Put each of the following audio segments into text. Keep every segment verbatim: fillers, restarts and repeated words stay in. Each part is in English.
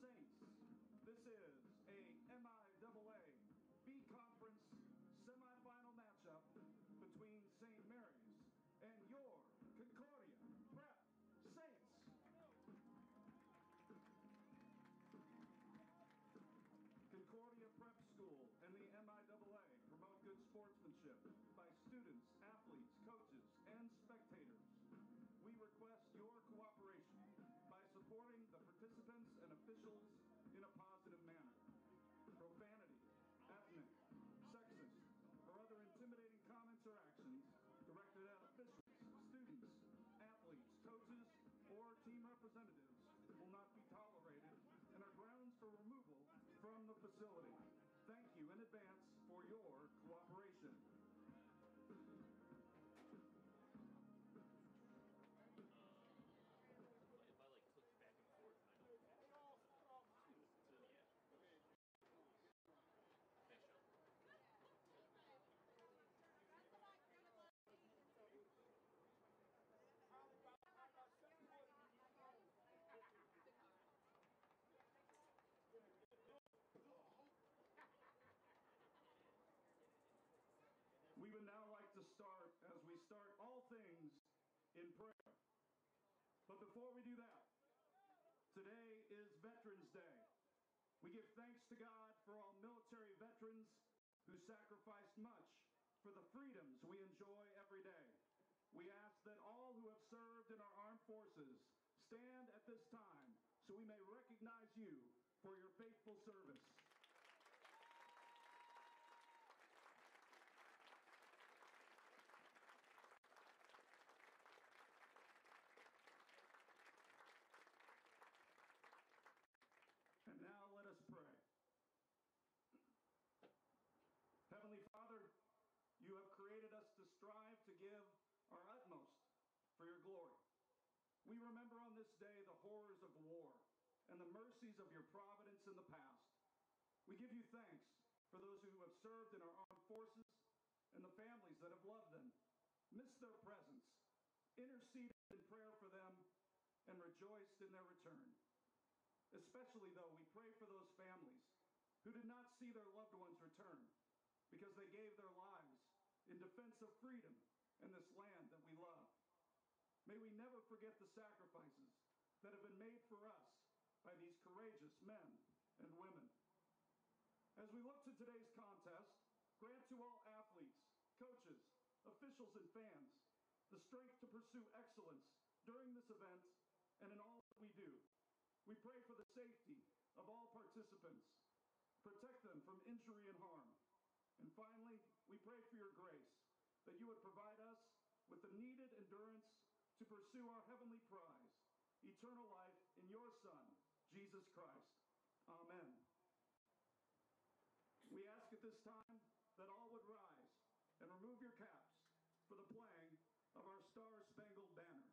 Saints, this is a M I A A B-Conference Semi-Final matchup between Saint Mary's and your Concordia Prep Saints. Concordia Prep School and the M I A A promote good sportsmanship by students, athletes, coaches, and spectators. We request your cooperation by supporting the participants and officials in a positive manner. Profanity, ethnic, sexist, or other intimidating comments or actions directed at officials, students, athletes, coaches, or team representatives will not be tolerated and are grounds for removal from the facility. Thank you in advance for your cooperation. We would now like to start as we start all things in prayer. But before we do that, today is Veterans Day. We give thanks to God for all military veterans who sacrificed much for the freedoms we enjoy every day. We ask that all who have served in our armed forces stand at this time so we may recognize you for your faithful service. And now let us pray. Heavenly Father, you have created us to strive to give our utmost for your glory. We remember on this day the horrors of war and the mercies of your providence in the past. We give you thanks for those who have served in our armed forces and the families that have loved them. Miss their presence, intercede in prayer for them, and rejoiced in their return. Especially, though, we pray for those families who did not see their loved ones return because they gave their lives in defense of freedom and this land that we love. May we never forget the sacrifices that have been made for us by these courageous men and women. As we look to today's contest, grant to all athletes, coaches, officials, and fans the strength to pursue excellence during this event and in all that we do. We pray for the safety of all participants, protect them from injury and harm. And finally, we pray for your grace, that you would provide us with the needed endurance to pursue our heavenly prize, eternal life in your Son, Jesus Christ. Amen. We ask at this time that all would rise and remove your caps for the playing of our Star-Spangled Banner.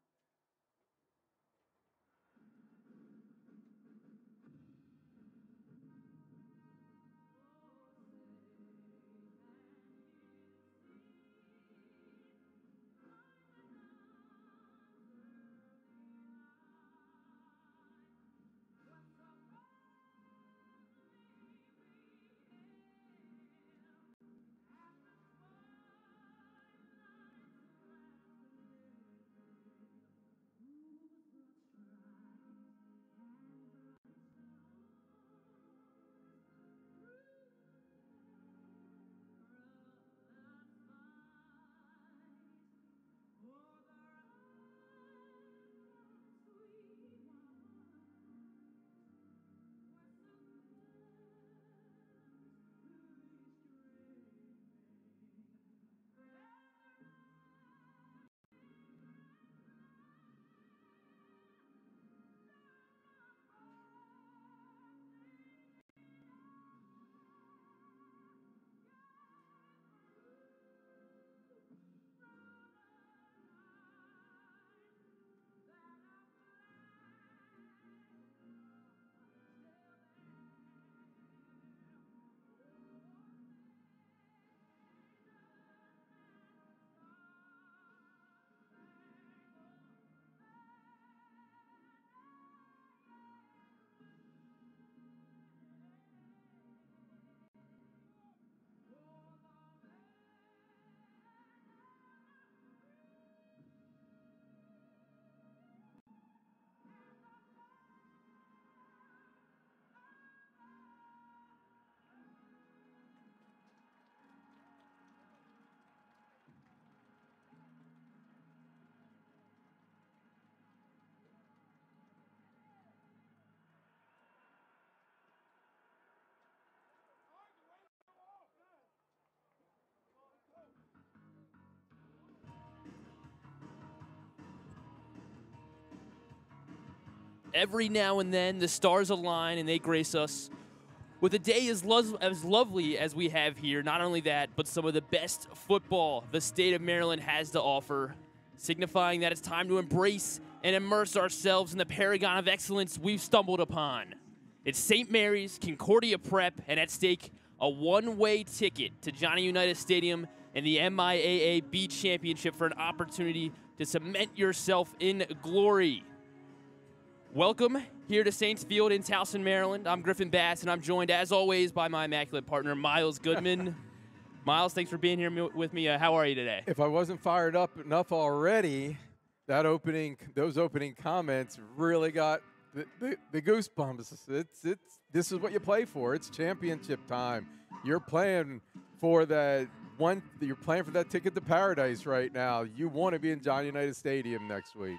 Every now and then, the stars align and they grace us with a day as, lo as lovely as we have here. Not only that, but some of the best football the state of Maryland has to offer, signifying that it's time to embrace and immerse ourselves in the paragon of excellence we've stumbled upon. It's Saint Mary's, Concordia Prep, and at stake, a one-way ticket to Johnny Unitas Stadium and the M I A A B Championship for an opportunity to cement yourself in glory. Welcome here to Saints Field in Towson, Maryland. I'm Griffin Bass, and I'm joined, as always, by my immaculate partner, Miles Goodman. Miles, thanks for being here with me. Uh, how are you today? If I wasn't fired up enough already, that opening, those opening comments really got the, the, the goosebumps. It's, it's, this is what you play for. It's championship time. You're playing for that one. You're playing for that ticket to paradise right now. You want to be in Johnny Unitas Stadium next week.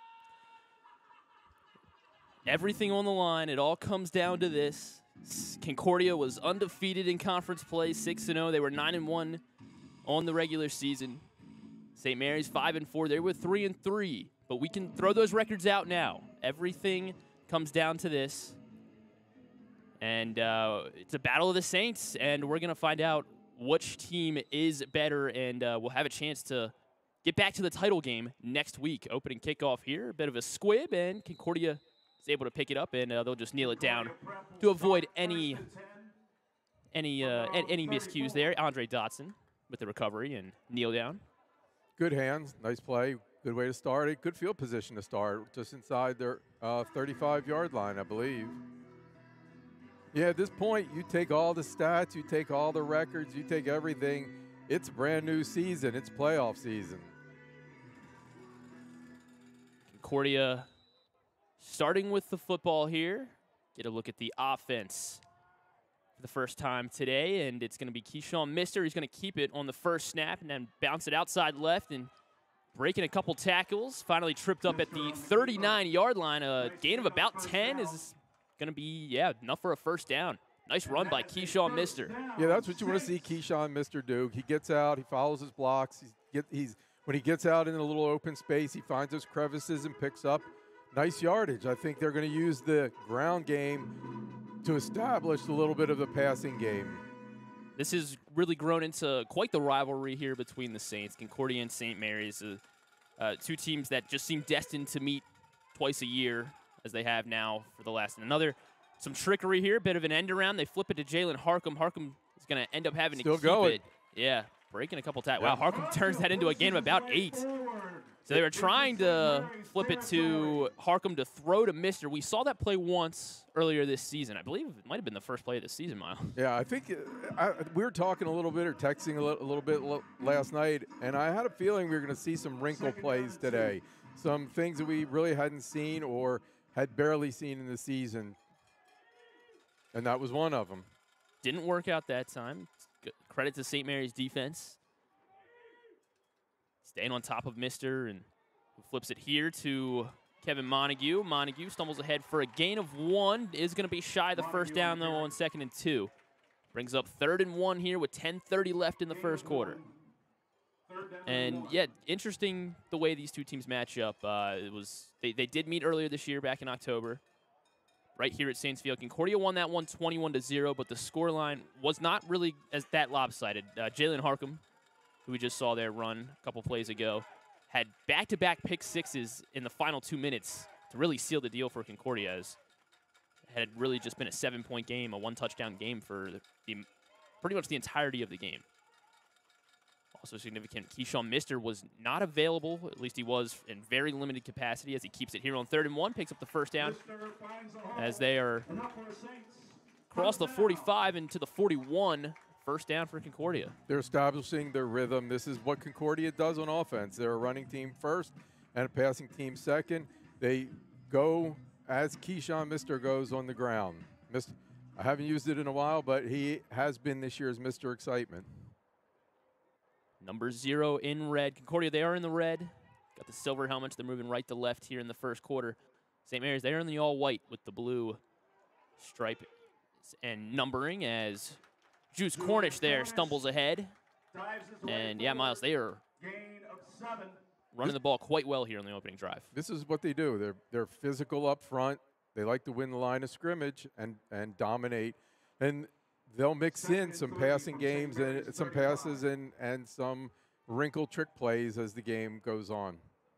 Everything on the line. It all comes down to this. Concordia was undefeated in conference play, six and oh. They were nine and one on the regular season. Saint Mary's five and four. They were three and three. But we can throw those records out now. Everything comes down to this. And uh, it's a battle of the Saints, and we're going to find out which team is better, and uh, we'll have a chance to get back to the title game next week. Opening kickoff here, a bit of a squib, and Concordia is able to pick it up, and uh, they'll just kneel it down to avoid any any uh, any miscues there. Andre Dotson with the recovery and kneel down. Good hands, nice play, good way to start it. Good field position to start, just inside their thirty-five yard line, I believe. Yeah, at this point, you take all the stats, you take all the records, you take everything. It's a brand new season. It's playoff season. Concordia starting with the football here. Get a look at the offense for the first time today, and it's going to be Keyshawn Mister. He's going to keep it on the first snap and then bounce it outside left and breaking a couple tackles. Finally tripped up at the thirty-nine yard line. A gain of about ten is going to be, yeah, enough for a first down. Nice run by Keyshawn Mister. Yeah, that's what you want to see Keyshawn Mister do. He gets out, he follows his blocks. He's, get, he's when he gets out in a little open space, he finds those crevices and picks up nice yardage. I think they're going to use the ground game to establish a little bit of the passing game. This has really grown into quite the rivalry here between the Saints. Concordia and Saint Mary's, uh, uh, two teams that just seem destined to meet twice a year, as they have now for the last. And another, some trickery here, bit of an end around. They flip it to Jalen Harcum. Harcum is going to end up having Still to keep going. it. Yeah, breaking a couple tackles. Wow, Harcum turns that into a gain of about eight. So they were trying to flip it to Harcum to throw to Mister. We saw that play once earlier this season. I believe it might have been the first play of the season, Miles. Yeah, I think uh, I, we were talking a little bit or texting a little, a little bit l last night, and I had a feeling we were going to see some wrinkle plays today, some things that we really hadn't seen or had barely seen in the season, and that was one of them. Didn't work out that time. Credit to Saint Mary's defense. Staying on top of Mister and flips it here to Kevin Montague. Montague stumbles ahead for a gain of one. Is going to be shy of the first down, though, on second and two. Brings up third and one here with ten thirty left in the first quarter. And, yeah, interesting the way these two teams match up. Uh, it was they, they did meet earlier this year back in October, right here at Saints Field. Concordia won that one twenty-one to zero, but the scoreline was not really as that lopsided. Uh, Jalen Harcum, who we just saw there run a couple plays ago, had back-to-back pick sixes in the final two minutes to really seal the deal for Concordia. As it had really just been a seven-point game, a one-touchdown game for the, the, pretty much the entirety of the game. Also significant, Keyshawn Mister was not available, at least he was in very limited capacity, as he keeps it here on third and one, picks up the first down as they are across the forty-five into the forty-one. First down for Concordia. They're establishing their rhythm. This is what Concordia does on offense. They're a running team first and a passing team second. They go as Keyshawn Mister goes on the ground. Mister I haven't used it in a while, but he has been this year's Mister Excitement. Number zero in red. Concordia, they are in the red. Got the silver helmets. They're moving right to left here in the first quarter. Saint Mary's, they are in the all-white with the blue stripe and numbering as Juice Cornish there stumbles ahead. And, yeah, Miles, they are running the ball quite well here on the opening drive. This is what they do. They're they're physical up front. They like to win the line of scrimmage and and dominate, and they'll mix in some passing games and some passes and and some wrinkle trick plays as the game goes on.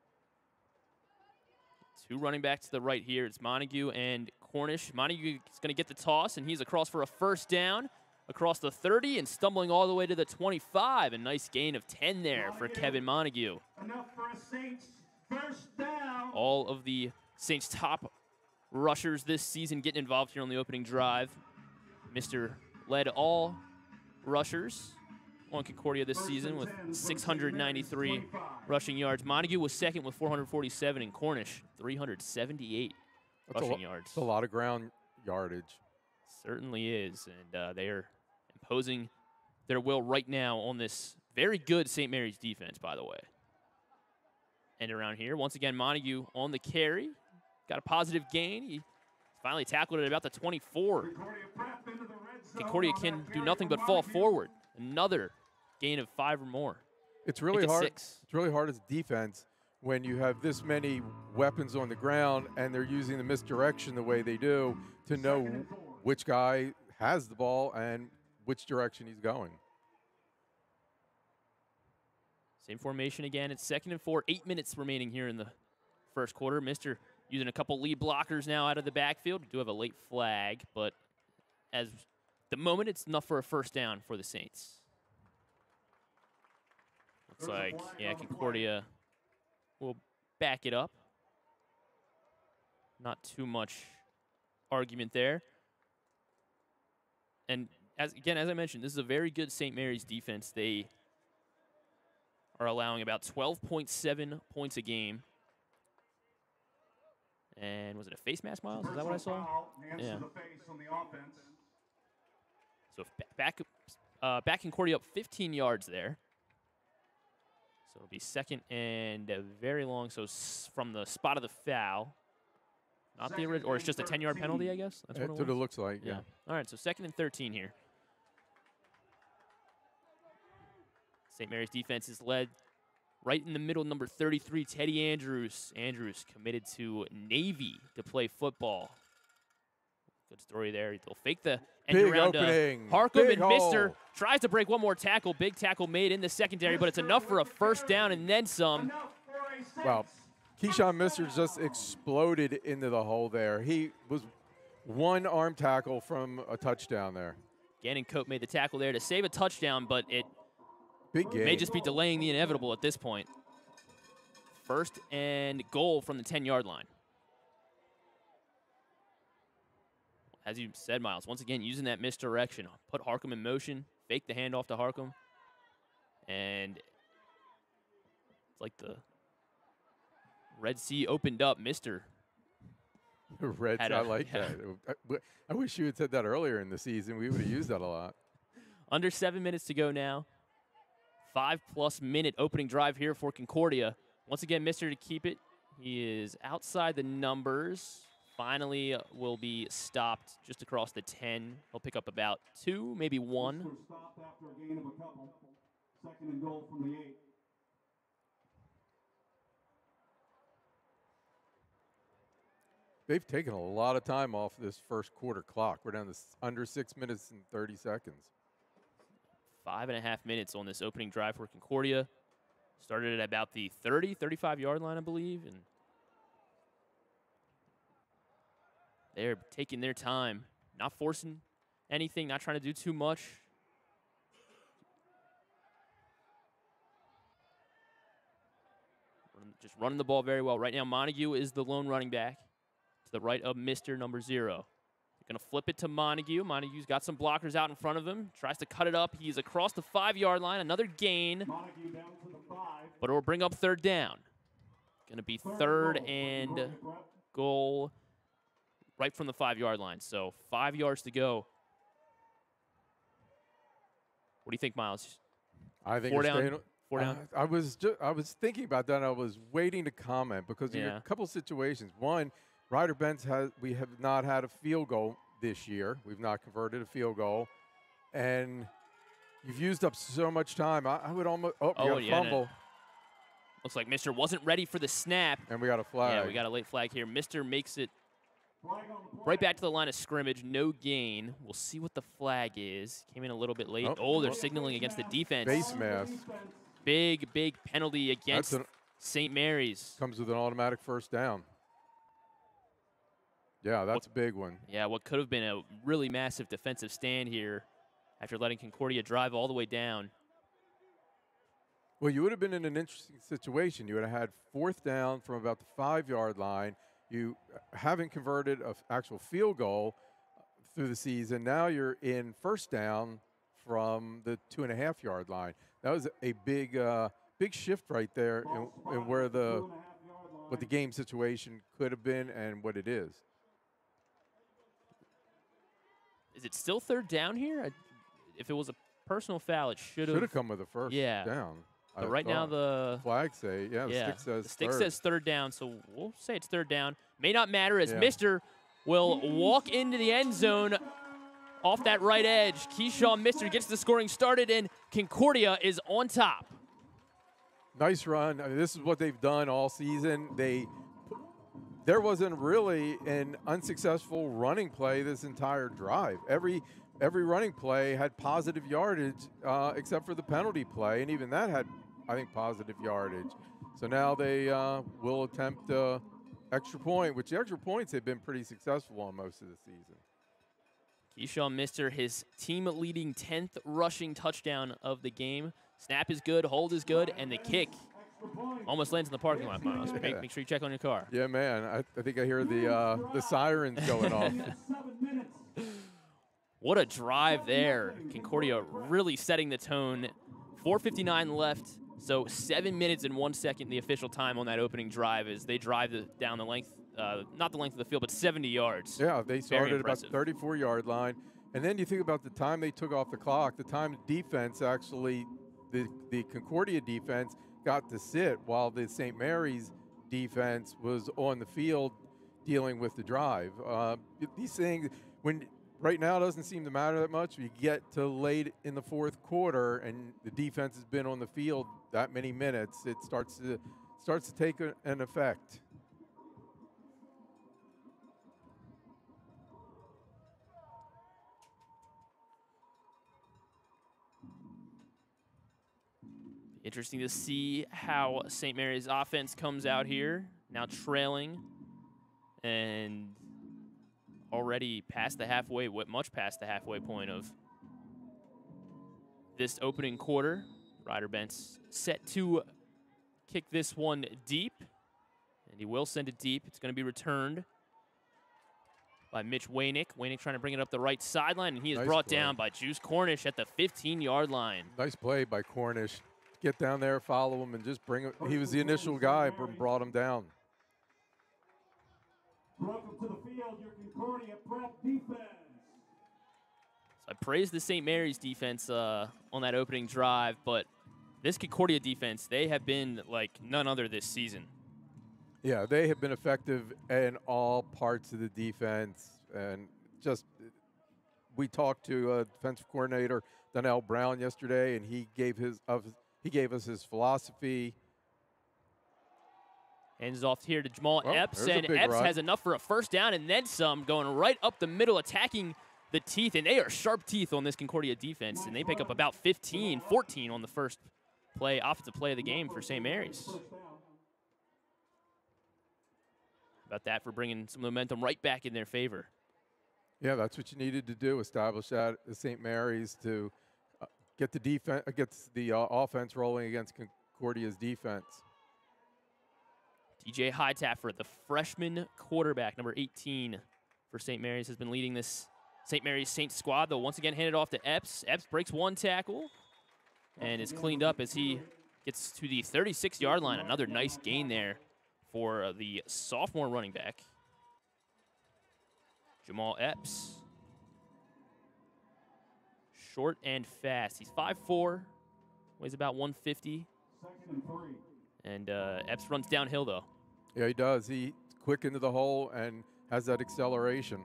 Two running backs to the right here. It's Montague and Cornish. Montague is going to get the toss, and he's across for a first down across the thirty and stumbling all the way to the twenty-five. A nice gain of ten there for Kevin Montague. Enough for a Saints first down. All of the Saints' top rushers this season getting involved here on the opening drive. Mister led all rushers on Concordia this season with six hundred ninety-three rushing yards. Montague was second with four hundred forty-seven, and Cornish three hundred seventy-eight That's rushing a yards. That's a lot of ground yardage. Certainly is, and uh, they are imposing their will right now on this very good Saint Mary's defense, by the way. And around here, once again, Montague on the carry. Got a positive gain. He finally tackled it about the twenty-four. Concordia can do nothing but fall forward. Another gain of five or more. It's really hard. Six. It's really hard as defense when you have this many weapons on the ground and they're using the misdirection the way they do to know which guy has the ball and which direction he's going. Same formation again. It's second and four. Eight minutes remaining here in the first quarter. Mister using a couple lead blockers now out of the backfield. We do have a late flag, but as the moment, it's enough for a first down for the Saints. Looks like, yeah, Concordia will back it up. Not too much argument there. And as again, as I mentioned, this is a very good Saint Mary's defense. They are allowing about twelve point seven points a game. And was it a face mask, Miles? Is that what I saw? Yeah. So back, uh, back Concordia up fifteen yards there. So it'll be second and uh, very long. So s from the spot of the foul, not the original, or it's just a ten-yard penalty, I guess. That's what That's it, what it looks like. Yeah. yeah. All right. So second and thirteen here. Saint Mary's defense is led right in the middle, number thirty-three, Teddy Andrews. Andrews committed to Navy to play football. Good story there. They'll fake the end Big around opening. Uh, Harcum, Big and Mister hole. tries to break one more tackle. Big tackle made in the secondary, but it's enough for a first down and then some. Wow. Keyshawn Mister just exploded into the hole there. He was one arm tackle from a touchdown there. Gannon Cope made the tackle there to save a touchdown, but it Big game. may just be delaying the inevitable at this point. First and goal from the ten-yard line. As you said, Miles, once again, using that misdirection. Put Harcum in motion, fake the handoff to Harcum. And it's like the Red Sea opened up. Mister Red Sea, I like yeah. that. I, I wish you had said that earlier in the season. We would have used that a lot. Under seven minutes to go now. Five-plus minute opening drive here for Concordia. Once again, Mister to keep it. He is outside the numbers. Finally will be stopped just across the ten. He'll pick up about two, maybe one. Stopped after a gain of a couple. Second and goal from the eight. They've taken a lot of time off this first quarter clock. We're down to under six minutes and thirty seconds. Five and a half minutes on this opening drive for Concordia. Started at about the thirty, thirty-five-yard line, I believe. And they're taking their time, not forcing anything, not trying to do too much. Just running the ball very well. Right now, Montague is the lone running back to the right of Mister Number Zero. They're going to flip it to Montague. Montague's got some blockers out in front of him. Tries to cut it up. He's across the five-yard line. Another gain. Montague down to the five. But it will bring up third down. Going to be third and goal right from the five-yard line. So five yards to go. What do you think, Miles? I think four you're down. staying, Four down. I, I was ju I was thinking about that. And I was waiting to comment because there Yeah. are a couple situations. One, Ryder Benz has we have not had a field goal this year. We've not converted a field goal, and you've used up so much time. I, I would almost oh, Oh, you got a yeah, no. fumble. Looks like Mister wasn't ready for the snap. And we got a flag. Yeah, we got a late flag here. Mister makes it right back to the line of scrimmage. No gain. We'll see what the flag is. Came in a little bit late. Oh, oh they're signaling against the defense. Face mask. Big, big penalty against Saint Mary's. Comes with an automatic first down. Yeah, that's what, a big one. Yeah, what could have been a really massive defensive stand here after letting Concordia drive all the way down. Well, you would have been in an interesting situation. You would have had fourth down from about the five-yard line. You haven't converted an actual field goal through the season. Now you're in first down from the two-and-a-half-yard line. That was a big, uh, big shift right there in, in where the what the game situation could have been and what it is. Is it still third down here? I, if it was a personal foul, it should have. Should have come with a first yeah. down. But right now the flag say, yeah, the yeah, stick says the stick third. says third down, so we'll say it's third down. May not matter as yeah. Mister will walk into the end zone off that right edge. Keyshawn Mister gets the scoring started, and Concordia is on top. Nice run. I mean, this is what they've done all season. They there wasn't really an unsuccessful running play this entire drive. Every every running play had positive yardage uh, except for the penalty play, and even that had, I think, positive yardage. So now they uh, will attempt uh, extra point, which the extra points have been pretty successful on most of the season. Keyshawn Mister, his team-leading tenth rushing touchdown of the game. Snap is good, hold is good, and the kick almost lands in the parking lot, Miles. Yeah. Make, make sure you check on your car. Yeah, man. I, I think I hear the uh, the sirens going off. What a drive there. Concordia really setting the tone. four fifty-nine left, so seven minutes and one second the official time on that opening drive as they drive the, down the length, uh, not the length of the field, but seventy yards. Yeah, they started about the thirty-four-yard line. And then you think about the time they took off the clock, the time defense actually, the, the Concordia defense got to sit while the Saint Mary's defense was on the field dealing with the drive. Uh, these things, when right now it doesn't seem to matter that much. You get to late in the fourth quarter and the defense has been on the field that many minutes, it starts to starts to take a, an effect. Interesting to see how Saint Mary's offense comes out here, now trailing and already past the halfway, much past the halfway point of this opening quarter. Ryder Bent's set to kick this one deep, and he will send it deep. It's going to be returned by Mitch Waynick. Waynick trying to bring it up the right sideline, and he is nice brought play. down by Juice Cornish at the fifteen-yard line. Nice play by Cornish. Get down there, follow him, and just bring it. He was the initial guy, brought him down. Welcome to the field, your Concordia Prep defense. So I praised the Saint Mary's defense uh, on that opening drive, but this Concordia defense, they have been like none other this season. Yeah, they have been effective in all parts of the defense, and just we talked to uh, defensive coordinator Donnell Brown yesterday, and he gave his of he gave us his philosophy. Hands off here to Jamal Oh, Epps, there's a and big Epps run. has enough for a first down and then some, going right up the middle, attacking the teeth, and they are sharp teeth on this Concordia defense, and they pick up about fifteen, fourteen on the first play, offensive play of the game for Saint Mary's. About that for bringing some momentum right back in their favor. Yeah, that's what you needed to do, establish that at Saint Mary's to uh, get the defense, uh, get the uh, offense rolling against Concordia's defense. D J Hightaffer, the freshman quarterback, number eighteen for Saint Mary's, has been leading this Saint Mary's Saints squad, though once again handed off to Epps. Epps breaks one tackle and is cleaned up as he gets to the thirty-six-yard line. Another nice gain there for uh, the sophomore running back, Jamal Epps. Short and fast. He's five four, weighs about one fifty. And uh, Epps runs downhill, though. Yeah, he does. He's quick into the hole and has that acceleration.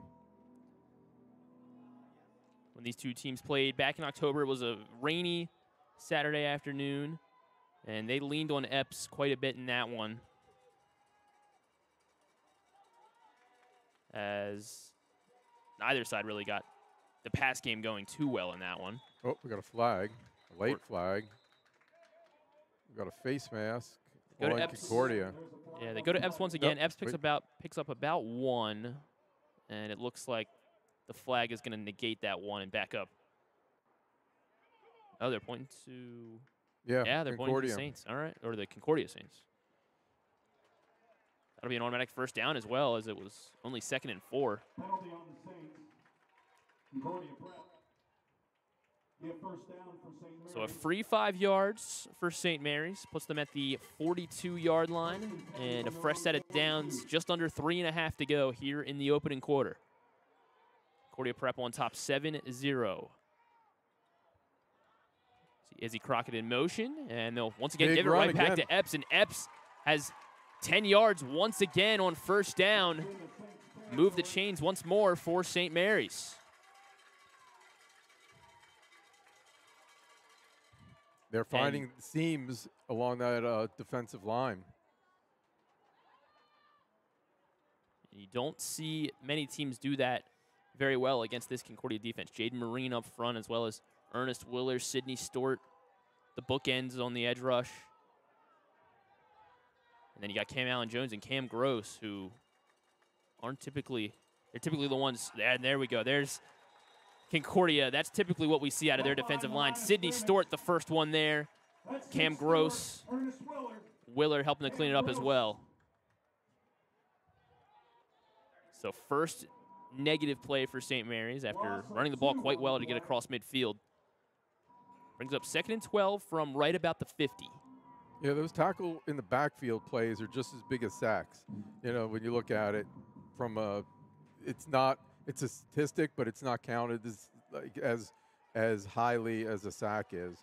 When these two teams played back in October, it was a rainy Saturday afternoon. And they leaned on Epps quite a bit in that one, as neither side really got the pass game going too well in that one. Oh, we got a flag, a late Or flag. We got a face mask. Go to on Epps. Concordia. Yeah, they go to Epps once again. Nope, Epps picks wait. about picks up about one, and it looks like the flag is going to negate that one and back up. Oh, they're pointing to Yeah, yeah, they're pointing to Concordia. the Saints. All right, or the Concordia Saints. That'll be an automatic first down as well, as it was only second and four. Penalty on the Saints. Concordia Prep. Be a first down for Saint Mary's. So a free five yards for Saint Mary's puts them at the forty-two yard line, and a fresh set of downs, just under three and a half to go here in the opening quarter. Concordia Prep on top seven zero. Izzy Crockett in motion, and they'll once again Big give it run right back again. to Epps, and Epps has ten yards once again on first down. Move the chains once more for Saint Mary's. They're finding seams along that uh, defensive line. You don't see many teams do that very well against this Concordia defense. Jaden Marine up front, as well as Ernest Willer, Sidney Stort, the bookends on the edge rush. And then you got Cam Allen Jones and Cam Gross, who aren't typically, they're typically the ones, and there we go. There's Concordia. That's typically what we see out of their defensive line. Sidney Stort, the first one there. Cam Gross, Willer helping to clean it up as well. So first negative play for Saint Mary's after running the ball quite well to get across midfield. Brings up second and twelve from right about the fifty. Yeah, those tackle in the backfield plays are just as big as sacks. You know, when you look at it from a, it's not, it's a statistic, but it's not counted as like as as highly as a sack is.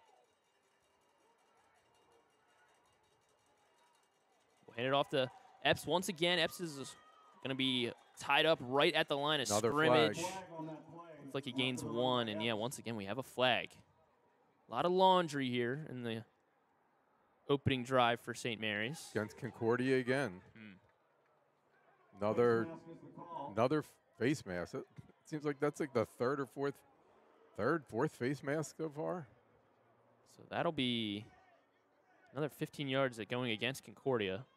We'll hand it off to Epps once again. Epps is going to be tied up right at the line of Another scrimmage. flag. Looks like he gains one, and yeah, once again we have a flag. A lot of laundry here in the opening drive for Saint Mary's. Against Concordia again. Hmm. Another another face mask. It seems like that's like the third or fourth, third, fourth face mask so far. So that'll be another fifteen yards at going against Concordia.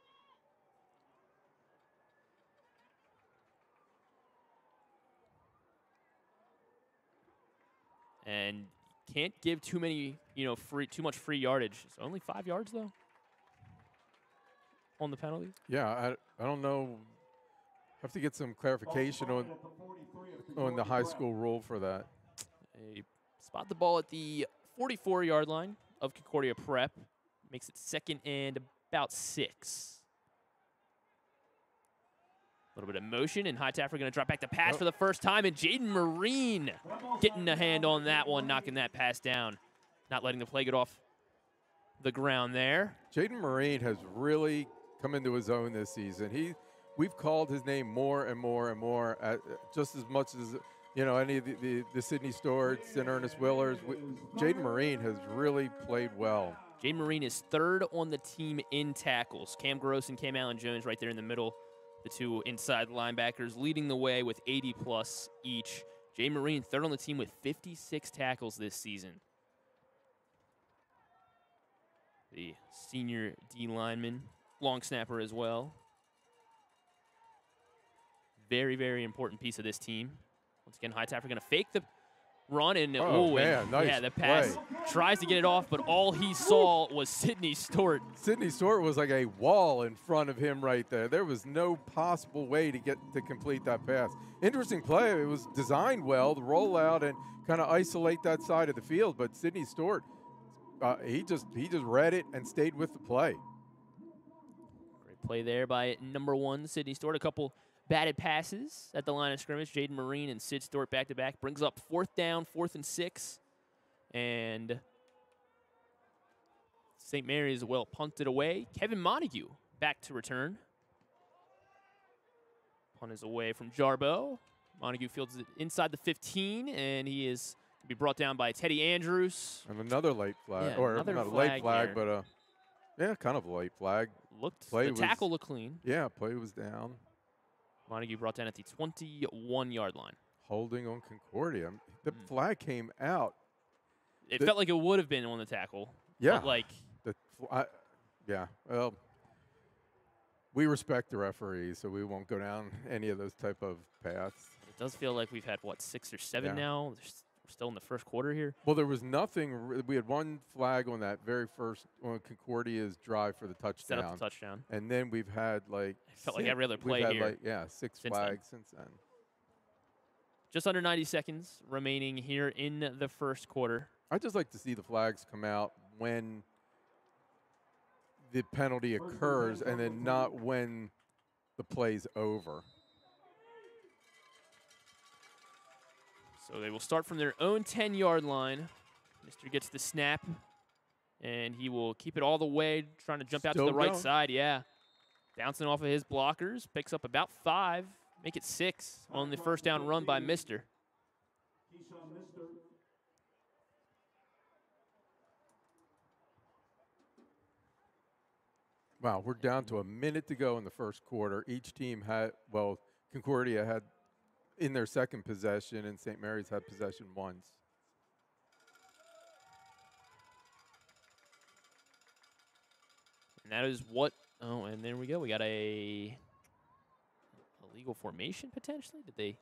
And can't give too many, you know, free, too much free yardage. It's only five yards though on the penalty. Yeah, I I don't know. Have to get some clarification on on the high school rule for that. They spot the ball at the forty-four yard line of Concordia Prep. Makes it second and about six. A little bit of motion, and High Taffer going to drop back to pass Oh. for the first time, and Jaden Marine getting a hand on that one, knocking that pass down. Not letting the play get off the ground there. Jaden Marine has really come into his own this season. He, we've called his name more and more and more, at, just as much as you know any of the the, the Sidney Storts and Ernest Willers. Jaden Marine has really played well. Jaden Marine is third on the team in tackles. Cam Gross and Cam Allen Jones right there in the middle. The two inside linebackers leading the way with eighty plus each. Jaden Marine third on the team with fifty-six tackles this season. The senior D lineman, long snapper as well. Very, very important piece of this team. Once again, High Taffer going to fake the run, and Oh, ooh, man, and, nice yeah, the pass play. tries to get it off, but all he saw was Sidney Stort. Sidney Stort was like a wall in front of him right there. There was no possible way to get to complete that pass. Interesting play. It was designed well to roll out and kind of isolate that side of the field, but Sidney Stort, uh, he just he just read it and stayed with the play. Great play there by number one, Sidney Stort. A couple batted passes at the line of scrimmage. Jaden Marine and Sid Stort back-to-back. Brings up fourth down, fourth and six. And Saint Mary's well punted away. Kevin Montague back to return. Punt is away from Jarbo. Montague fields it inside the fifteen, and he is to be brought down by Teddy Andrews. And another late flag, Yeah, or another not a flag late flag, here. but a Yeah, kind of a late flag. Looked Play the was- tackle looked clean. Yeah, play was down. Montague brought down at the twenty-one yard line. Holding on Concordia. The Mm. flag came out. It The- felt like it would have been on the tackle. Yeah. But like, The fl- I, yeah. Well, we respect the referees, so we won't go down any of those type of paths. it does feel like we've had, what, six or seven Yeah. now? There's, we're still in the first quarter here. Well, there was nothing. re- We had one flag on that very first on Concordia's drive for the Set touchdown, up the touchdown. and then we've had like It felt like six- every other we've play had here like yeah six since then. flags since then. Just under ninety seconds remaining here in the first quarter. I just like to see the flags come out when the penalty occurs, and then not when the play's over. So they will start from their own ten yard line. Mister gets the snap, and he will keep it all the way, trying to jump out to Still the right going. side. Yeah. Bouncing off of his blockers, picks up about five, make it six on the first down run by Mister Keyshawn Mister. Wow, we're down to a minute to go in the first quarter. Each team had, well, Concordia had in their second possession, and Saint Mary's had possession once. And that is what, oh, and there we go. We got a illegal formation potentially. Did they?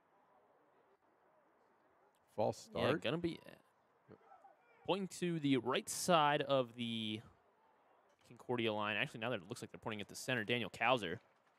False Yeah, start. gonna be uh, pointing to the right side of the Concordia line. Actually, now that it looks like they're pointing at the center, Daniel Kauser.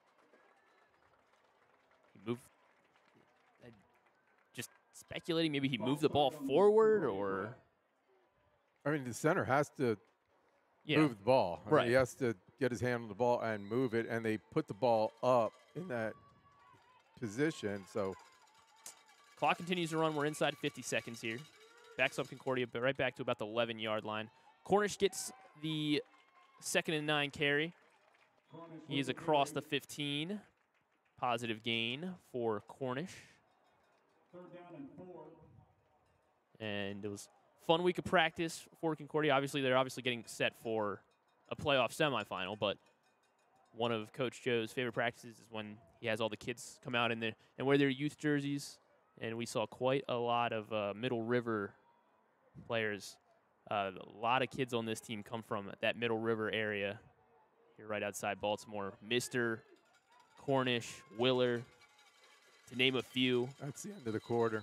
He moved. uh, Just speculating, maybe he moved the ball forward, or I mean, the center has to yeah, move the ball. I mean, Right. he has to get his hand on the ball and move it, and they put the ball up in that position. So Clock continues to run. We're inside fifty seconds here. Backs up Concordia, but right back to about the eleven yard line. Cornish gets the second and nine carry. He is across the fifteen. Positive gain for Cornish. Third down and four. And it was a fun week of practice for Concordia. Obviously, they're obviously getting set for a playoff semifinal, but one of Coach Joe's favorite practices is when he has all the kids come out in there and wear their youth jerseys. And we saw quite a lot of uh, Middle River players. Uh, a lot of kids on this team come from that Middle River area here right outside Baltimore. Mister Cornish, Willer, to name a few. that's the end of the quarter.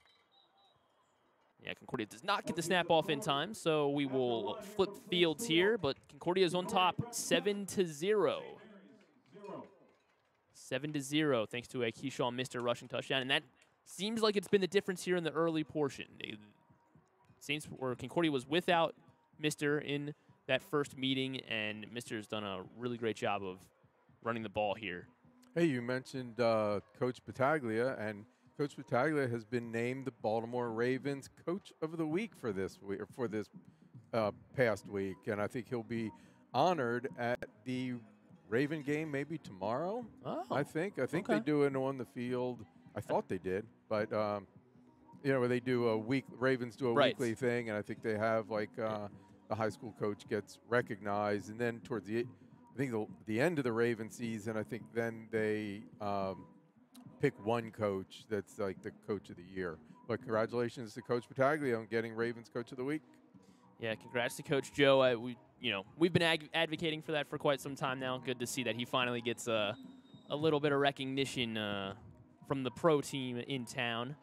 Yeah, Concordia does not get the snap off in time, so we will flip fields here. But Concordia is on top, seven to zero. Seven to zero, thanks to a Keyshawn Mister rushing touchdown, and that seems like it's been the difference here in the early portion. It seems where Concordia was without Mister in that first meeting, and Mister has done a really great job of running the ball here. Hey, you mentioned uh, Coach Battaglia, and Coach Battaglia has been named the Baltimore Ravens Coach of the Week for this week, or for this uh, past week, and I think he'll be honored at the Raven game maybe tomorrow. Oh, I think. I think okay. they do it on the field. I thought they did, but um, you know, where they do a week. Ravens do a Right. weekly thing, and I think they have like uh, the high school coach gets recognized, and then towards the, I think the, the end of the Raven season, I think then they um, pick one coach that's like the coach of the year. But congratulations to Coach Battaglia on getting Ravens Coach of the Week. Yeah, congrats to Coach Joe. I, we, you know, we've been ag- advocating for that for quite some time now. Good to see that he finally gets uh, a little bit of recognition uh, from the pro team in town.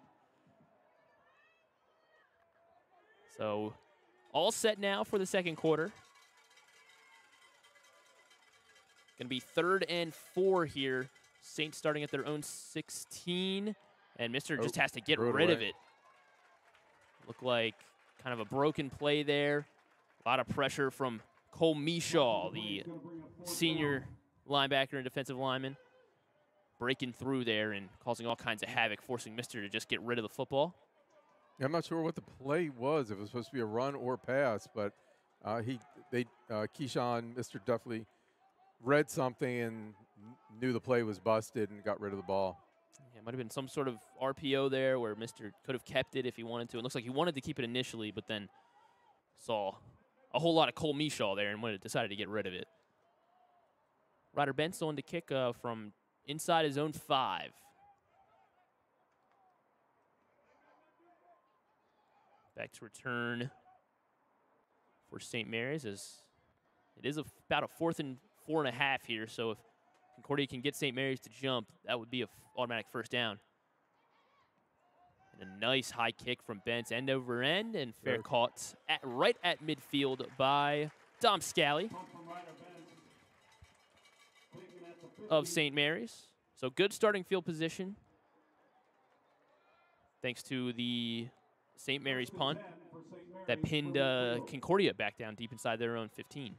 So, all set now for the second quarter. Going to be third and four here. Saints starting at their own sixteen, and Mister Oh, just has to get threw it rid of away. it. Looked like kind of a broken play there. A lot of pressure from Cole Mishaw, the senior linebacker and defensive lineman, breaking through there and causing all kinds of havoc, forcing Mister to just get rid of the football. I'm not sure what the play was. If it was supposed to be a run or pass, but uh, he, they, uh, Keyshawn, Mister definitely read something and knew the play was busted and got rid of the ball. Yeah, it might have been some sort of R P O there where Mister could have kept it if he wanted to. It looks like he wanted to keep it initially, but then saw a whole lot of Cole Mishaw there and would have decided to get rid of it. Ryder Bentz on to kick uh, from inside his own five. Back to return for Saint Mary's as it is a, about a fourth and four and a half here. So if Concordia can get Saint Mary's to jump, that would be an automatic first down. And a nice high kick from Bentz, end over end, and fair right. caught at, right at midfield by Dom Scally of Saint Mary's. So good starting field position thanks to the Saint Mary's punt that pinned uh, Concordia back down deep inside their own fifteen.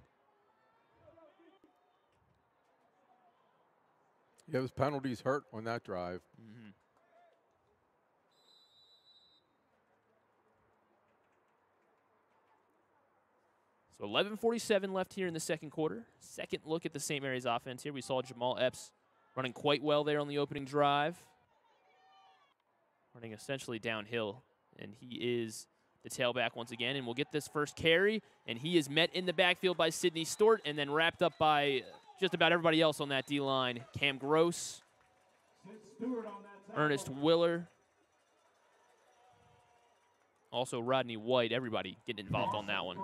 Yeah, those penalties hurt on that drive. Mm-hmm. So eleven forty-seven left here in the second quarter. Second look at the Saint Mary's offense here. We saw Jamal Epps running quite well there on the opening drive. Running essentially downhill. And he is the tailback once again. And we'll get this first carry. And he is met in the backfield by Sidney Stewart and then wrapped up by just about everybody else on that D-line. Cam Gross, Ernest Willer, also Rodney White. Everybody getting involved on that one.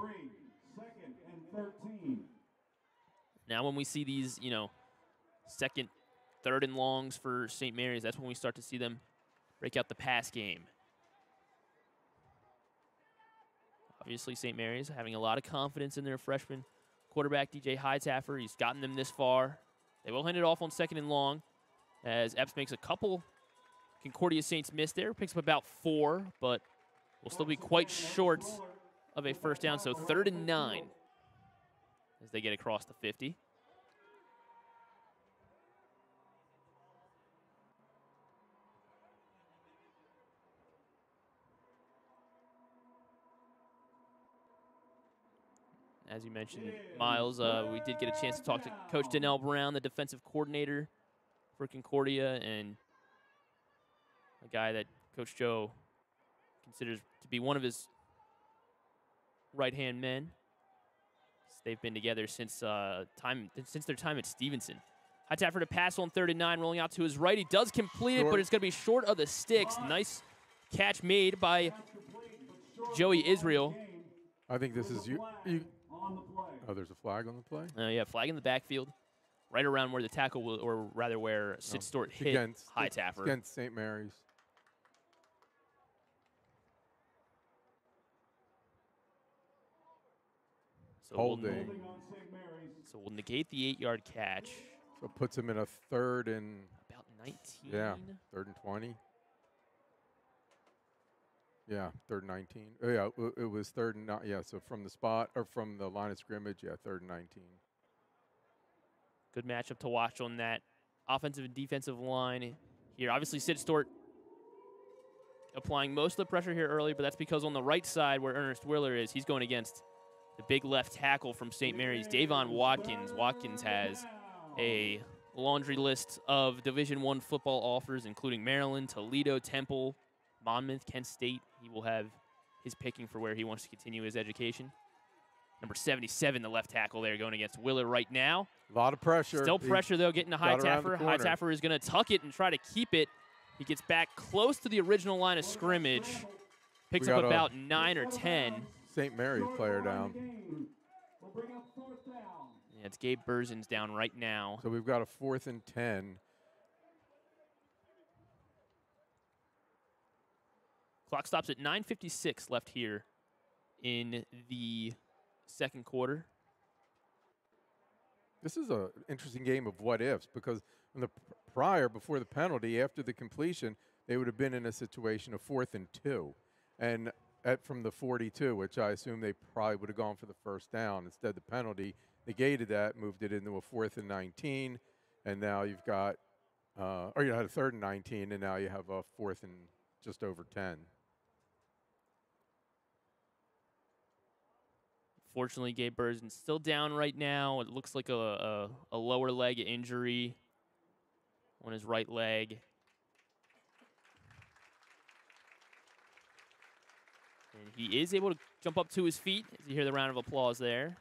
Now when we see these, you know, second, third and longs for Saint Mary's, that's when we start to see them break out the pass game. Obviously, Saint Mary's having a lot of confidence in their freshman quarterback, D J Hightower. He's gotten them this far. They will hand it off on second and long as Epps makes a couple Concordia Saints miss there. Picks up about four, but will still be quite short of a first down. So third and nine as they get across the fifty. As you mentioned, Miles, uh, we did get a chance to talk to Coach Donnell Brown, the defensive coordinator for Concordia, and a guy that Coach Joe considers to be one of his right-hand men. They've been together since uh, time since their time at Stevenson. Hightower to pass on third and nine, rolling out to his right. He does complete it, but it's going to be short of the sticks. Nice catch made by Joey Israel. I think this is you. you oh, there's a flag on the play? Uh, yeah, flag in the backfield, right around where the tackle will, or rather where Sid Stewart hit against, Hightower. Against Saint Mary's. So Holding. We'll, so we'll negate the eight-yard catch. So it puts him in a third and about nineteen. Yeah, third and twenty. Yeah, third and nineteen. Oh, yeah, it was third and not. Yeah, so from the spot or from the line of scrimmage, yeah, third and nineteen. Good matchup to watch on that offensive and defensive line here. Obviously, Sid Stewart applying most of the pressure here early, but that's because on the right side where Ernest Willer is, he's going against the big left tackle from Saint Mary's, Davon Watkins. Watkins has a laundry list of Division One football offers, including Maryland, Toledo, Temple, Monmouth, Kent State. He will have his picking for where he wants to continue his education. Number seventy-seven, the left tackle there, going against Willer right now. A lot of pressure. Still pressure, though, getting to Hightower. Hightower is going to tuck it and try to keep it. He gets back close to the original line of scrimmage. Picks up about nine or ten. Saint Mary's player down. Yeah, it's Gabe Berzins down right now. So we've got a fourth and ten. Clock stops at nine fifty-six left here in the second quarter. This is an interesting game of what ifs because in the prior, before the penalty, after the completion, they would have been in a situation of fourth and two. And at from the forty-two, which I assume they probably would have gone for the first down. Instead, the penalty negated that, moved it into a fourth and nineteen, and now you've got, uh, or you had a third and nineteen, and now you have a fourth and just over ten. Fortunately, Gabe Berzins still down right now. It looks like a, a, a lower leg injury on his right leg. And he is able to jump up to his feet as you hear the round of applause there.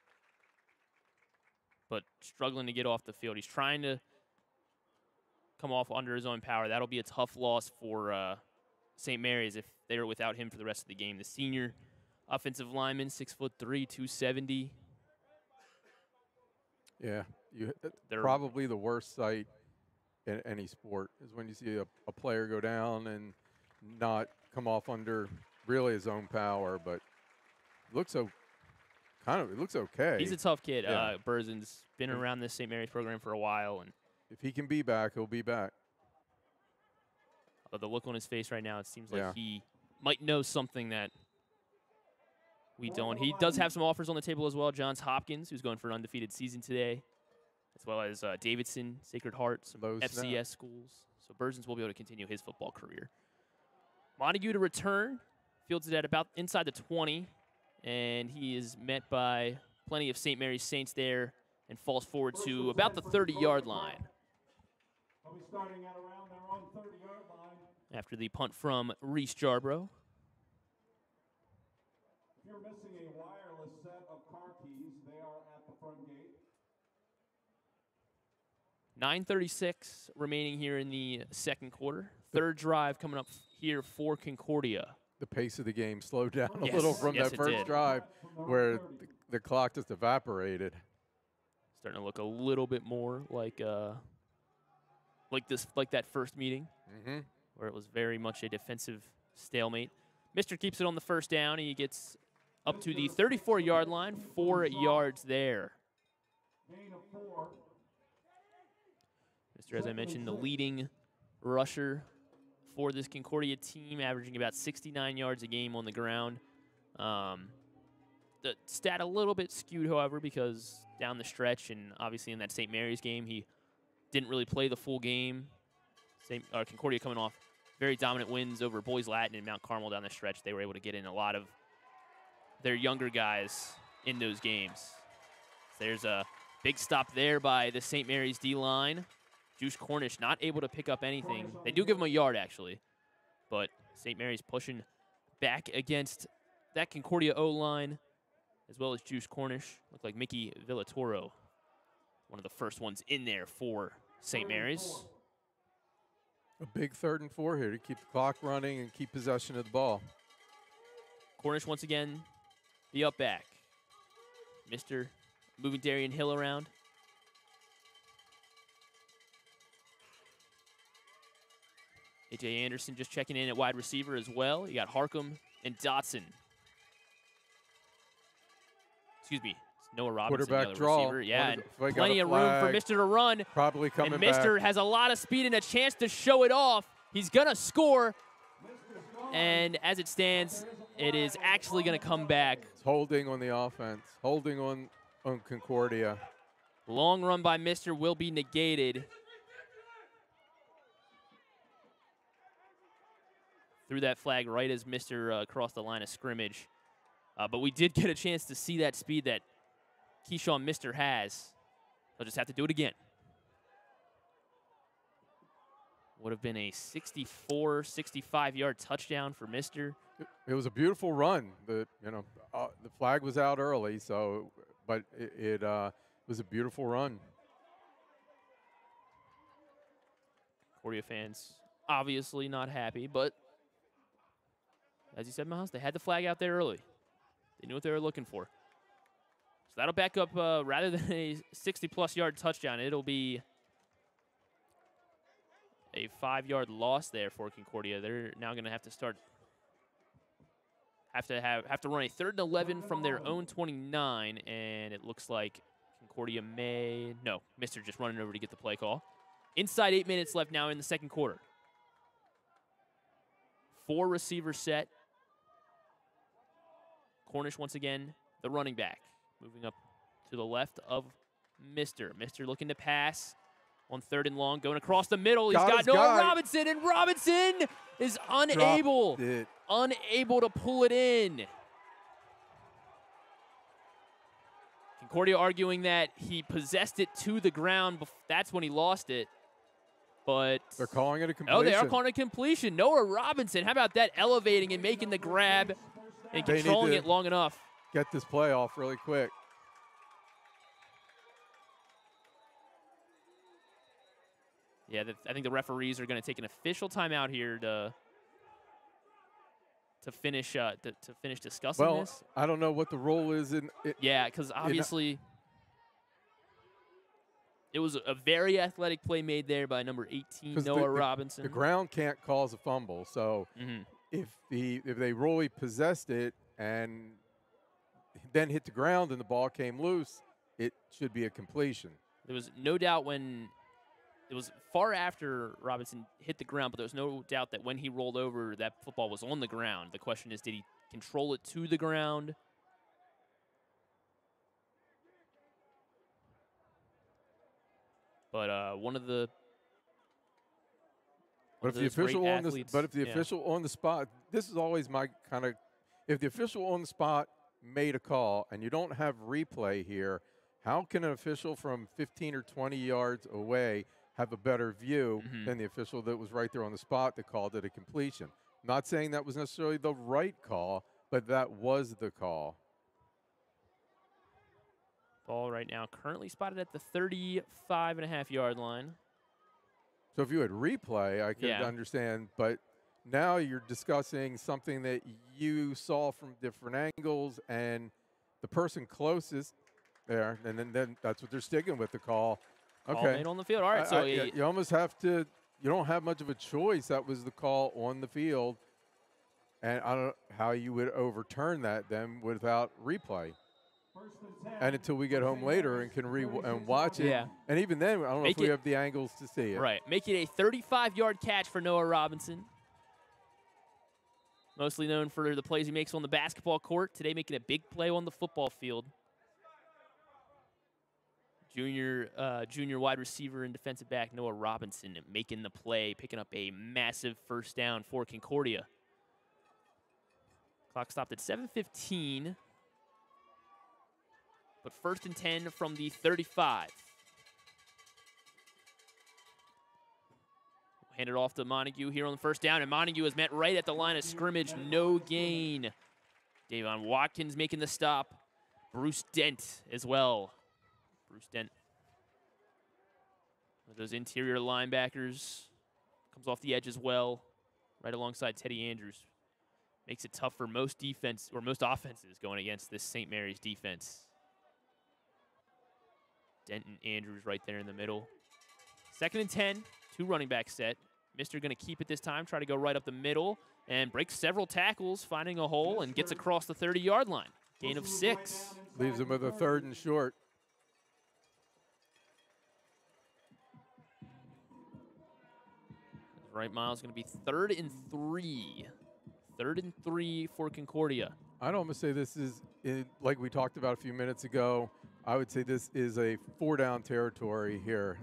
But struggling to get off the field. He's trying to come off under his own power. That'll be a tough loss for uh, Saint Mary's if they're without him for the rest of the game. The senior offensive lineman, six foot three, two seventy. Yeah, you, probably the worst sight in any sport is when you see a, a player go down and not come off under really his own power, but looks so kind of it looks okay. He's a tough kid. Yeah. Uh, Berzin's been around this Saint Mary's program for a while, and if he can be back, he'll be back. Uh, the look on his face right now, it seems like Yeah. he might know something that we don't. He does have some offers on the table as well. Johns Hopkins, who's going for an undefeated season today, as well as uh, Davidson, Sacred Heart, some Low F C S snap. schools. So Berzin's will be able to continue his football career. Montague to return, fields it at about inside the twenty, and he is met by plenty of Saint Mary's Saints there and falls forward to about the thirty-yard line. I'll be starting at around their own thirty-yard line. After the punt from Reese Jarbrough. If you're missing a wireless set of car keys, they are at the front gate. nine thirty-six remaining here in the second quarter. Third drive coming up here for Concordia. The pace of the game slowed down a Yes. little from Yes, that it first did. drive where the, the clock just evaporated. Starting to look a little bit more like uh, like this, like that first meeting, Mm-hmm. where it was very much a defensive stalemate. Mister keeps it on the first down. He gets up to the thirty-four-yard line, four yards there. Gain of four. Mister, as I mentioned, the leading rusher for this Concordia team, averaging about sixty-nine yards a game on the ground. Um, the stat a little bit skewed, however, because down the stretch and obviously in that Saint Mary's game, he didn't really play the full game. Saint, uh, Concordia coming off very dominant wins over Boys Latin and Mount Carmel down the stretch. They were able to get in a lot of their younger guys in those games. So there's a big stop there by the Saint Mary's D-line. Juice Cornish not able to pick up anything. They do give him a yard, actually. But Saint Mary's pushing back against that Concordia O-line, as well as Juice Cornish. Looked like Mickey Villatoro, one of the first ones in there for Saint Mary's. A big third and four here to keep the clock running and keep possession of the ball. Cornish once again, the up back. Mister moving Darian Hill around. A J Anderson just checking in at wide receiver as well. You got Harcum and Dotson. Excuse me, it's Noah Robinson, the Quarterback other draw. receiver. Yeah, What and is- if I got plenty a of room for flag, Mister to run. Probably coming And Mister back. has a lot of speed and a chance to show it off. He's going to score. And as it stands, it is actually going to come back. It's holding on the offense, holding on, on Concordia. Long run by Mister will be negated. Threw that flag right as Mister Uh, crossed the line of scrimmage. Uh, but we did get a chance to see that speed that Keyshawn Mister has. He'll just have to do it again. Would have been a sixty-four, sixty-five-yard touchdown for Mister It, it was a beautiful run. The you know uh, the flag was out early, so but it, it uh, was a beautiful run. Concordia fans obviously not happy, but as you said, Miles, they had the flag out there early. They knew what they were looking for. So that'll back up, uh, rather than a sixty-plus yard touchdown, it'll be a five-yard loss there for Concordia. They're now going to have to start, have to have have to run a third and eleven from their own twenty-nine, and it looks like Concordia may no, Mister just running over to get the play call. Inside eight minutes left now in the second quarter. Four receiver set. Cornish once again, the running back, moving up to the left of Mister Mister looking to pass on third and long, going across the middle. He's Got got his Noah guy. Robinson, and Robinson is unable, Dropped it. unable to pull it in. Concordia arguing that he possessed it to the ground. Bef- That's when he lost it. But They're calling it a completion. oh, they are calling it completion. Noah Robinson, how about that, elevating and making the grab and They need controlling to it long enough. Get this play off really quick. Yeah, the, I think the referees are going to take an official timeout here to to finish uh, to, to finish discussing Well, this. I don't know what the role is in it. Yeah, because obviously it was a very athletic play made there by number eighteen, Noah the, the, Robinson. The ground can't cause a fumble, so mm-hmm. if the if they really possessed it and then hit the ground and the ball came loose, it should be a completion. There was no doubt when it was far after Robinson hit the ground, but there was no doubt that when he rolled over, that football was on the ground. The question is, did he control it to the ground? But uh, one of the But if the official on the but if the yeah. official on the spot, this is always my kind of, if the official on the spot made a call and you don't have replay here, how can an official from fifteen or twenty yards away have a better view mm-hmm. than the official that was right there on the spot that called it a completion? Not saying that was necessarily the right call, but that was the call. Ball right now currently spotted at the thirty-five and a half yard line. So if you had replay, I could yeah. understand, but now you're discussing something that you saw from different angles, and the person closest there, and then, then that's what they're sticking with, the call. Call okay. made on the field. All right, I, so I, you, you almost have to. You don't have much of a choice. That was the call on the field, and I don't know how you would overturn that then without replay. And until we get home later and can re and watch it, yeah. and even then, I don't Make know if we it, have the angles to see it. Right, make it a thirty-five yard catch for Noah Robinson. Mostly known for the plays he makes on the basketball court. Today, making a big play on the football field. Junior, uh, junior wide receiver and defensive back Noah Robinson making the play, picking up a massive first down for Concordia. Clock stopped at seven fifteen. But first and ten from the thirty-five. Hand it off to Montague here on the first down, and Montague is met right at the line of scrimmage. No gain. Davon Watkins making the stop. Bruce Dent as well. Bruce Dent. One of those interior linebackers. Comes off the edge as well. Right alongside Teddy Andrews. Makes it tough for most defense, or most offenses going against this Saint Mary's defense. Denton Andrews right there in the middle. Second and ten, two running back set. Mister going to keep it this time, try to go right up the middle, and breaks several tackles, finding a hole, and gets across the thirty yard line. Gain of six. Leaves him with a third and short. Right, Miles, going to be third and three. Third and three for Concordia. I'd almost say this is, in, like we talked about a few minutes ago, I would say this is a four-down territory here.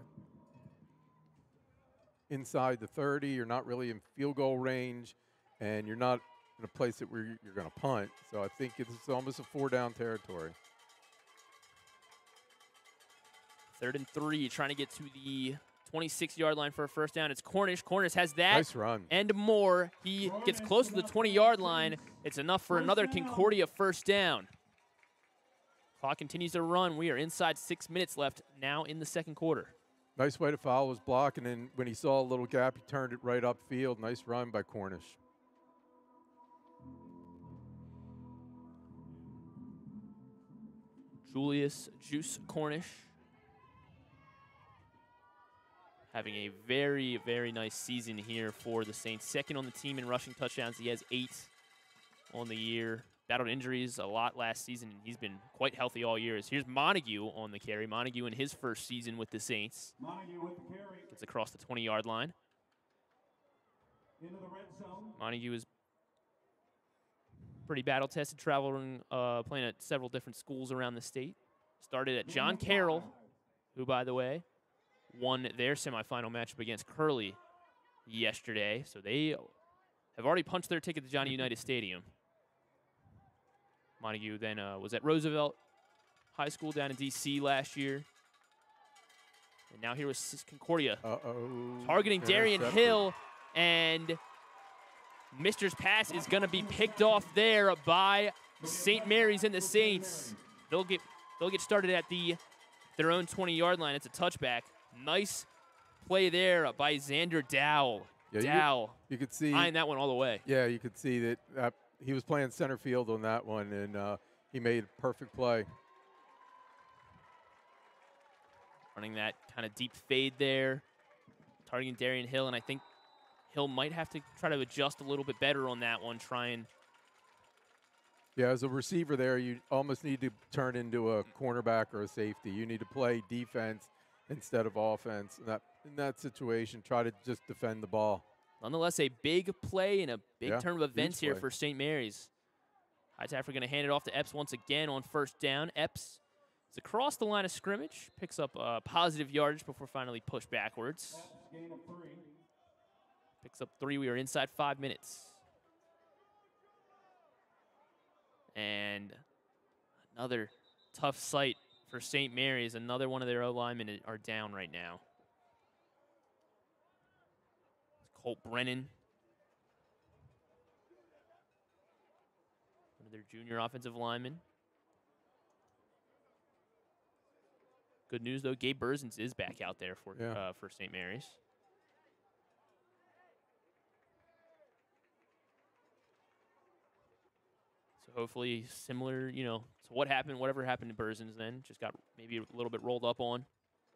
Inside the thirty, you're not really in field goal range, and you're not in a place that where you're going to punt. So I think it's almost a four-down territory. Third and three, trying to get to the twenty-six yard line for a first down. It's Cornish. Cornish has that. Nice run. And more. He gets close to the twenty yard line. It's enough for another Concordia first down. Clock continues to run. We are inside six minutes left now in the second quarter. Nice way to foul his block, and then when he saw a little gap, he turned it right upfield. Nice run by Cornish. Julius Juice Cornish having a very, very nice season here for the Saints. Second on the team in rushing touchdowns. He has eight on the year. Battled injuries a lot last season, and he's been quite healthy all year. Here's Montague on the carry. Montague in his first season with the Saints. Montague with the carry. Gets across the twenty yard line. Into the red zone. Montague is pretty battle-tested, traveling, uh, playing at several different schools around the state. Started at John Carroll, who, by the way, won their semifinal matchup against Curley yesterday. So they have already punched their ticket to Johnny Unitas Stadium. Montague then uh, was at Roosevelt High School down in D C last year. And now here was Concordia. Uh-oh. Targeting Darian Hill, and Mister's pass is going to be picked off there by Saint Mary's and the Saints. They'll get they'll get started at the their own twenty-yard line. It's a touchback. Nice play there by Xander Dowell. Yeah, Dowell. You, you could see eyeing that one all the way. Yeah, you could see that uh, he was playing center field on that one, and uh, he made a perfect play. Running that kind of deep fade there, targeting Darian Hill, and I think Hill might have to try to adjust a little bit better on that one, try and Yeah, as a receiver there, you almost need to turn into a cornerback or a safety. You need to play defense instead of offense. In that, in that situation, try to just defend the ball. Nonetheless, a big play and a big Yeah, turn of events here play. for Saint Mary's. Hightower going to hand it off to Epps once again on first down. Epps is across the line of scrimmage, picks up uh, positive yardage before finally pushed backwards. Gain of three. Picks up three. We are inside five minutes. And another tough sight for Saint Mary's. Another one of their O-linemen are down right now. Colt Brennan, one of their junior offensive linemen. Good news, though, Gabe Berzins is back out there for Yeah. uh, for Saint Mary's. So hopefully similar, you know, to what happened, whatever happened to Berzins then, just got maybe a little bit rolled up on.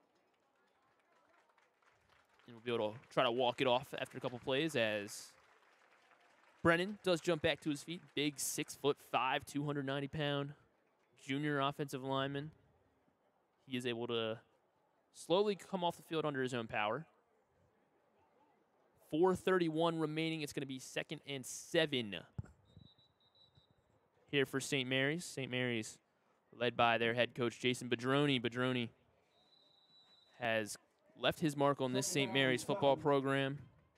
And we'll be able to try to walk it off after a couple plays as Brennan does jump back to his feet. Big six foot five, two hundred ninety pound junior offensive lineman. He is able to slowly come off the field under his own power. four thirty-one remaining. It's going to be second and seven here for Saint Mary's. Saint Mary's led by their head coach, Jason Bedroni. Bedroni has left his mark on this Saint Mary's football program.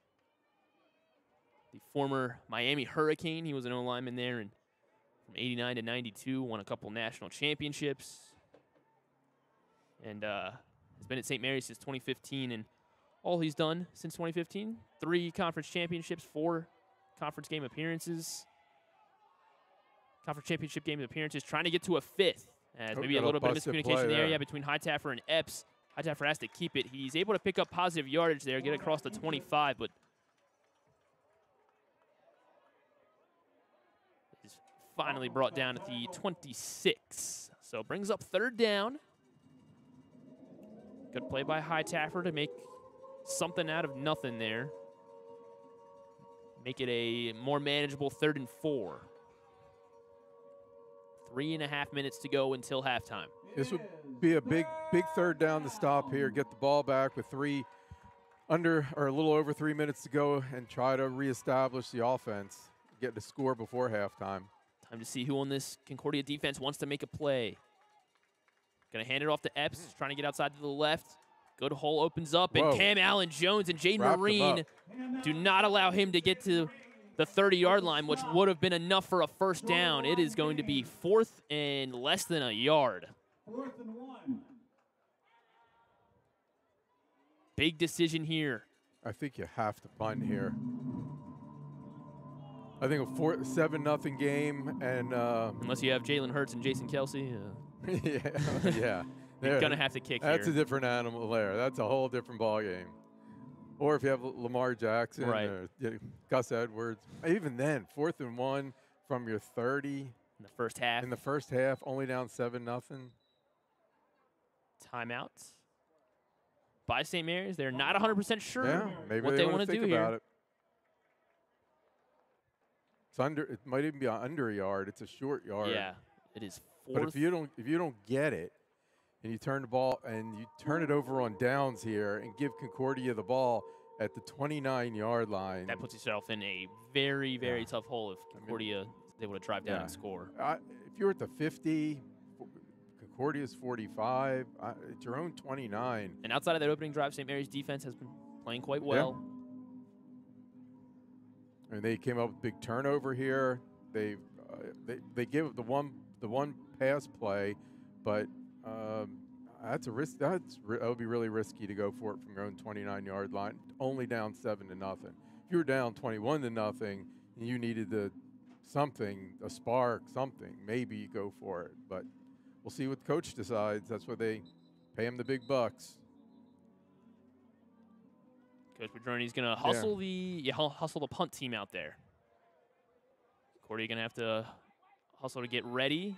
The former Miami Hurricane. He was an O-lineman there and from eighty-nine to ninety-two, won a couple national championships. And uh, has been at Saint Mary's since twenty fifteen. And all he's done since twenty fifteen, three conference championships, four conference game appearances. Conference championship game appearances, trying to get to a fifth. As Oh, maybe a got a little bit of busted miscommunication play there, there. yeah, between Hightower and Epps. Hightower has to keep it. He's able to pick up positive yardage there, get across the twenty-five, but is finally brought down at the twenty-six. So brings up third down. Good play by Hightower to make something out of nothing there. Make it a more manageable third and four. Three and a half minutes to go until halftime. This would be a big, big third down to stop here. Get the ball back with three under or a little over three minutes to go and try to reestablish the offense. Get the score before halftime. Time to see who on this Concordia defense wants to make a play. Going to hand it off to Epps, trying to get outside to the left. Good hole opens up, and Whoa. Cam Allen Jones and Jaden Wrapped him Marine up. do not allow him to get to the thirty-yard line, which would have been enough for a first down. It is going to be fourth and less than a yard. Fourth and one. Big decision here. I think you have to punt here. I think a four, seven nothing game, and uh, Unless you have Jalen Hurts and Jason Kelsey, uh, yeah, yeah. you're There- going to have to kick That's here. a different animal there. That's a whole different ball game. Or if you have L- Lamar Jackson Right. or yeah, Gus Edwards. Even then, fourth and one from your thirty In the first half, in the first half, only down seven nothing. timeouts by Saint Mary's. They're not one hundred percent sure Yeah, maybe what they, they want want to to think do about here. it. It's under. It might even be a under a yard. It's a short yard. Yeah, it is But fourth. if you don't, if you don't get it, and you turn the ball and you turn it over on downs here and give Concordia the ball at the twenty-nine yard line, That puts yourself in a very, very Yeah. tough hole if Concordia is able to drive down Yeah. and score. I, if you're at the fifty, Concordia's forty-five. I, it's your own twenty-nine. And outside of that opening drive, Saint Mary's defense has been playing quite well. And they came up with a big turnover here. They uh, they they give the one the one pass play, but um, that's a risk. That's ri- that would be really risky to go for it from your own twenty-nine yard line. Only down seven to nothing. If you were down twenty-one to nothing, you needed the something, a spark, something, maybe you go for it. But we'll see what the coach decides. That's why they pay him the big bucks. Coach Madroni's going to hustle yeah. the yeah, hustle the punt team out there. Concordia going to have to hustle to get ready.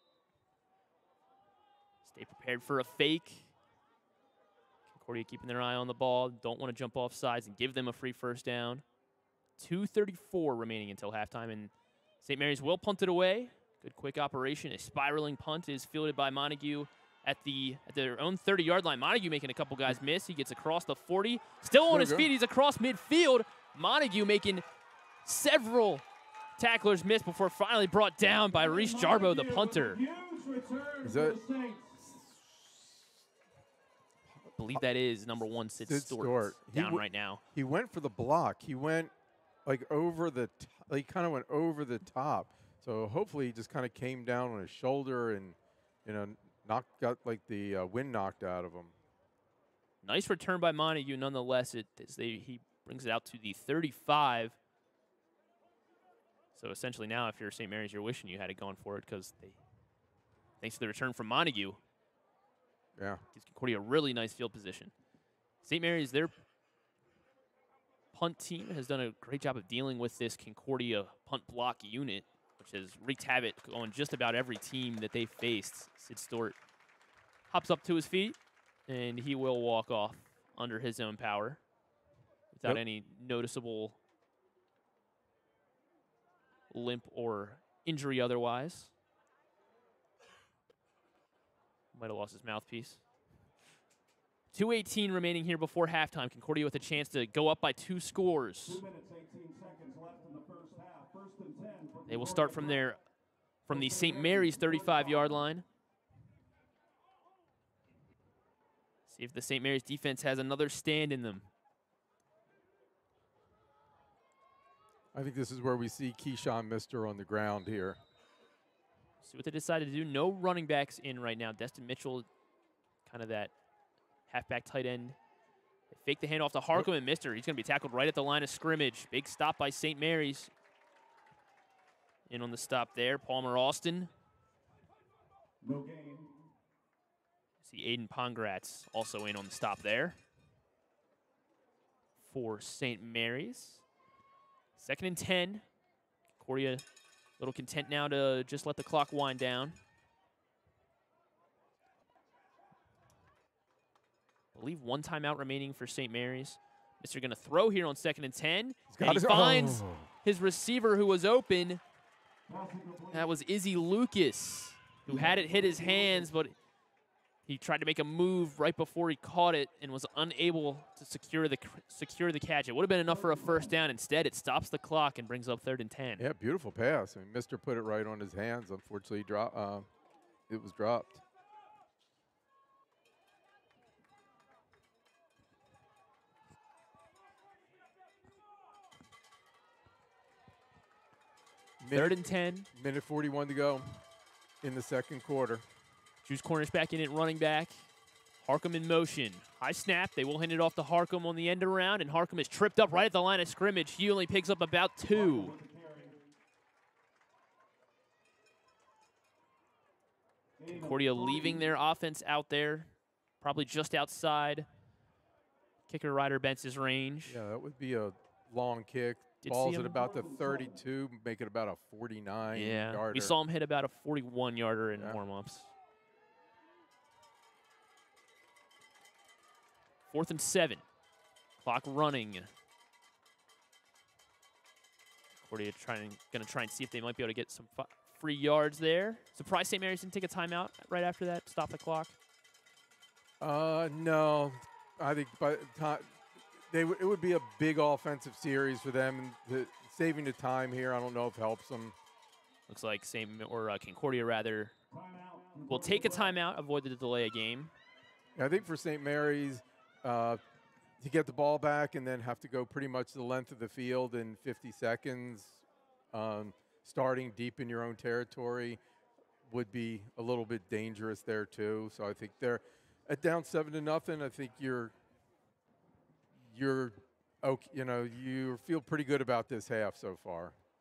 Stay prepared for a fake. Concordia keeping their eye on the ball. Don't want to jump off sides and give them a free first down. two thirty-four remaining until halftime, and Saint Mary's will punt it away. Good quick operation. A spiraling punt is fielded by Montague at the at their own thirty-yard line. Montague making a couple guys miss. He gets across the forty. Still on his feet. He's across midfield. Montague making several tacklers miss before finally brought down by Reese Jarbo, the punter. Is that? I believe that is number one, Sid, Sid Stewart, Stewart. down right now. He went for the block. He went like over the, t he kind of went over the top. So hopefully he just kind of came down on his shoulder and, you know, knocked, got like the uh, wind knocked out of him. Nice return by Montague, nonetheless. It as they, he brings it out to the thirty-five. So essentially now, if you're Saint Mary's, you're wishing you had it going for it because they, thanks to the return from Montague, yeah, gives Concordia a really nice field position. Saint Mary's, their punt team has done a great job of dealing with this Concordia punt block unit, which has wreaked havoc on just about every team that they faced. Sid Stewart hops up to his feet, and he will walk off under his own power without yep. any noticeable limp or injury otherwise. Might have lost his mouthpiece. two eighteen remaining here before halftime. Concordia with a chance to go up by two scores. Two minutes, eighteen seconds left in the first half. First and ten. They will start from there, from the Saint Mary's thirty-five-yard line. See if the Saint Mary's defense has another stand in them. I think this is where we see Keyshawn Mister on the ground here. See what they decided to do. No running backs in right now. Destin Mitchell, kind of that halfback tight end. They fake the handoff to Harcum and Mister. He's going to be tackled right at the line of scrimmage. Big stop by Saint Mary's. In on the stop there, Palmer Austin. No gain. See Aiden Pongratz also in on the stop there for Saint Mary's. Second and ten. Concordia a little content now to just let the clock wind down. I believe one timeout remaining for Saint Mary's. Mister going to throw here on second and ten. And he his, finds oh. his receiver who was open. That was Izzy Lucas, who had it hit his hands, but he tried to make a move right before he caught it and was unable to secure the secure the catch. It would have been enough for a first down. Instead, it stops the clock and brings up third and ten. Yeah, beautiful pass. I mean, Mister put it right on his hands. Unfortunately, dro uh, it was dropped. Third and ten. Minute forty-one to go in the second quarter. Choose corners back in at running back. Harcum in motion. High snap. They will hand it off to Harcum on the end around, and Harcum is tripped up right at the line of scrimmage. He only picks up about two. Concordia leaving their offense out there, probably just outside kicker Ryder Bentz's range. Yeah, that would be a long kick. Did Ball's at about the thirty-two, make it about a forty-nine yeah, yarder. We saw him hit about a forty-one yarder in yeah. warm-ups. Fourth and seven. Clock running. Concordia trying, gonna try and see if they might be able to get some free yards there. Surprised Saint Mary's didn't take a timeout right after that. Stop the clock. Uh, no, I think by the time they w it would be a big offensive series for them, and the, saving the time here, I don't know if helps them. Looks like Saint or uh, Concordia rather will take a timeout, avoid the delay of game. I think for Saint Mary's, uh, to get the ball back and then have to go pretty much the length of the field in fifty seconds, um, starting deep in your own territory, would be a little bit dangerous there too. So I think they're at down seven to nothing. I think you're you're okay. You know, you feel pretty good about this half so far.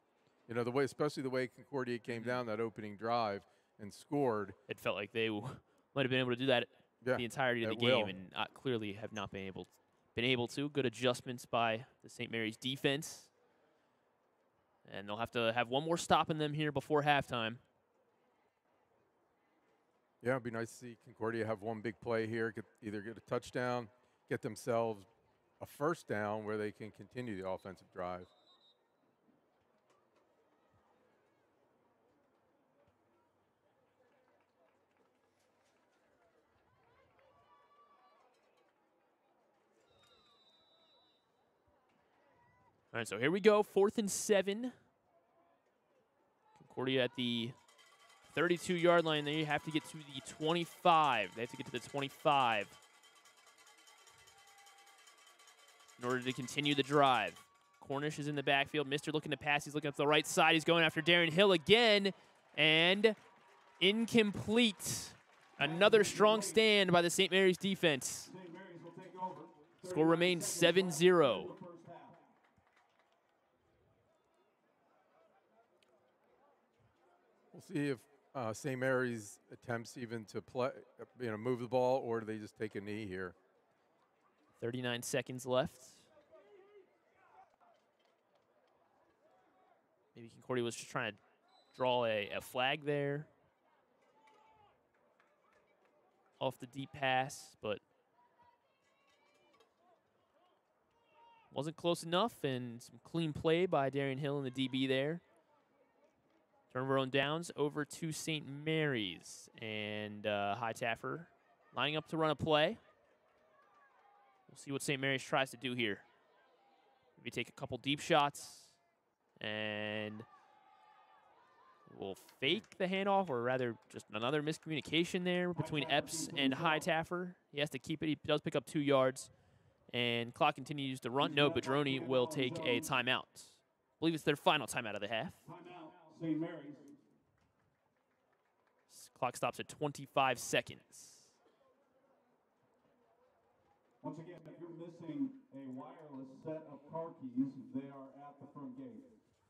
You know, the way, especially the way Concordia came down that opening drive and scored. It felt like they w- might have been able to do that Yeah, the entirety of the at game, will. and uh, clearly have not been able been able to. Good adjustments by the Saint Mary's defense, and they'll have to have one more stop in them here before halftime. Yeah, it'd be nice to see Concordia have one big play here, get, either get a touchdown, get themselves a first down where they can continue the offensive drive. All right, so here we go, fourth and seven. Concordia at the thirty-two yard line. There you have to get to the twenty-five. They have to get to the twenty-five in order to continue the drive. Cornish is in the backfield. Mister looking to pass. He's looking up the right side. He's going after Darren Hill again, and incomplete. Another strong stand by the Saint Mary's defense. Score remains seven zero. We'll see if uh, Saint Mary's attempts even to play, you know, move the ball, or do they just take a knee here? thirty-nine seconds left. Maybe Concordia was just trying to draw a, a flag there off the deep pass, but wasn't close enough, and some clean play by Darian Hill and the D B there. Turnover on downs over to Saint Mary's, and uh, Hightaffer lining up to run a play. We'll see what Saint Mary's tries to do here. Maybe take a couple deep shots, and we'll fake the handoff, or rather just another miscommunication there between Epps and Hightaffer. He has to keep it. He does pick up two yards, and clock continues to run. No, Badroni will take a timeout. I believe it's their final timeout of the half. Saint Mary's. Clock stops at twenty-five seconds. Once again, if you're missing a wireless set of car keys, they are at the front gate.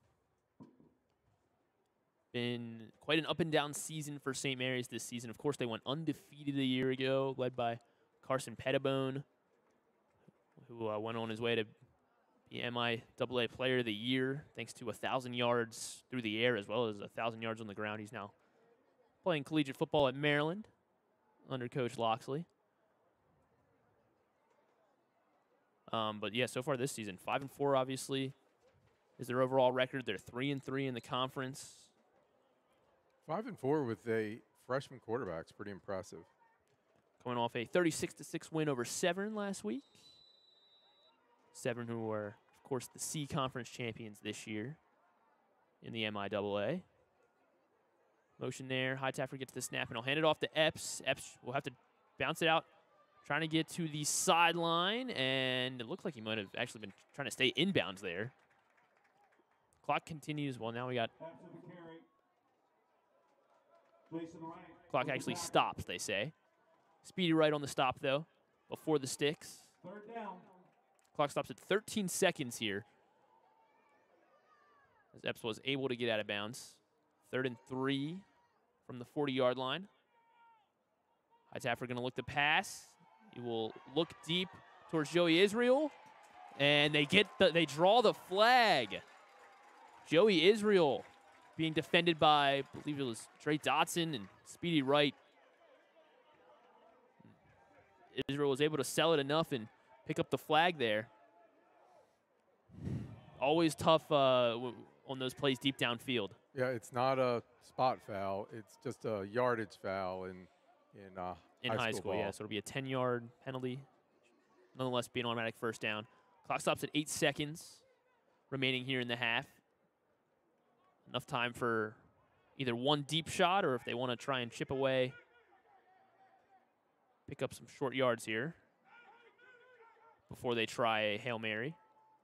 Been quite an up and down season for Saint Mary's this season. Of course, they went undefeated a year ago, led by Carson Pettibone, who uh, went on his way to the M I A A Player of the Year, thanks to one thousand yards through the air as well as one thousand yards on the ground. He's now playing collegiate football at Maryland under Coach Loxley. Um, but, yeah, so far this season, five and four obviously is their overall record. They're three and three in the conference. Five and four with a freshman quarterback is pretty impressive. Coming off a thirty-six to six win over Severn last week. Severn, who were, of course, the C Conference champions this year in the M I A A. Motion there. Hightaffer gets the snap, and he'll hand it off to Epps. Epps will have to bounce it out, trying to get to the sideline, and it looked like he might have actually been trying to stay inbounds there. Clock continues. Well, now we got... Clock actually stops, they say. Speedy Wright on the stop, though, before the sticks. Third down. Clock stops at thirteen seconds here, as Epps was able to get out of bounds. Third and three from the forty yard line. Hightaffer going to look to pass. He will look deep towards Joey Israel, and they get the, they draw the flag. Joey Israel being defended by, I believe it was Trey Dotson and Speedy Wright. Israel was able to sell it enough and pick up the flag there. Always tough uh, w on those plays deep downfield. Yeah, it's not a spot foul. It's just a yardage foul in in uh, in high, high school, school. ball. Yeah, so it'll be a ten yard penalty. Nonetheless, be an automatic first down. Clock stops at eight seconds remaining here in the half. Enough time for either one deep shot, or if they want to try and chip away, pick up some short yards here before they try a Hail Mary.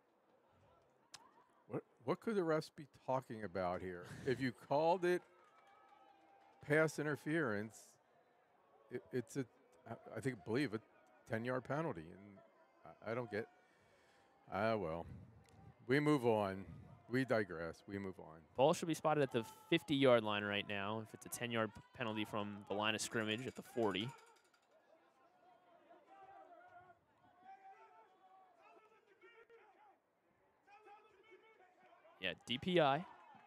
What what could the refs be talking about here? If you called it pass interference, it, it's a I- I think believe a ten yard penalty, and I, I don't get. Ah well, we move on. We digress. We move on. Ball should be spotted at the fifty-yard line right now. If it's a ten-yard penalty from the line of scrimmage at the forty. Yeah, D P I.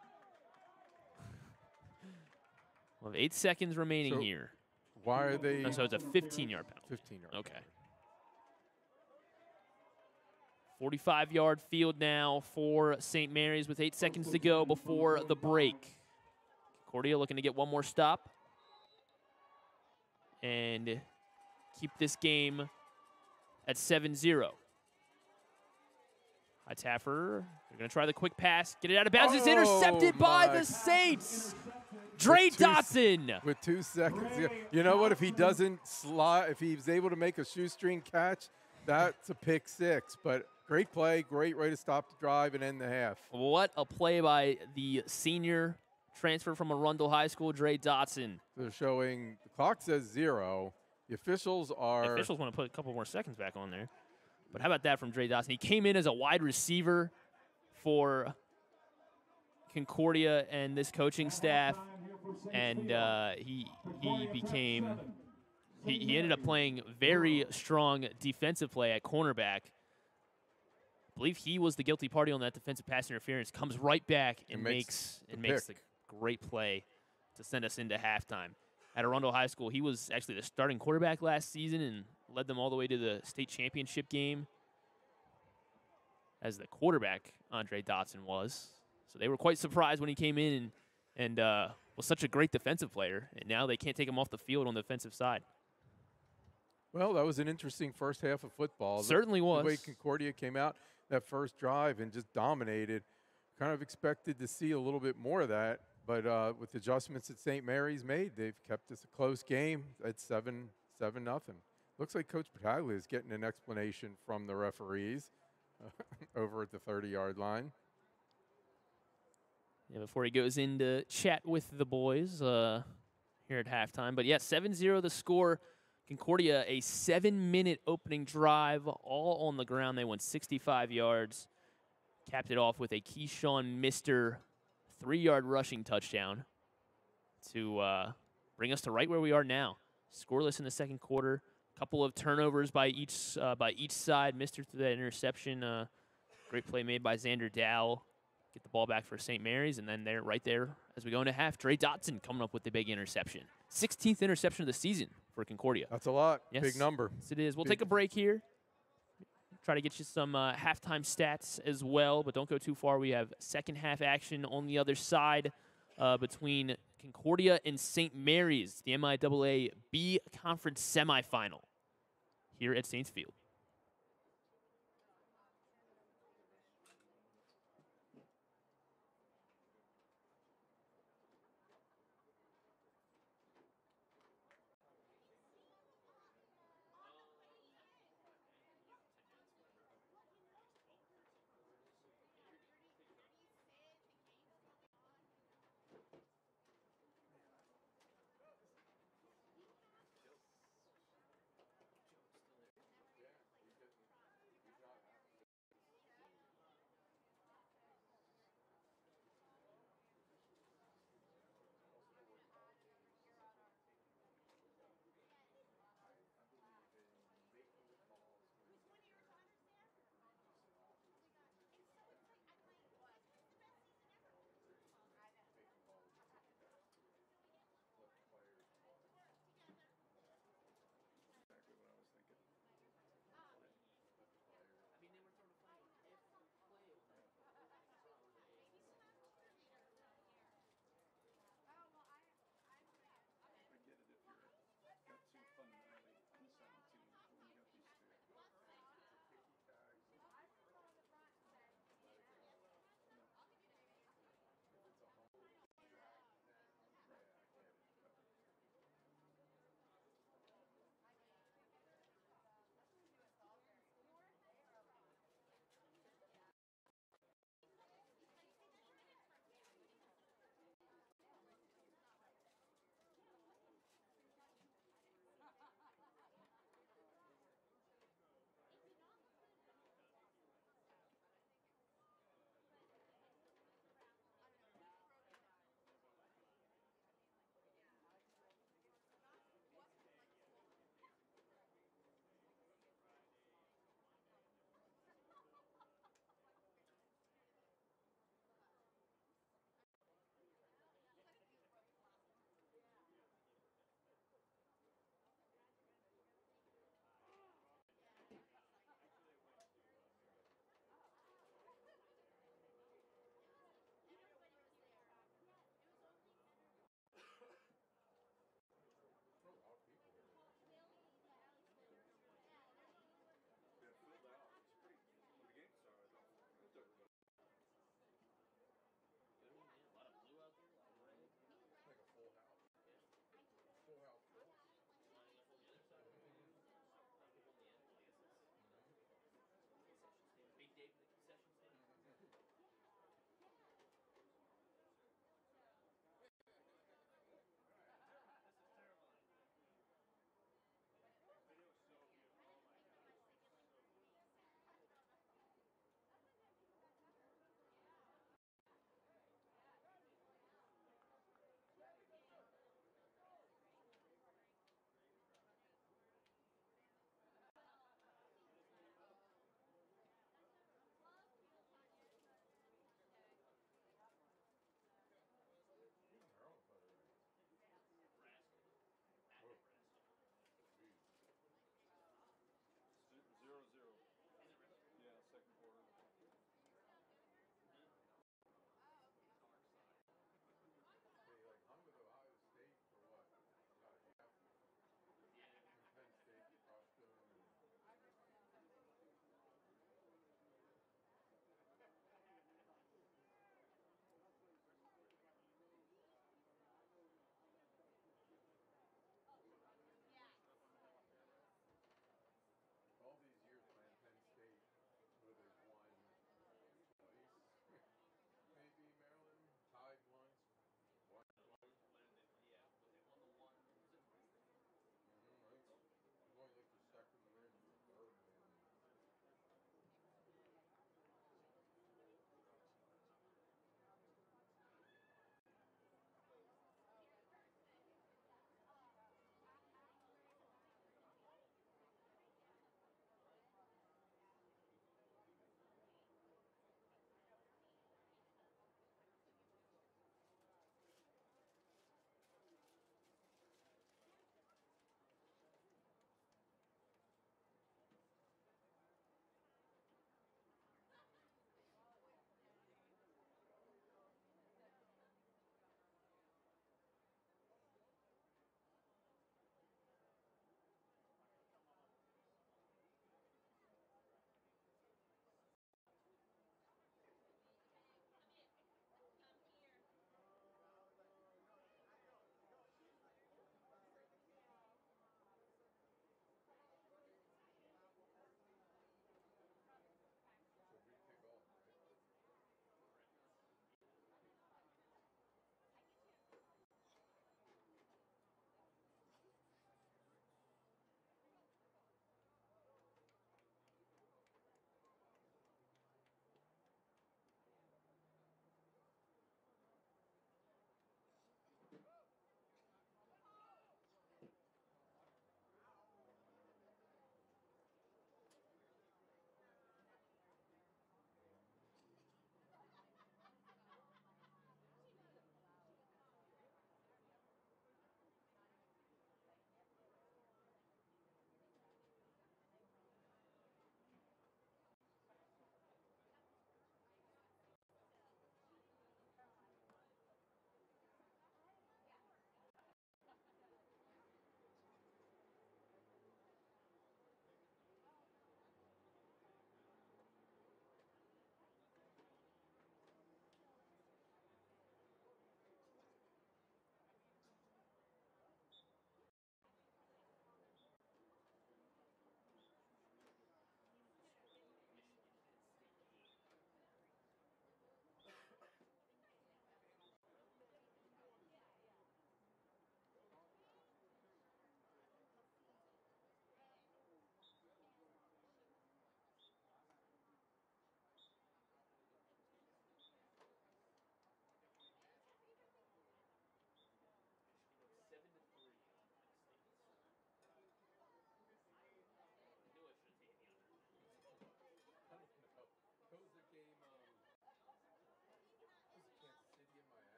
We'll have eight seconds remaining so here. Why are they? Oh, so it's a fifteen-yard penalty. fifteen-yard. Okay. forty-five-yard field now for Saint Mary's with eight seconds to go before the break. Concordia looking to get one more stop and keep this game at seven zero. Hightower, they're going to try the quick pass. Get it out of bounds. It's Oh, intercepted by my. the Saints. Dre With two s- Dotson. With two seconds. to go. You know what? If he doesn't slide, if he's able to make a shoestring catch, that's a pick six. But great play, great way to stop the drive and end the half. What a play by the senior transfer from Arundel High School, Dre Dotson. They're showing, the clock says zero. The officials are. The officials want to put a couple more seconds back on there. But how about that from Dre Dotson? He came in as a wide receiver for Concordia and this coaching staff, and uh, he he became he, he ended up playing very strong defensive play at cornerback. I believe he was the guilty party on that defensive pass interference. Comes right back and, And makes makes and the makes the pick. great play to send us into halftime. At Arundel High School, he was actually the starting quarterback last season and led them all the way to the state championship game as the quarterback, Andre Dotson was. So they were quite surprised when he came in and, and uh, was such a great defensive player, and now they can't take him off the field on the defensive side. Well, that was an interesting first half of football. The- Certainly was. The way Concordia came out that first drive and just dominated. Kind of expected to see a little bit more of that, but uh, with the adjustments that Saint Mary's made, they've kept this a close game at seven, seven nothing. Looks like Coach Pataglia is getting an explanation from the referees uh, over at the thirty-yard line. Yeah, before he goes in to chat with the boys uh, here at halftime. But yeah, seven zero the score. Concordia, a seven-minute opening drive, all on the ground. They went sixty-five yards. Capped it off with a Keyshawn Mister three-yard rushing touchdown to uh, bring us to right where we are now. Scoreless in the second quarter. Couple of turnovers by each uh, by each side. Mister threw that interception. Uh, great play made by Xander Dow. Get the ball back for Saint Mary's, and then they're right there as we go into half. Dre Dotson coming up with the big interception. sixteenth interception of the season for Concordia. That's a lot. Yes. Big number. Yes, it is. We'll Big. take a break here. Try to get you some uh, halftime stats as well, but don't go too far. We have second half action on the other side uh, between Concordia and Saint Mary's, the M I A A B-Conference Semi-Final here at Saints Field.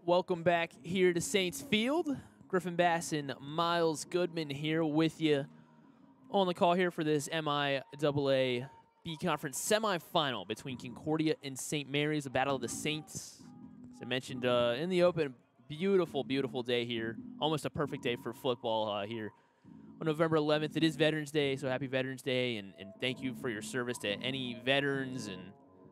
welcome back here to Saints Field. Griffin Bass and Miles Goodman here with you on the call here for this M I A A B-Conference Semi-Final between Concordia and Saint Mary's, a battle of the Saints. As I mentioned uh, in the open, beautiful, beautiful day here. Almost a perfect day for football uh, here. On November eleventh, it is Veterans Day, so happy Veterans Day, and, and thank you for your service to any veterans and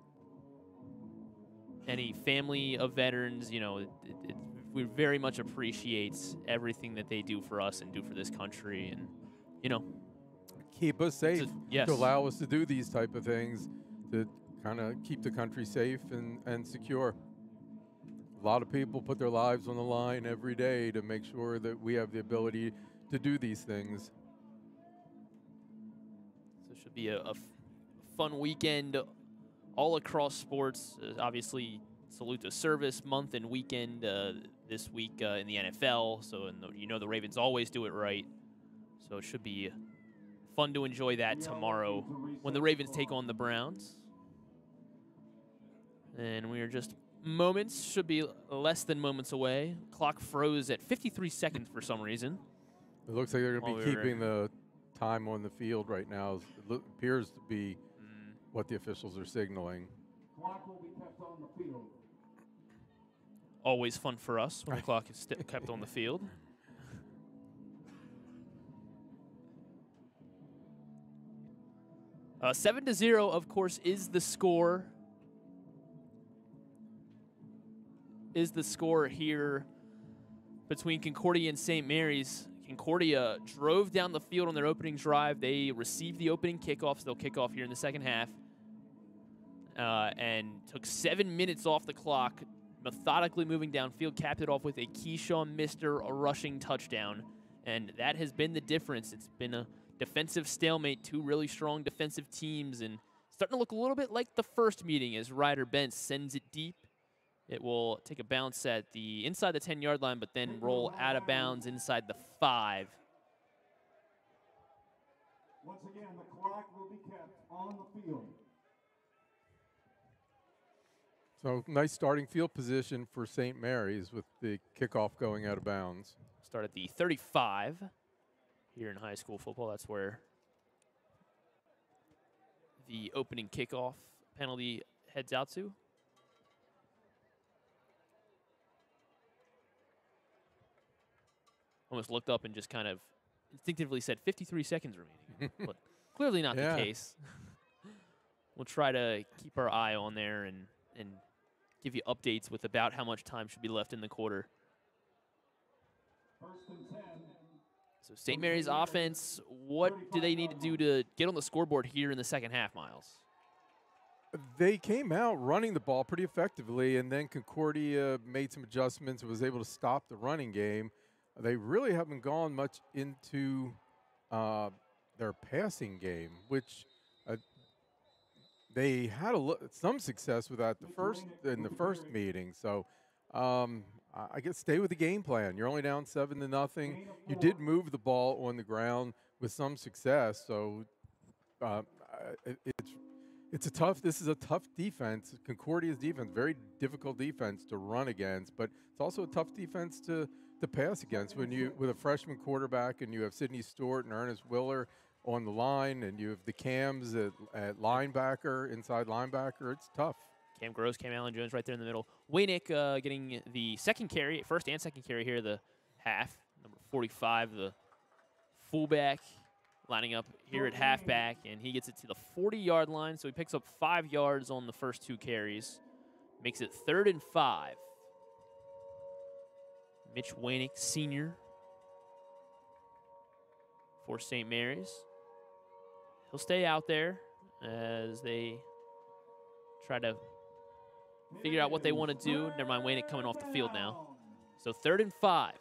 any family of veterans. You know, it, it, we very much appreciate everything that they do for us and do for this country, and, you know. Keep us safe, to, yes. to allow us to do these type of things, to kind of keep the country safe and, and secure. A lot of people put their lives on the line every day to make sure that we have the ability to do these things. So it should be a, a f fun weekend all across sports. Uh, obviously, salute to service month and weekend uh, this week uh, in the N F L. So in the, you know the Ravens always do it right. So it should be fun to enjoy that tomorrow when the Ravens take on the Browns. And we are just moments, should be less than moments away. Clock froze at fifty-three seconds for some reason. It looks like they're going to be we keeping the time on the field right now. It lo appears to be mm. what the officials are signaling. Clock will be kept on the field. Always fun for us when the clock is kept on the field. Uh, seven to zero, of course, is the score. Is the score here between Concordia and Saint Mary's. Concordia drove down the field on their opening drive. They received the opening kickoff, so they'll kick off here in the second half. Uh, and took seven minutes off the clock, methodically moving downfield, capped it off with a Keyshawn Mister a rushing touchdown. And that has been the difference. It's been a defensive stalemate, two really strong defensive teams, and starting to look a little bit like the first meeting as Ryder Bentz sends it deep. It will take a bounce at the inside the ten-yard line, but then roll out of bounds inside the five. Once again, the clock will be kept on the field. So nice starting field position for Saint Mary's with the kickoff going out of bounds. Start at the thirty-five here in high school football. That's where the opening kickoff penalty heads out to. Almost looked up and just kind of instinctively said fifty-three seconds remaining, but clearly not yeah. the case. We'll try to keep our eye on there and, and give you updates with about how much time should be left in the quarter. First and ten. So Saint Mary's offense, what do they need to do to get on the scoreboard here in the second half, Miles? They came out running the ball pretty effectively, and then Concordia made some adjustments and was able to stop the running game. They really haven't gone much into uh, their passing game, which uh, they had a some success with that the first in the first meeting. So um, I guess stay with the game plan. You're only down seven to nothing. You did move the ball on the ground with some success. So uh, it, it's it's a tough. This is a tough defense. Concordia's defense, very difficult defense to run against, but it's also a tough defense to. to pass against when you with a freshman quarterback and you have Sidney Stewart and Ernest Willer on the line and you have the Cams at, at linebacker, inside linebacker. It's tough. Cam Gross, Cam Allen Jones right there in the middle. Waynick uh, getting the second carry, first and second carry here, the half. Number forty-five, the fullback, lining up here at halfback, and he gets it to the forty-yard line, so he picks up five yards on the first two carries. Makes it third and five. Mitch Waynick, senior for Saint Mary's. He'll stay out there as they try to figure out what they want to do. Never mind, Waynick coming off the field now. So third and five.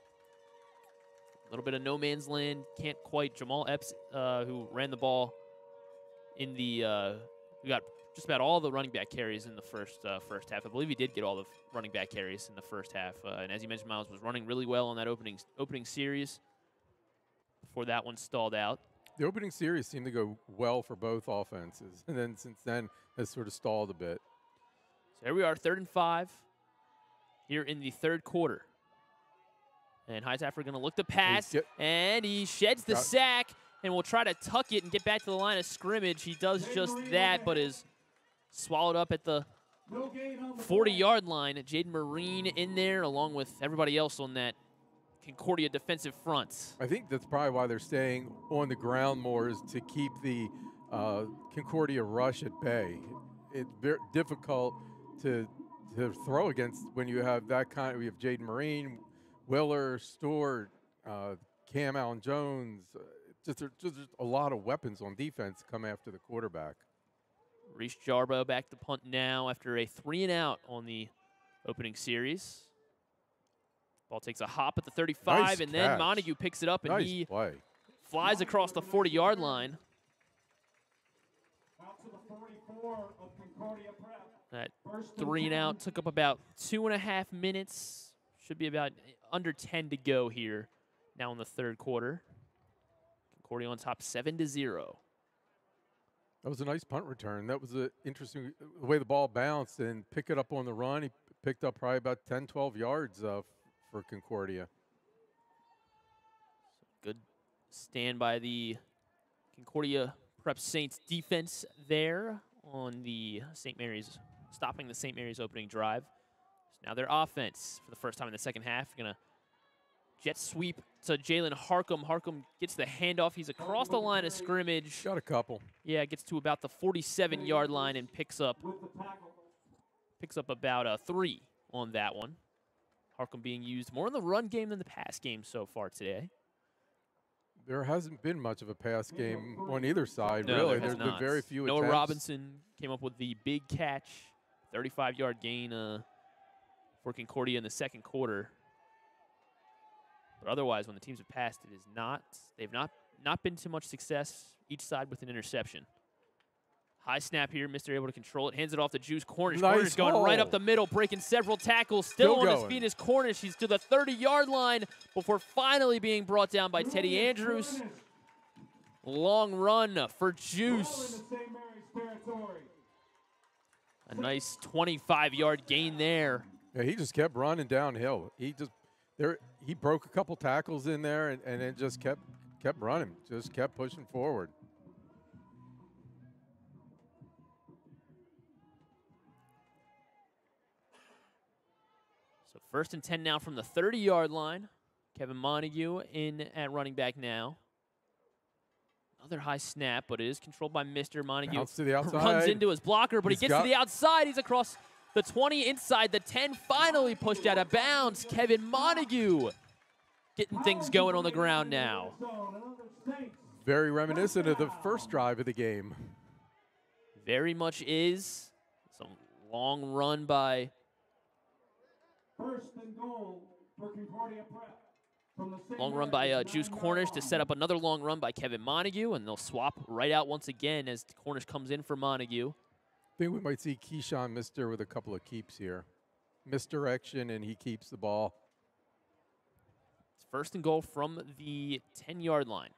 A little bit of no man's land. Can't quite. Jamal Epps, uh, who ran the ball in the, uh, we got just about all the running back carries in the first uh, first half. I believe he did get all the running back carries in the first half. Uh, and as you mentioned, Miles was running really well on that opening opening series before that one stalled out. The opening series seemed to go well for both offenses, and then since then has sort of stalled a bit. So here we are, third and five here in the third quarter. And Hightower going to look to pass, Get, and he sheds the sack and will try to tuck it and get back to the line of scrimmage. He does just that, but is swallowed up at the forty-yard line. Jaden Marine in there, along with everybody else on that Concordia defensive front. I think that's probably why they're staying on the ground more, is to keep the uh, Concordia rush at bay. It's very difficult to to throw against when you have that kind. We have Jaden Marine, Willer, Stewart, uh, Cam Allen Jones. Uh, just, there's just a lot of weapons on defense come after the quarterback. Reese Jarbo back to punt now after a three and out on the opening series. Ball takes a hop at the thirty-five, Nice and catch. then Montague picks it up, and Nice he play. flies across the forty-yard line. Out to the forty-four of Concordia Prep. That three and out took up about two and a half minutes. Should be about under ten to go here now in the third quarter. Concordia on top seven to zero. That was a nice punt return. That was a interesting the way the ball bounced and pick it up on the run. He picked up probably about ten, twelve yards uh, for Concordia. Good stand by the Concordia Prep Saints defense there on the Saint Mary's, stopping the Saint Mary's opening drive. So now their offense for the first time in the second half, gonna jet sweep to Jalen Harcum. Harcum gets the handoff. He's across the line of scrimmage. Got a couple. Yeah, gets to about the forty-seven-yard line and picks up picks up about a three on that one. Harcum being used more in the run game than the pass game so far today. There hasn't been much of a pass game on either side, No, really. there has There's not. been very few Noah attempts. Robinson came up with the big catch, thirty-five-yard gain uh, for Concordia in the second quarter. But otherwise, when the teams have passed, it is not. They've not not been too much success. Each side with an interception. High snap here. Mister able to control it. Hands it off to Juice Cornish. Nice Cornish going hole. right up the middle, breaking several tackles. Still, Still on his going. feet is Cornish. He's to the thirty-yard line before finally being brought down by Teddy Andrews. Long run for Juice. A nice twenty-five-yard gain there. Yeah, he just kept running downhill. He just there. He broke a couple tackles in there, and, and then just kept kept running. Just kept pushing forward. So first and ten now from the thirty-yard line. Kevin Montague in at running back now. Another high snap, but it is controlled by Mister Montague. Bounce to the outside. Runs into his blocker, but He's he gets got to the outside. He's across the twenty, inside the ten, finally pushed out of bounds. Kevin Montague getting things going on the ground now. Very reminiscent of the first drive of the game. Very much is. Some long run by First and goal for Concordia Prep. From the Saint long run by uh, Mary's Juice nine-yard Cornish to line. set up another long run by Kevin Montague, and they'll swap right out once again as Cornish comes in for Montague. I think we might see Keyshawn Mister with a couple of keeps here. Misdirection, and he keeps the ball. It's first and goal from the ten-yard line.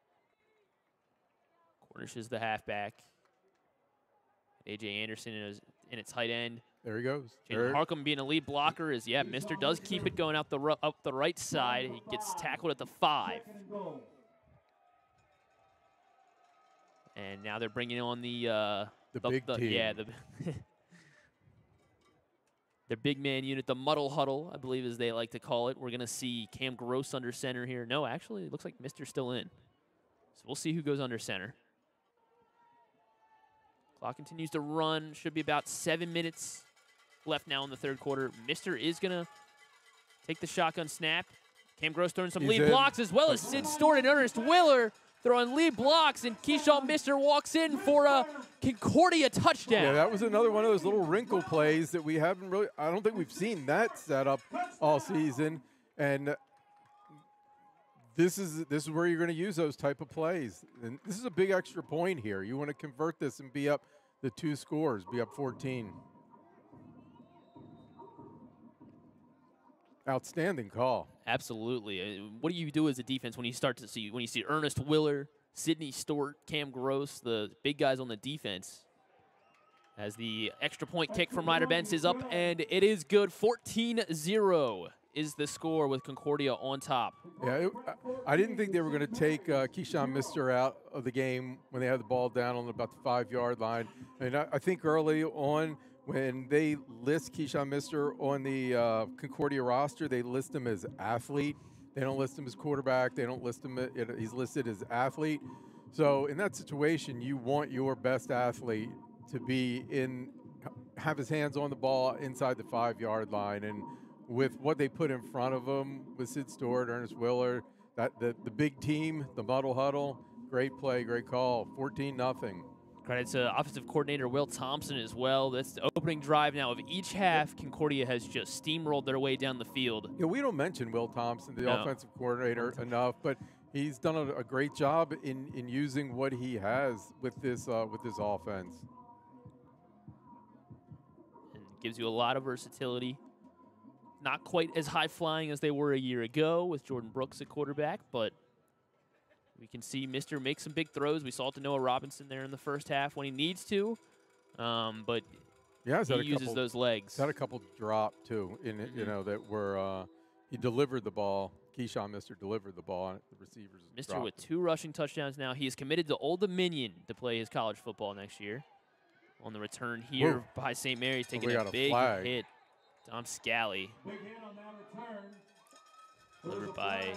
Cornish is the halfback. A J Anderson is in a tight end. There he goes. Jaden There- Harcum being a lead blocker is, yeah, Mister does keep it going out the ru- up the right side. He gets tackled at the five. Second and goal. And now they're bringing on the uh, The big team. Yeah, the their big man unit, the muddle huddle, I believe, as they like to call it. We're gonna see Cam Gross under center here. No, actually, it looks like Mister's still in. So we'll see who goes under center. Clock continues to run. Should be about seven minutes left now in the third quarter. Mister is gonna take the shotgun snap. Cam Gross throwing some He's lead in. blocks, as well as Sid Stewart and Ernest Willer throwing lead blocks, and Keyshawn Mister walks in for a Concordia touchdown. Yeah, that was another one of those little wrinkle plays that we haven't really, I don't think we've seen that set up all season. And this is this is where you're going to use those type of plays. And this is a big extra point here. You want to convert this and be up the two scores, be up fourteen. Outstanding call. Absolutely. Uh, What do you do as a defense when you start to see when you see Ernest Willer, Sidney Stewart, Cam Gross, the big guys on the defense? as the extra point kick from Ryder Bentz is up, and it is good. fourteen zero is the score with Concordia on top. Yeah, it, I didn't think they were going to take uh, Keyshawn Mister out of the game when they had the ball down on about the five-yard line. And I, I think early on when they list Keyshawn Mister on the uh, Concordia roster, they list him as athlete. They don't list him as quarterback. They don't list him, he's listed as athlete. So in that situation, you want your best athlete to be in, have his hands on the ball inside the five-yard line. And with what they put in front of him with Sid Stewart, Ernest Willer, that the, the big team, the muddle huddle, great play, great call, fourteen nothing. Credit to offensive coordinator Will Thompson as well. That's the opening drive now of each half. Concordia has just steamrolled their way down the field. Yeah, we don't mention Will Thompson, the no. offensive coordinator, enough, but he's done a, a great job in, in using what he has with this uh, with this offense. And gives you a lot of versatility. Not quite as high flying as they were a year ago with Jordan Brooks at quarterback, but we can see Mister make some big throws. We saw it to Noah Robinson there in the first half when he needs to, um, but yeah, he uses couple, those legs. He's had a couple drop too, in it, mm-hmm. you know, that were uh, he delivered the ball. Keyshawn Mister delivered the ball. And the receivers. Mister with two rushing touchdowns now. He is committed to Old Dominion to play his college football next year. On the return here Whoa. by Saint Mary's, taking well, a a big flag. hit. Dom Scally. Big hit on that return. Delivered by, I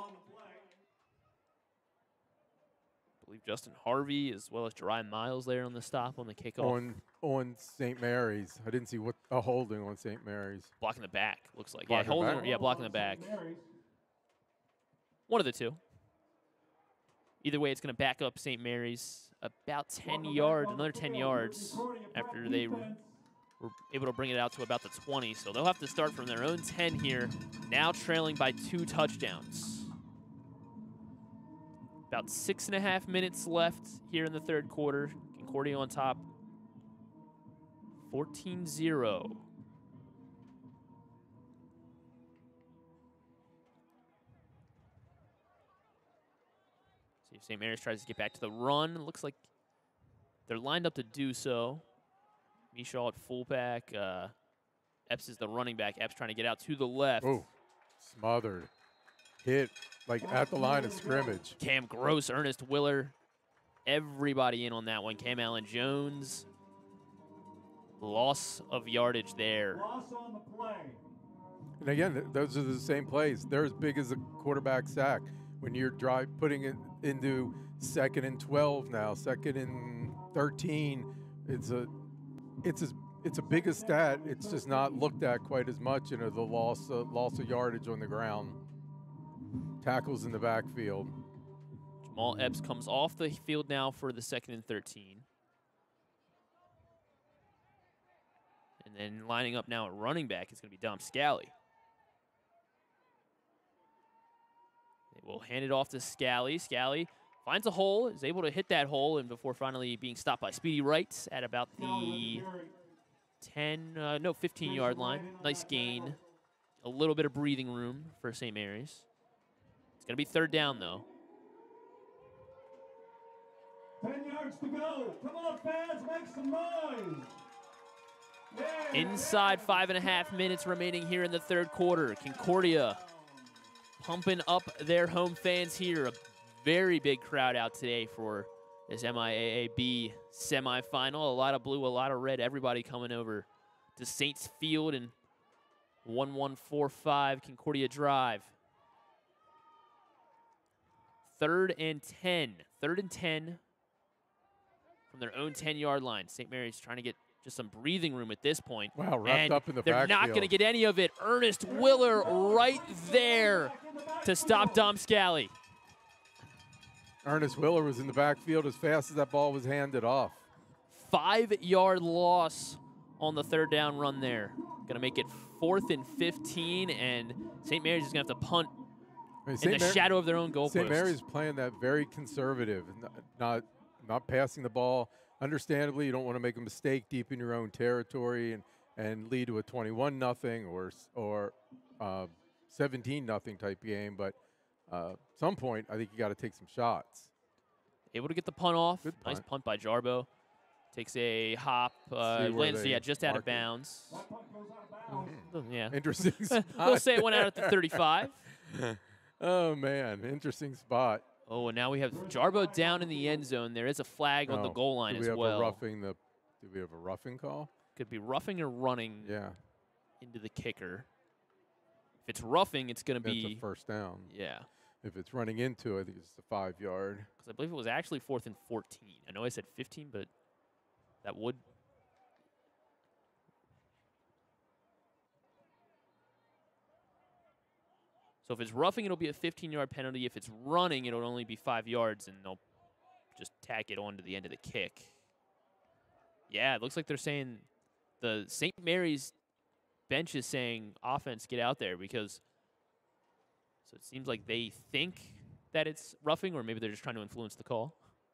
believe, Justin Harvey, as well as Jeriah Miles there on the stop on the kickoff. On on Saint Mary's. I didn't see what a holding on Saint Mary's. Blocking the back, looks like. Blocking yeah, holding, back? yeah, blocking the back. One of the two. Either way, it's going to back up Saint Mary's about ten yards, another ten yards after they were able to bring it out to about the twenty. So they'll have to start from their own ten here, now trailing by two touchdowns. About six and a half minutes left here in the third quarter. Concordia on top, fourteen zero. See if Saint Mary's tries to get back to the run. It looks like they're lined up to do so. Michaud at fullback. Uh, Epps is the running back. Epps trying to get out to the left. Oh, smothered. Hit like at the line of scrimmage. Cam Gross, Ernest Willer, everybody in on that one. Cam Allen Jones. Loss of yardage there. Loss on the play. And again, those are the same plays. They're as big as a quarterback sack. When you're drive, putting it into second and twelve now, second and thirteen, it's a, it's as it's a big a stat. It's just not looked at quite as much. You know, the loss, uh, loss of yardage on the ground, tackles in the backfield. Jamal Epps comes off the field now for the second and thirteen, and then lining up now at running back is going to be Dom Scally. We'll hand it off to Scally. Scally finds a hole, is able to hit that hole, and before finally being stopped by Speedy Wright at about the ten, uh, no, fifteen-yard line. Nice gain. A little bit of breathing room for Saint Mary's. It's going to be third down, though. Ten yards to go. Come on, fans, make some noise. Yeah. Inside five and a half minutes remaining here in the third quarter. Concordia pumping up their home fans here. A very big crowd out today for this M I A A B semifinal. A lot of blue, a lot of red. Everybody coming over to Saints Field and one one four five Concordia Drive. Third and ten. Third and ten from their own ten-yard line. Saint Mary's trying to get just some breathing room at this point. Wow, wrapped and up in the they're backfield. not going to get any of it. Ernest Willer right there to stop Dom Scally. Ernest Willer was in the backfield as fast as that ball was handed off. Five-yard loss on the third down run there. Going to make it fourth and fifteen, and Saint Mary's is going to have to punt I mean, in the Mar shadow of their own goalpost. Saint Mary's playing that very conservative, not, not not passing the ball. Understandably, you don't want to make a mistake deep in your own territory and, and lead to a twenty-one nothing or or uh, seventeen nothing type game. But uh, at some point, I think you got to take some shots. Able to get the punt off. Good Nice punt. punt by Jarbo. Takes a hop, uh, lands, yeah, just out of bounds. Mm-hmm. Yeah. Interesting spot. We'll say it went out at the thirty-five. Oh, man, interesting spot. Oh, and now we have Jarbo down in the end zone. There is a flag on Oh, the goal line do we as have well. A roughing the, do we have a roughing call? Could be roughing or running yeah. into the kicker. If it's roughing, it's going to be a first down. Yeah. If it's running into, I think it's the five yard. Because I believe it was actually fourth and fourteen. I know I said fifteen, but that would. So if it's roughing, it'll be a fifteen yard penalty. If it's running, it'll only be five yards, and they'll just tack it on to the end of the kick. Yeah, it looks like they're saying the Saint Mary's bench is saying offense, get out there, because so it seems like they think that it's roughing, or maybe they're just trying to influence the call.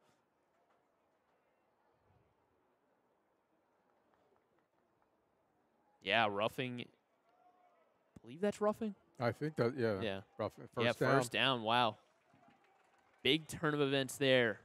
Yeah, roughing. I believe that's roughing. I think that, yeah. Yeah. Roughing. First yeah, down. first down. Wow. Big turn of events there.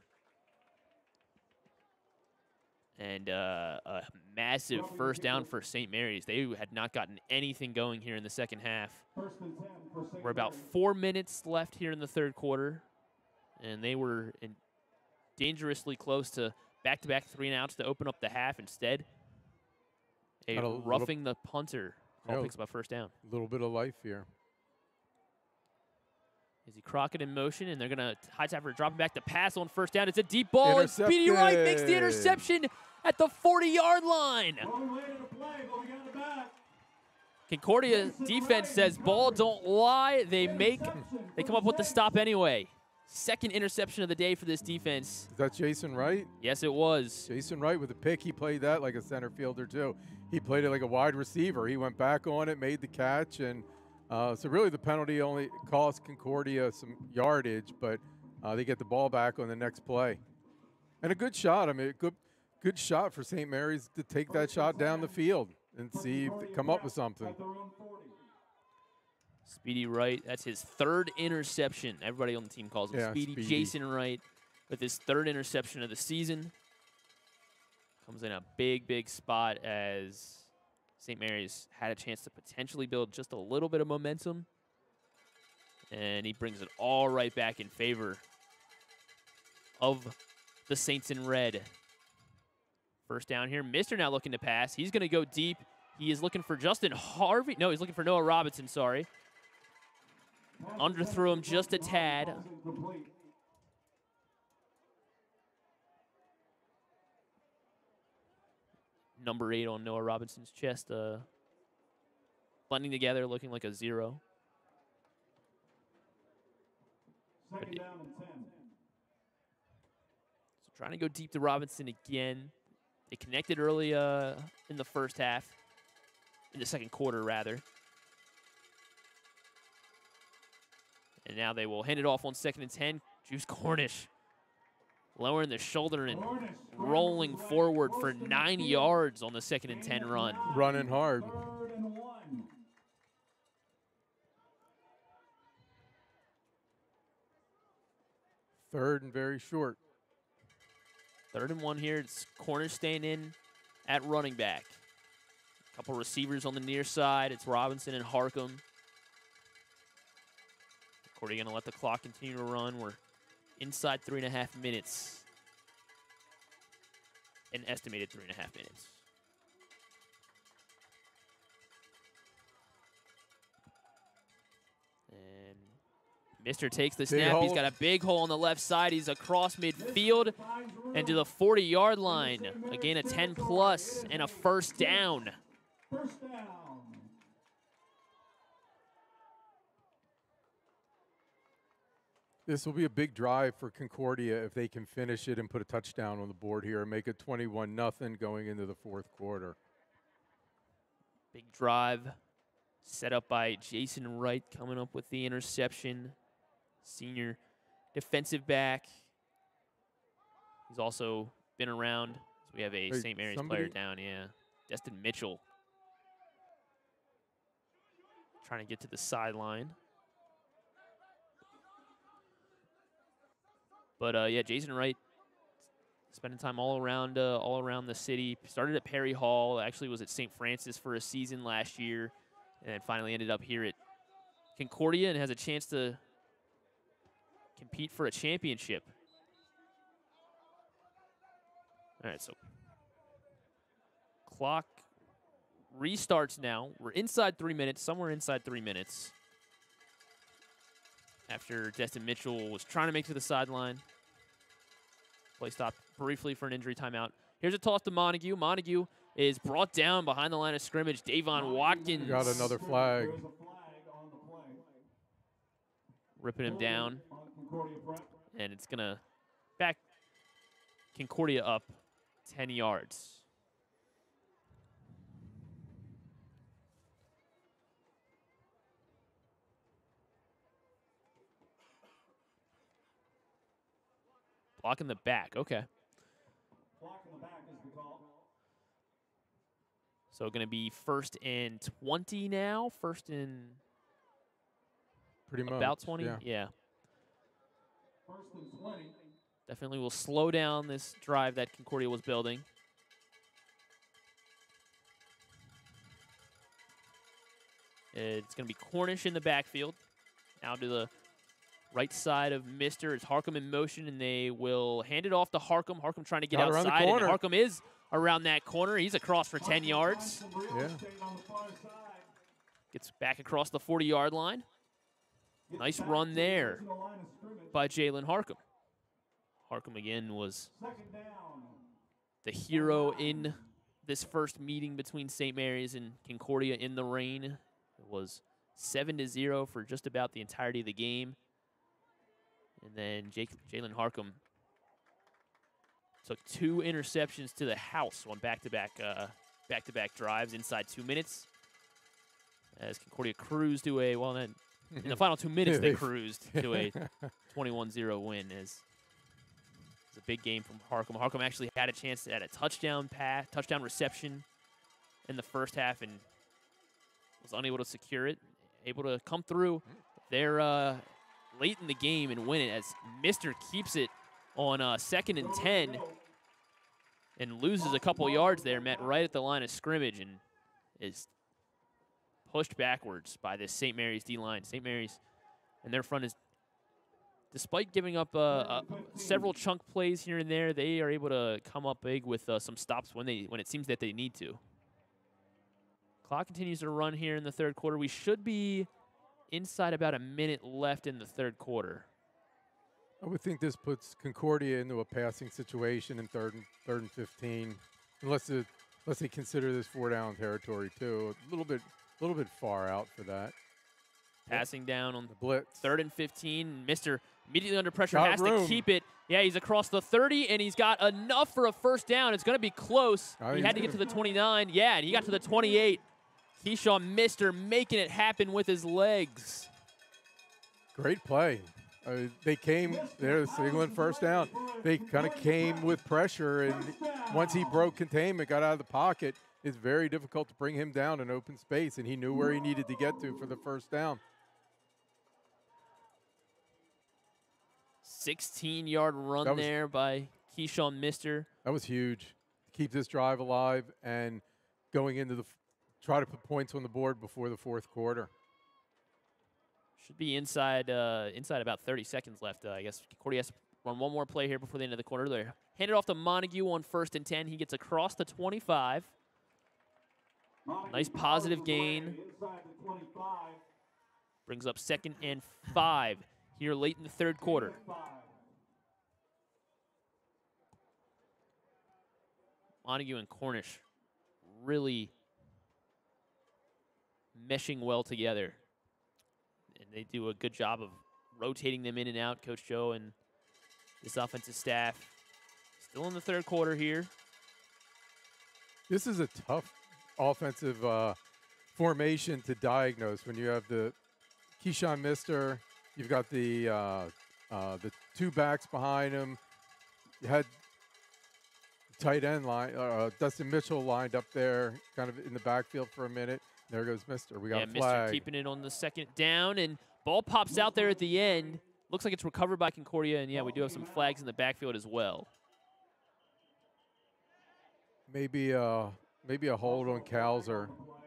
And uh, a massive first down for Saint Mary's. They had not gotten anything going here in the second half. We're about four minutes left here in the third quarter, and they were in dangerously close to back-to-back three and outs to open up the half. Instead, a, a roughing the punter call yeah, picks up a first down. A little bit of life here. Izzy Crockett in motion, and they're going to high tap for dropping back to pass on first down. It's a deep ball, and Speedy Wright makes the interception at the forty yard line. Concordia defense says ball don't lie. They make, they come up with the stop anyway. Second interception of the day for this defense. Is that Jason Wright? Yes, it was. Jason Wright with a pick. He played that like a center fielder too. He played it like a wide receiver. He went back on it, made the catch, and uh, so really the penalty only cost Concordia some yardage, but uh, they get the ball back on the next play. And a good shot. I mean, good, good shot for Saint Mary's to take that shot down the field and see if they come up with something. Speedy Wright, that's his third interception. Everybody on the team calls him yeah, Speedy. Speedy. Jason Wright with his third interception of the season. Comes in a big, big spot as Saint Mary's had a chance to potentially build just a little bit of momentum. And he brings it all right back in favor of the Saints in red. First down here. Mister now looking to pass. He's going to go deep. He is looking for Justin Harvey. No, he's looking for Noah Robinson, sorry. Underthrew him just a tad. Number eight on Noah Robinson's chest. Uh, blending together, looking like a zero. Second down and ten. So trying to go deep to Robinson again. They connected early uh, in the first half. In the second quarter, rather. And now they will hand it off on second and ten. Juice Cornish lowering the shoulder and rolling forward for nine yards on the second and ten run. Running hard. Third and very short. Third and one here. It's Cornish staying in at running back. A couple receivers on the near side. It's Robinson and Harcum. Concordia going to let the clock continue to run. We're inside three and a half minutes. An estimated three and a half minutes. And Mister takes the snap. He's got a big hole on the left side. He's across midfield and to the forty yard line. A gain of ten plus and a first down. First down. This will be a big drive for Concordia if they can finish it and put a touchdown on the board here and make it twenty-one nothing going into the fourth quarter. Big drive set up by Jason Wright coming up with the interception. Senior defensive back. He's also been around. So we have a Hey, Saint Mary's somebody- player down, yeah. Destin Mitchell. Trying to get to the sideline. But, uh, yeah, Jason Wright spending time all around, uh, all around the city. Started at Perry Hall. Actually, was at Saint Francis for a season last year, and finally ended up here at Concordia and has a chance to compete for a championship. All right, so clock restarts now. We're inside three minutes, somewhere inside three minutes. After Destin Mitchell was trying to make to the sideline. Play stopped briefly for an injury timeout. Here's a toss to Montague. Montague is brought down behind the line of scrimmage. Davon Watkins. Got another flag. Ripping him down. And it's going to back Concordia up ten yards. Block in the back, okay. Block in the back is the call. So going to be first and twenty now. First and pretty much about twenty. Yeah. yeah. First and twenty. Definitely will slow down this drive that Concordia was building. It's going to be Cornish in the backfield. Now to the right side of Mister It's Harcum in motion, and they will hand it off to Harcum. Harcum trying to get Got around the outside, and corner. Harcum is around that corner. He's across for ten yards. Yeah. Gets back across the forty-yard line. Nice run there by Jalen Harcum. Harcum, again, was the hero in this first meeting between Saint Mary's and Concordia in the rain. It was seven to zero for just about the entirety of the game. And then Jake, Jalen Harcum took two interceptions to the house on back-to-back uh, back-to-back drives inside two minutes. As Concordia cruised to a, well, then in the final two minutes they cruised to a twenty-one zero win. As it's a big game from Harcum. Harcum actually had a chance at a touchdown pass, touchdown reception in the first half and was unable to secure it. Able to come through there uh, late in the game and win it as Mister keeps it on uh, second and ten and loses a couple yards there, met right at the line of scrimmage, and is pushed backwards by this Saint Mary's D-line. Saint Mary's and their front is, despite giving up uh, uh, several chunk plays here and there, they are able to come up big with uh, some stops when they when it seems that they need to. Clock continues to run here in the third quarter. We should be inside about a minute left in the third quarter. I would think this puts Concordia into a passing situation in third and third and fifteen, unless it, unless they consider this four down territory too. A little bit, a little bit far out for that. Passing down on The blitz. third and fifteen. Mister immediately under pressure Got has room. to keep it. Yeah, he's across the thirty, and he's got enough for a first down. It's going to be close. Oh, he he's had to get to gonna- the twenty-nine. Yeah, and he got to the twenty-eight. Keyshawn Mister making it happen with his legs. Great play. Uh, they came, they're signaling first down. They kind of came with pressure, and once he broke containment, got out of the pocket, it's very difficult to bring him down in open space, and he knew where he needed to get to for the first down. sixteen-yard run That was- there by Keyshawn Mister That was huge. Keep this drive alive and going into the, f- try to put points on the board before the fourth quarter. Should be inside uh, inside about thirty seconds left. Uh, I guess Concordia has to run one more play here before the end of the quarter. They hand it off to Montague on first and ten. He gets across the twenty-five. Nice positive gain. Brings up second and five here late in the third quarter. Montague and Cornish really meshing well together. And they do a good job of rotating them in and out. Coach Joe and this offensive staff still in the third quarter here. This is a tough offensive uh, formation to diagnose when you have the Keyshawn Mister, you've got the uh, uh, the two backs behind him. You had tight end line, uh, Dustin Mitchell lined up there, kind of in the backfield for a minute. There goes Mister We got yeah, a Mister flag. keeping it on the second down, and ball pops out there at the end. Looks like it's recovered by Concordia, and yeah, we do have some flags in the backfield as well. Maybe uh maybe a hold on Kalser.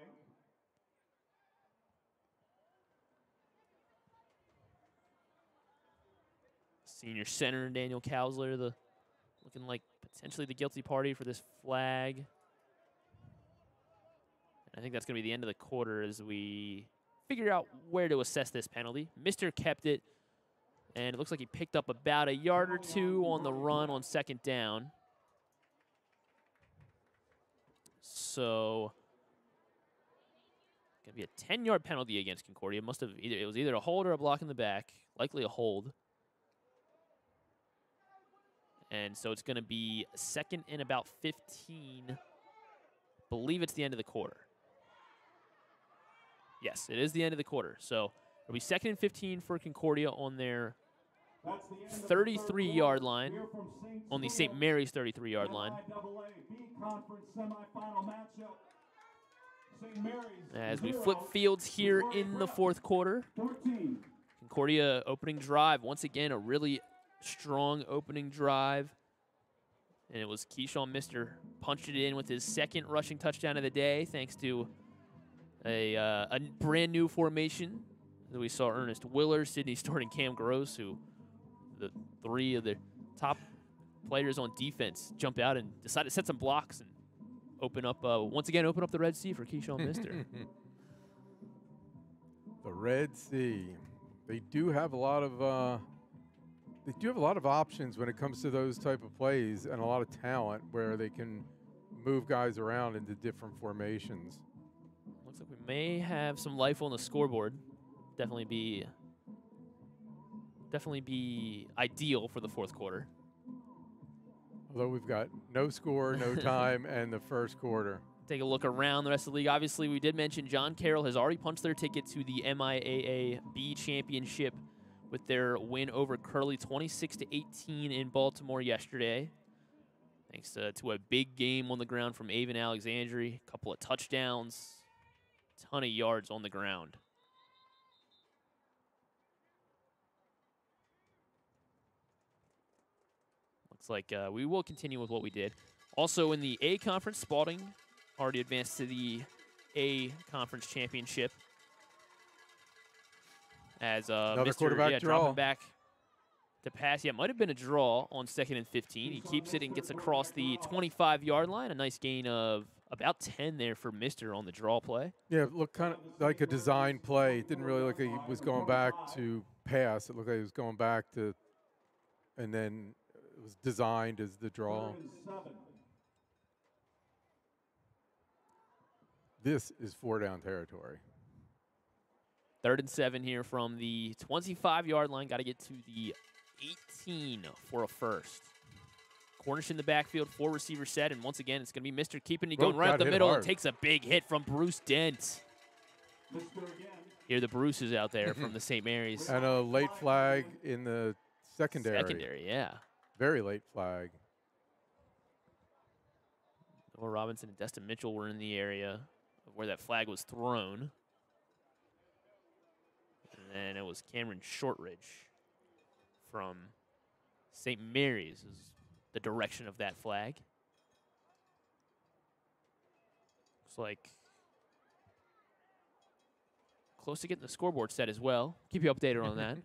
Senior center Daniel Kausler, the looking like potentially the guilty party for this flag. And I think that's going to be the end of the quarter as we figure out where to assess this penalty. Mister kept it, and it looks like he picked up about a yard or two on the run on second down. So, going to be a ten-yard penalty against Concordia. Must have either it was either a hold or a block in the back, likely a hold. And so it's going to be second and about fifteen. I believe it's the end of the quarter. Yes, it is the end of the quarter. So it'll be second and fifteen for Concordia on their thirty-three-yard line, on the Saint Mary's thirty-three-yard line. M I A B-Conference Semi-Final matchup. Saint Mary's As we flip fields here in the fourth quarter. Concordia opening drive. Once again, a really strong opening drive. And it was Keyshawn Mister punched it in with his second rushing touchdown of the day, thanks to a, uh, a brand new formation that we saw Ernest Willer, Sidney Stewart, and Cam Gross, who the three of the top players on defense jump out and decide to set some blocks and open up, uh, once again, open up the Red Sea for Keyshawn Mister. The Red Sea. They do have a lot of uh, they do have a lot of options when it comes to those type of plays, and a lot of talent where they can move guys around into different formations. Looks like we may have some life on the scoreboard. Definitely be definitely be ideal for the fourth quarter. Although we've got no score, no time, and the first quarter. Take a look around the rest of the league. Obviously, we did mention John Carroll has already punched their ticket to the M I A A B Championship with their win over Curly twenty-six to eighteen in Baltimore yesterday. Thanks uh, to a big game on the ground from Avon Alexandria, a couple of touchdowns, ton of yards on the ground. Looks like uh, we will continue with what we did. Also in the A Conference, Spalding already advanced to the A Conference Championship. As uh, Another Mister quarterback yeah, draw. dropping back to pass. Yeah, might have been a draw on second and fifteen. He keeps it and gets across the twenty-five-yard line. A nice gain of about ten there for Mister on the draw play. Yeah, it looked kind of like a design play. It didn't really look like he was going back to pass. It looked like he was going back to, and then it was designed as the draw. This is four down territory. Third and seven here from the twenty-five-yard line. Got to get to the eighteen for a first. Cornish in the backfield, four receiver set, and once again, it's going to be Mister keeping it going right up the middle and takes a big hit from Bruce Dent. Here the Bruces out there from the Saint Mary's. And a late flag in the secondary. Secondary, yeah. Very late flag. Noah Robinson and Destin Mitchell were in the area where that flag was thrown. And then it was Cameron Shortridge from Saint Mary's is the direction of that flag. Looks like close to getting the scoreboard set as well. Keep you updated on that.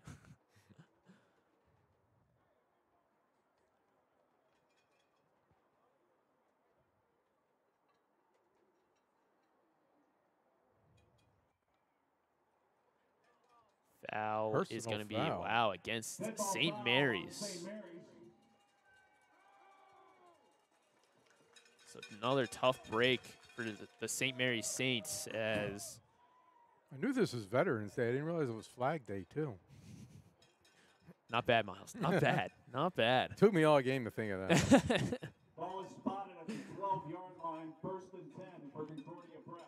Foul Personal is going to be, foul. wow, against Saint Mary's. So another tough break for the, the Saint Mary's Saints as... I knew this was Veterans Day. I didn't realize it was Flag Day, too. Not bad, Miles. Not bad. Not bad. Took me all game to think of that. Ball is spotted at the twelve-yard line, first and ten for Concordia Prep.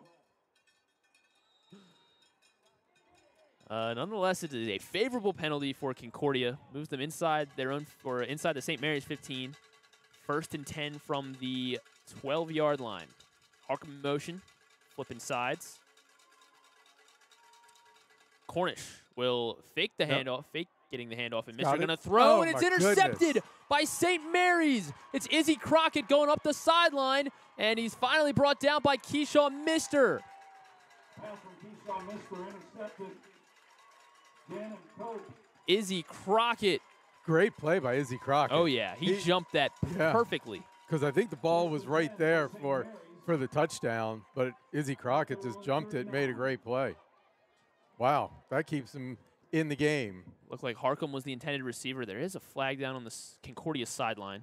Uh, nonetheless, it is a favorable penalty for Concordia. Moves them inside their own, or inside the Saint Mary's fifteen. First and ten from the twelve-yard line. Harkman motion, flipping sides. Cornish will fake the Yep. handoff, fake getting the handoff, and Got Mister it. going to throw, Oh, and it's my intercepted goodness. by Saint Mary's. It's Izzy Crockett going up the sideline, and he's finally brought down by Keyshawn Mister. Pass from Keyshawn Mister intercepted. Gannon Cope. Izzy Crockett. Great play by Izzy Crockett. Oh, yeah. He, He- jumped that Yeah. perfectly. Because I think the ball was right there for, for the touchdown, but Izzy Crockett just jumped it and made a great play. Wow, that keeps him in the game. Looked like Harcum was the intended receiver. There is a flag down on the s- Concordia sideline.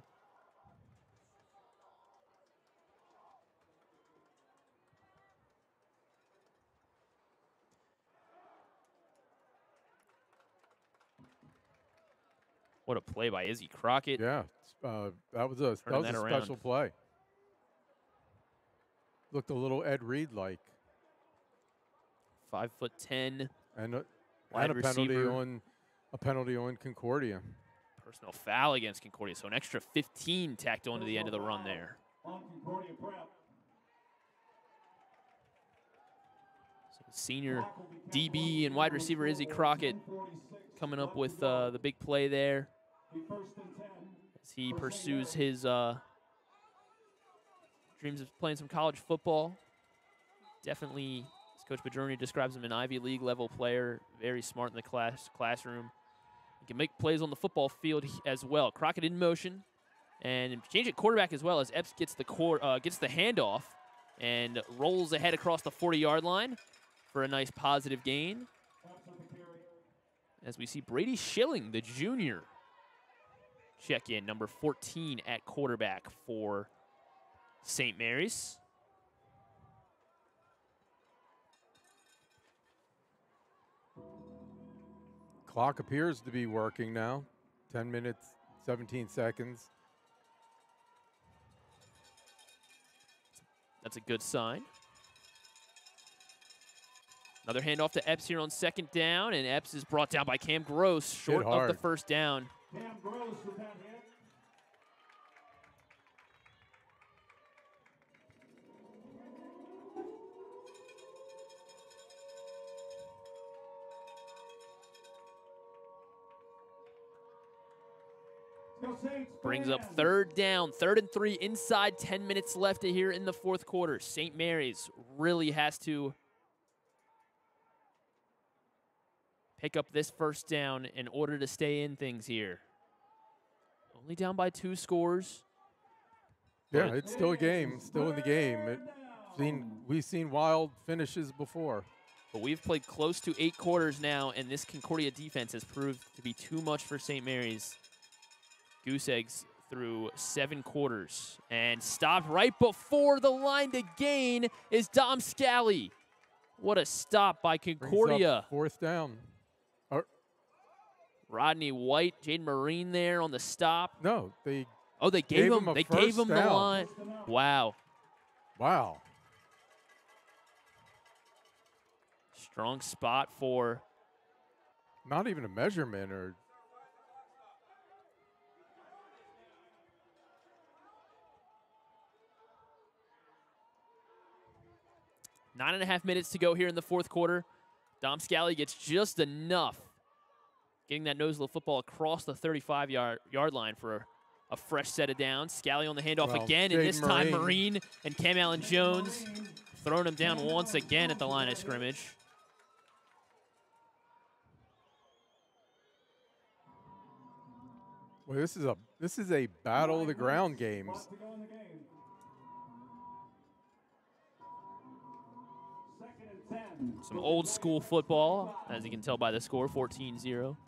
What a play by Izzy Crockett. Yeah, uh, that was a that Turning was that a around. special play. Looked a little Ed Reed like, Five foot ten. and a, Wide and a penalty receiver. on a penalty on Concordia. Personal foul against Concordia. So an extra fifteen tacked on to the end of the run there. On Concordia Prep. So senior D B and wide receiver Izzy Crockett coming up with uh, the big play there as he pursues his uh, dreams of playing some college football. Definitely, as Coach Bajorni describes him, an Ivy League level player, very smart in the class classroom. He can make plays on the football field as well. Crockett in motion, and change at quarterback as well as Epps gets the core, uh, gets the handoff and rolls ahead across the forty-yard line for a nice positive gain. As we see Brady Schilling, the junior, check in, number fourteen at quarterback for Saint Mary's. Clock appears to be working now. ten minutes, seventeen seconds. That's a good sign. Another handoff to Epps here on second down, and Epps is brought down by Cam Gross, short of hard. the first down. Cam Gross with that hit. Brings up third down, third and three inside ten minutes left here in the fourth quarter. Saint Mary's really has to pick up this first down in order to stay in things here. Only down by two scores. Yeah, it's still a game, still in the game. It, seen, we've seen wild finishes before. But we've played close to eight quarters now, and this Concordia defense has proved to be too much for Saint Mary's. Goose Eggs through seven quarters, and stopped right before the line to gain is Dom Scally. What a stop by Brings up Concordia. fourth down. Or, Rodney White, Jaden Marine there on the stop. no, they, Oh, they gave, Gave him, him a they gave first him the down. line. Wow. wow. Strong spot for Not even a measurement or nine and a half minutes to go here in the fourth quarter. Dom Scally gets just enough, getting that nose of the football across the thirty-five yard, yard line for a, a fresh set of downs. Scally on the handoff Well, again, and Jaden this time Marine. Marine and Cam Allen Jones throwing him down once again at the line of scrimmage. well, this is a this is a battle of the ground games. To go in the game. Second and ten. Some old school football, as you can tell by the score, fourteen zero.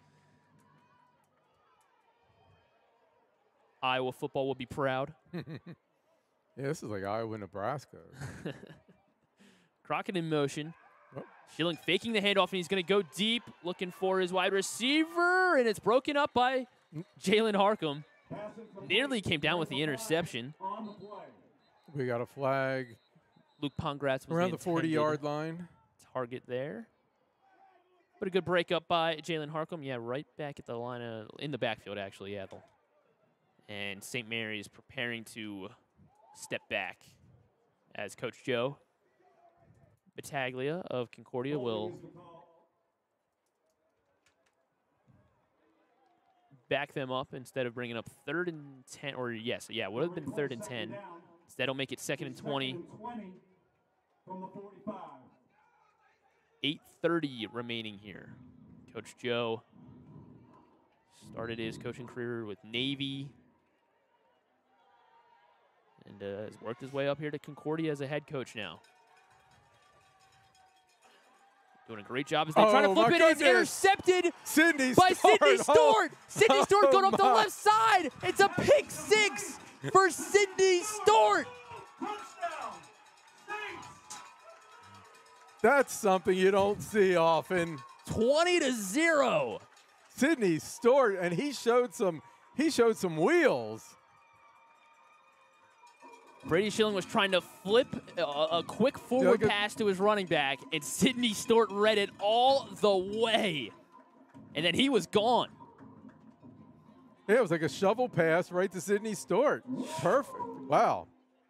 Iowa football will be proud. Yeah, this is like Iowa, Nebraska. Crockett in motion. Oh. Schilling faking the handoff, and he's going to go deep, looking for his wide receiver, and it's broken up by Jalen Harcum. Passing complete. Nearly came down with the interception. On the play. We got a flag Luke Pongratz was around the the forty-yard line. target there. But a good break up by Jalen Harcum. Yeah, right back at the line of, in the backfield, actually, yeah. And Saint Mary's preparing to step back as Coach Joe Battaglia of Concordia will back them up instead of bringing up third and ten, or yes, yeah, it would have been third and ten. Instead, it'll make it second and twenty. eight thirty remaining here. Coach Joe started his coaching career with Navy and uh, has worked his way up here to Concordia as a head coach now. Doing a great job as they oh, try to flip it. Goodness. It's intercepted Sydney by Stewart. Sydney Stewart. Oh, Sydney Stewart oh going up the my. left side. It's a pick six for Sydney Stewart. That's something you don't see often. twenty to zero. Sydney Stewart, and he showed some. He showed some wheels. Brady Schilling was trying to flip a, a quick forward Yeah, pass to his running back, and Sydney Stewart read it all the way. And then he was gone. Yeah, it was like a shovel pass right to Sydney Stewart. Perfect. Wow.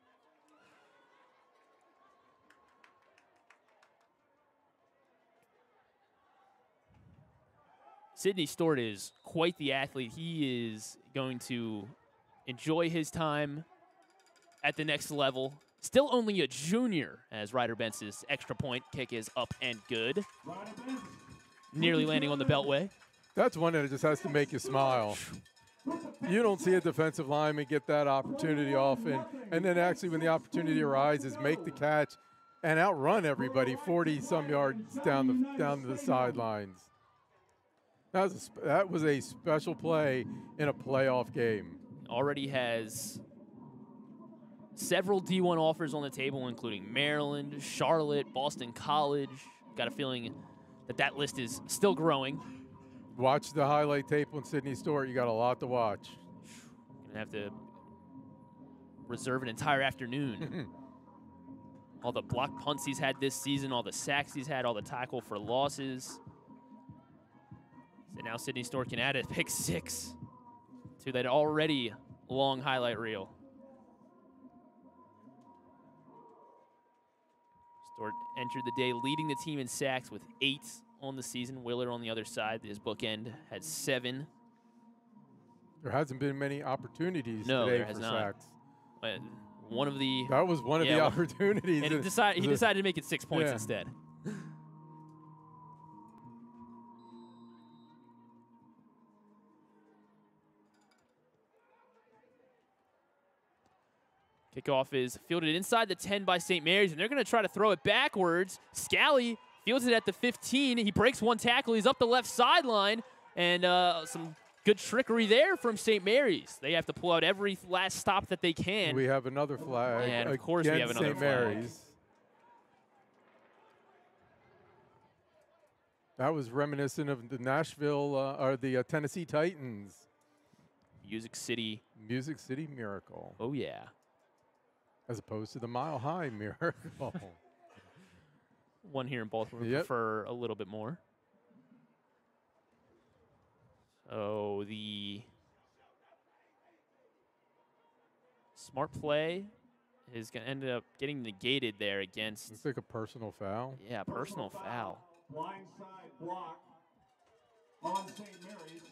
Sydney Stewart is quite the athlete. He is going to enjoy his time at the next level. Still only a junior, as Ryder Bentz's extra point kick is up and good. Nearly landing on the beltway. That's one that just has to make you smile. You don't see a defensive lineman get that opportunity often. And then actually when the opportunity arises, make the catch and outrun everybody forty-some yards down the, down the sidelines. That was, a, that was a special play in a playoff game. Already has several D one offers on the table, including Maryland, Charlotte, Boston College. Got a feeling that that list is still growing. Watch the highlight tape on Sydney Stewart. You got a lot to watch. Gonna have to reserve an entire afternoon. All the block punts he's had this season, all the sacks he's had, all the tackle for losses. So now Sydney Stewart can add a pick six to that already long highlight reel. Stewart entered the day leading the team in sacks with eight on the season. Willer on the other side, his bookend, had seven. There hasn't been many opportunities no, today there has for not. sacks. Uh, one of the That was one of yeah, the well, opportunities. and he, decide, he decided to make it six points yeah. instead. Kickoff is fielded inside the ten by Saint Mary's, and they're going to try to throw it backwards. Scally fields it at the fifteen. He breaks one tackle. He's up the left sideline, and uh, some good trickery there from Saint Mary's. They have to pull out every last stop that they can. We have another flag. And of course we have another Saint flag. Mary's. That was reminiscent of the Nashville uh, or the uh, Tennessee Titans. Music City. Music City Miracle. Oh, yeah. As opposed to the Mile High Miracle. One here in Baltimore Yep. for a little bit more. So the smart play is going to end up getting negated there against. Looks like a personal foul. Yeah, personal foul. Blindside block on Saint Mary's.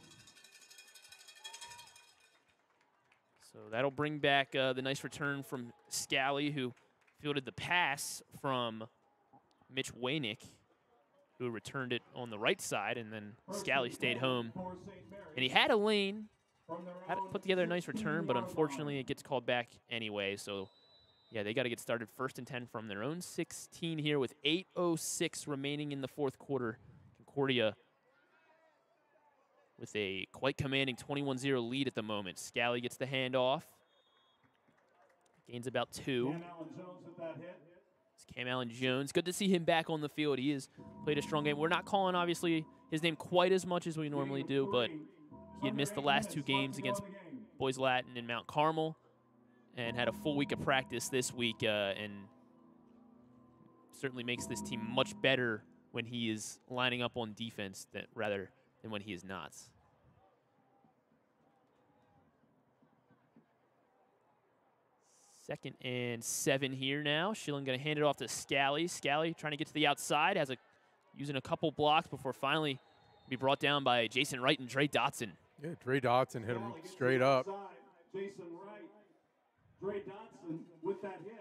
So that'll bring back uh, the nice return from Scally, who fielded the pass from Mitch Waynick, who returned it on the right side, and then Scally stayed home. And he had a lane, had to put together a nice return, but unfortunately it gets called back anyway. So, yeah, they got to get started first and ten from their own sixteen here with eight oh six remaining in the fourth quarter. Concordia with a quite commanding twenty-one zero lead at the moment. Scally gets the handoff. Gains about two. Cam Allen Jones with that hit. It's Cam Allen Jones. Good to see him back on the field. He has played a strong game. We're not calling, obviously, his name quite as much as we normally do, but he had missed the last two games against Boys Latin and Mount Carmel and had a full week of practice this week, uh, and certainly makes this team much better when he is lining up on defense that, rather than when he is not. Second and seven here now. Schilling going to hand it off to Scally. Scally trying to get to the outside, has a using a couple blocks before finally be brought down by Jason Wright and Dre Dotson. Yeah, Dre Dotson hit him straight up. Jason Wright, Dre Dotson with that hit.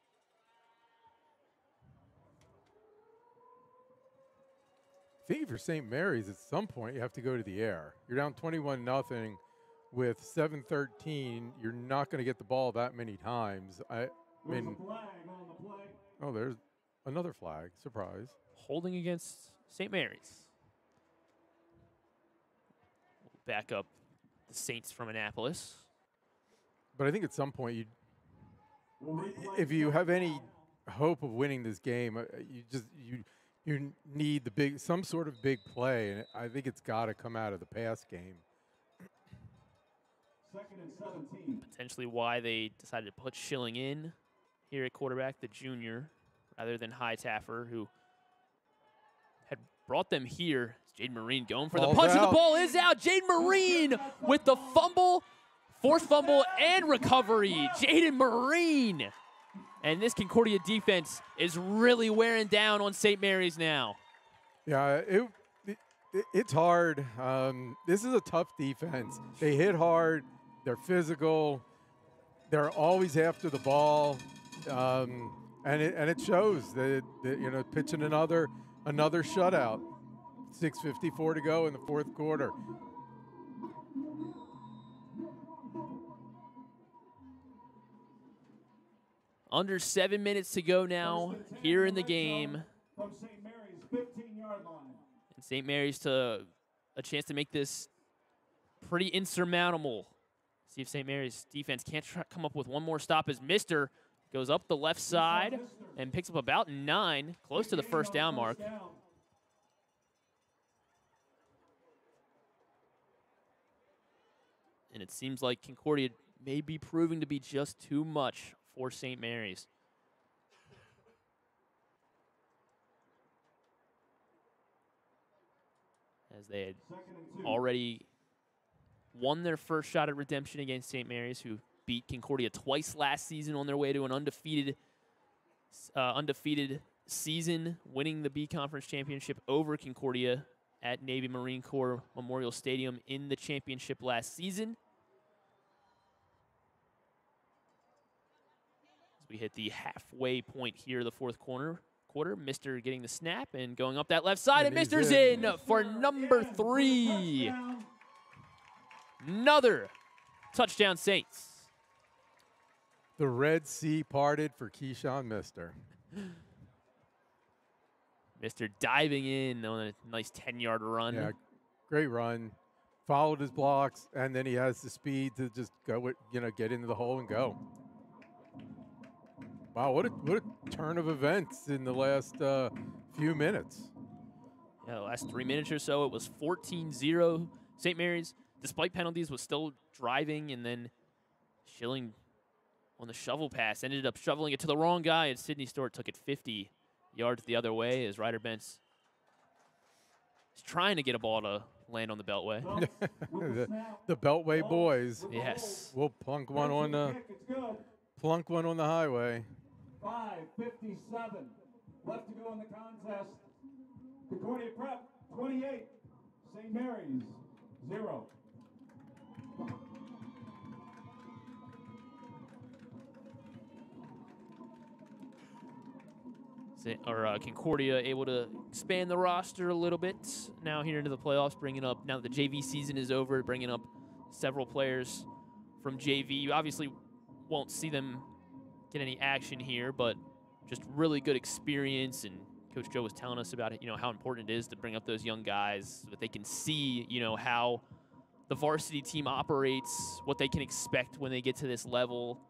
I think for Saint Mary's, at some point, you have to go to the air. You're down twenty-one nothing with seven thirteen. You're not going to get the ball that many times. I, I mean, flag on the play. Oh, there's another flag. Surprise. Holding against Saint Mary's. Back up the Saints from Annapolis. But I think at some point, you, if you have any hope of winning this game, uh, you just you you need the big some sort of big play, and I think it's got to come out of the pass game. Second and seventeen. Potentially why they decided to put Schilling in here at quarterback, the junior, rather than Hightaffer, who had brought them here. Jaden Marine going for Ball's the punch, and out. the ball is out. Jaden Marine with the fumble, forced fumble, and recovery. Jaden Marine. And this Concordia defense is really wearing down on Saint Mary's now. Yeah, it, it it's hard. Um, this is a tough defense. They hit hard. They're physical. They're always after the ball, um, and it and it shows. That, that you know, pitching another another shutout. six fifty-four to go in the fourth quarter. Under seven minutes to go now here in the game. From Saint Mary's fifteen-yard line. And Saint Mary's to a chance to make this pretty insurmountable. See if Saint Mary's defense can't try, come up with one more stop as Mister goes up the left side and picks up about nine, close to the first down mark. And it seems like Concordia may be proving to be just too much for Saint Mary's. As they had already won their first shot at redemption against Saint Mary's, who beat Concordia twice last season on their way to an undefeated, uh, undefeated season, winning the B-Conference Championship over Concordia at Navy Marine Corps Memorial Stadium in the championship last season. As we hit the halfway point here, the fourth quarter, quarter, Mister getting the snap and going up that left side, and, And he's Mister's in. in for number three. Another touchdown Saints. The Red Sea parted for Keyshawn Mister. Mister diving in on a nice ten-yard run. Yeah, great run. Followed his blocks, and then he has the speed to just go, with, you know, get into the hole and go. Wow, what a what a turn of events in the last uh, few minutes. Yeah, the last three minutes or so, it was fourteen zero. Saint Mary's, despite penalties, was still driving, and then Schilling on the shovel pass ended up shoveling it to the wrong guy, and Sidney Stewart took it fifty yards the other way as Ryder Bentz is trying to get a ball to land on the Beltway. the, the Beltway boys. Yes. We'll plunk one on the plunk one on the highway. five fifty-seven left to go in the contest. Concordia Prep twenty-eight, Saint Mary's zero. Or uh, Concordia able to expand the roster a little bit now here into the playoffs, bringing up, now that the J V season is over, bringing up several players from J V. You obviously won't see them get any action here, but just really good experience, and Coach Joe was telling us about it, you know, how important it is to bring up those young guys so that they can see, you know, how the varsity team operates, what they can expect when they get to this level.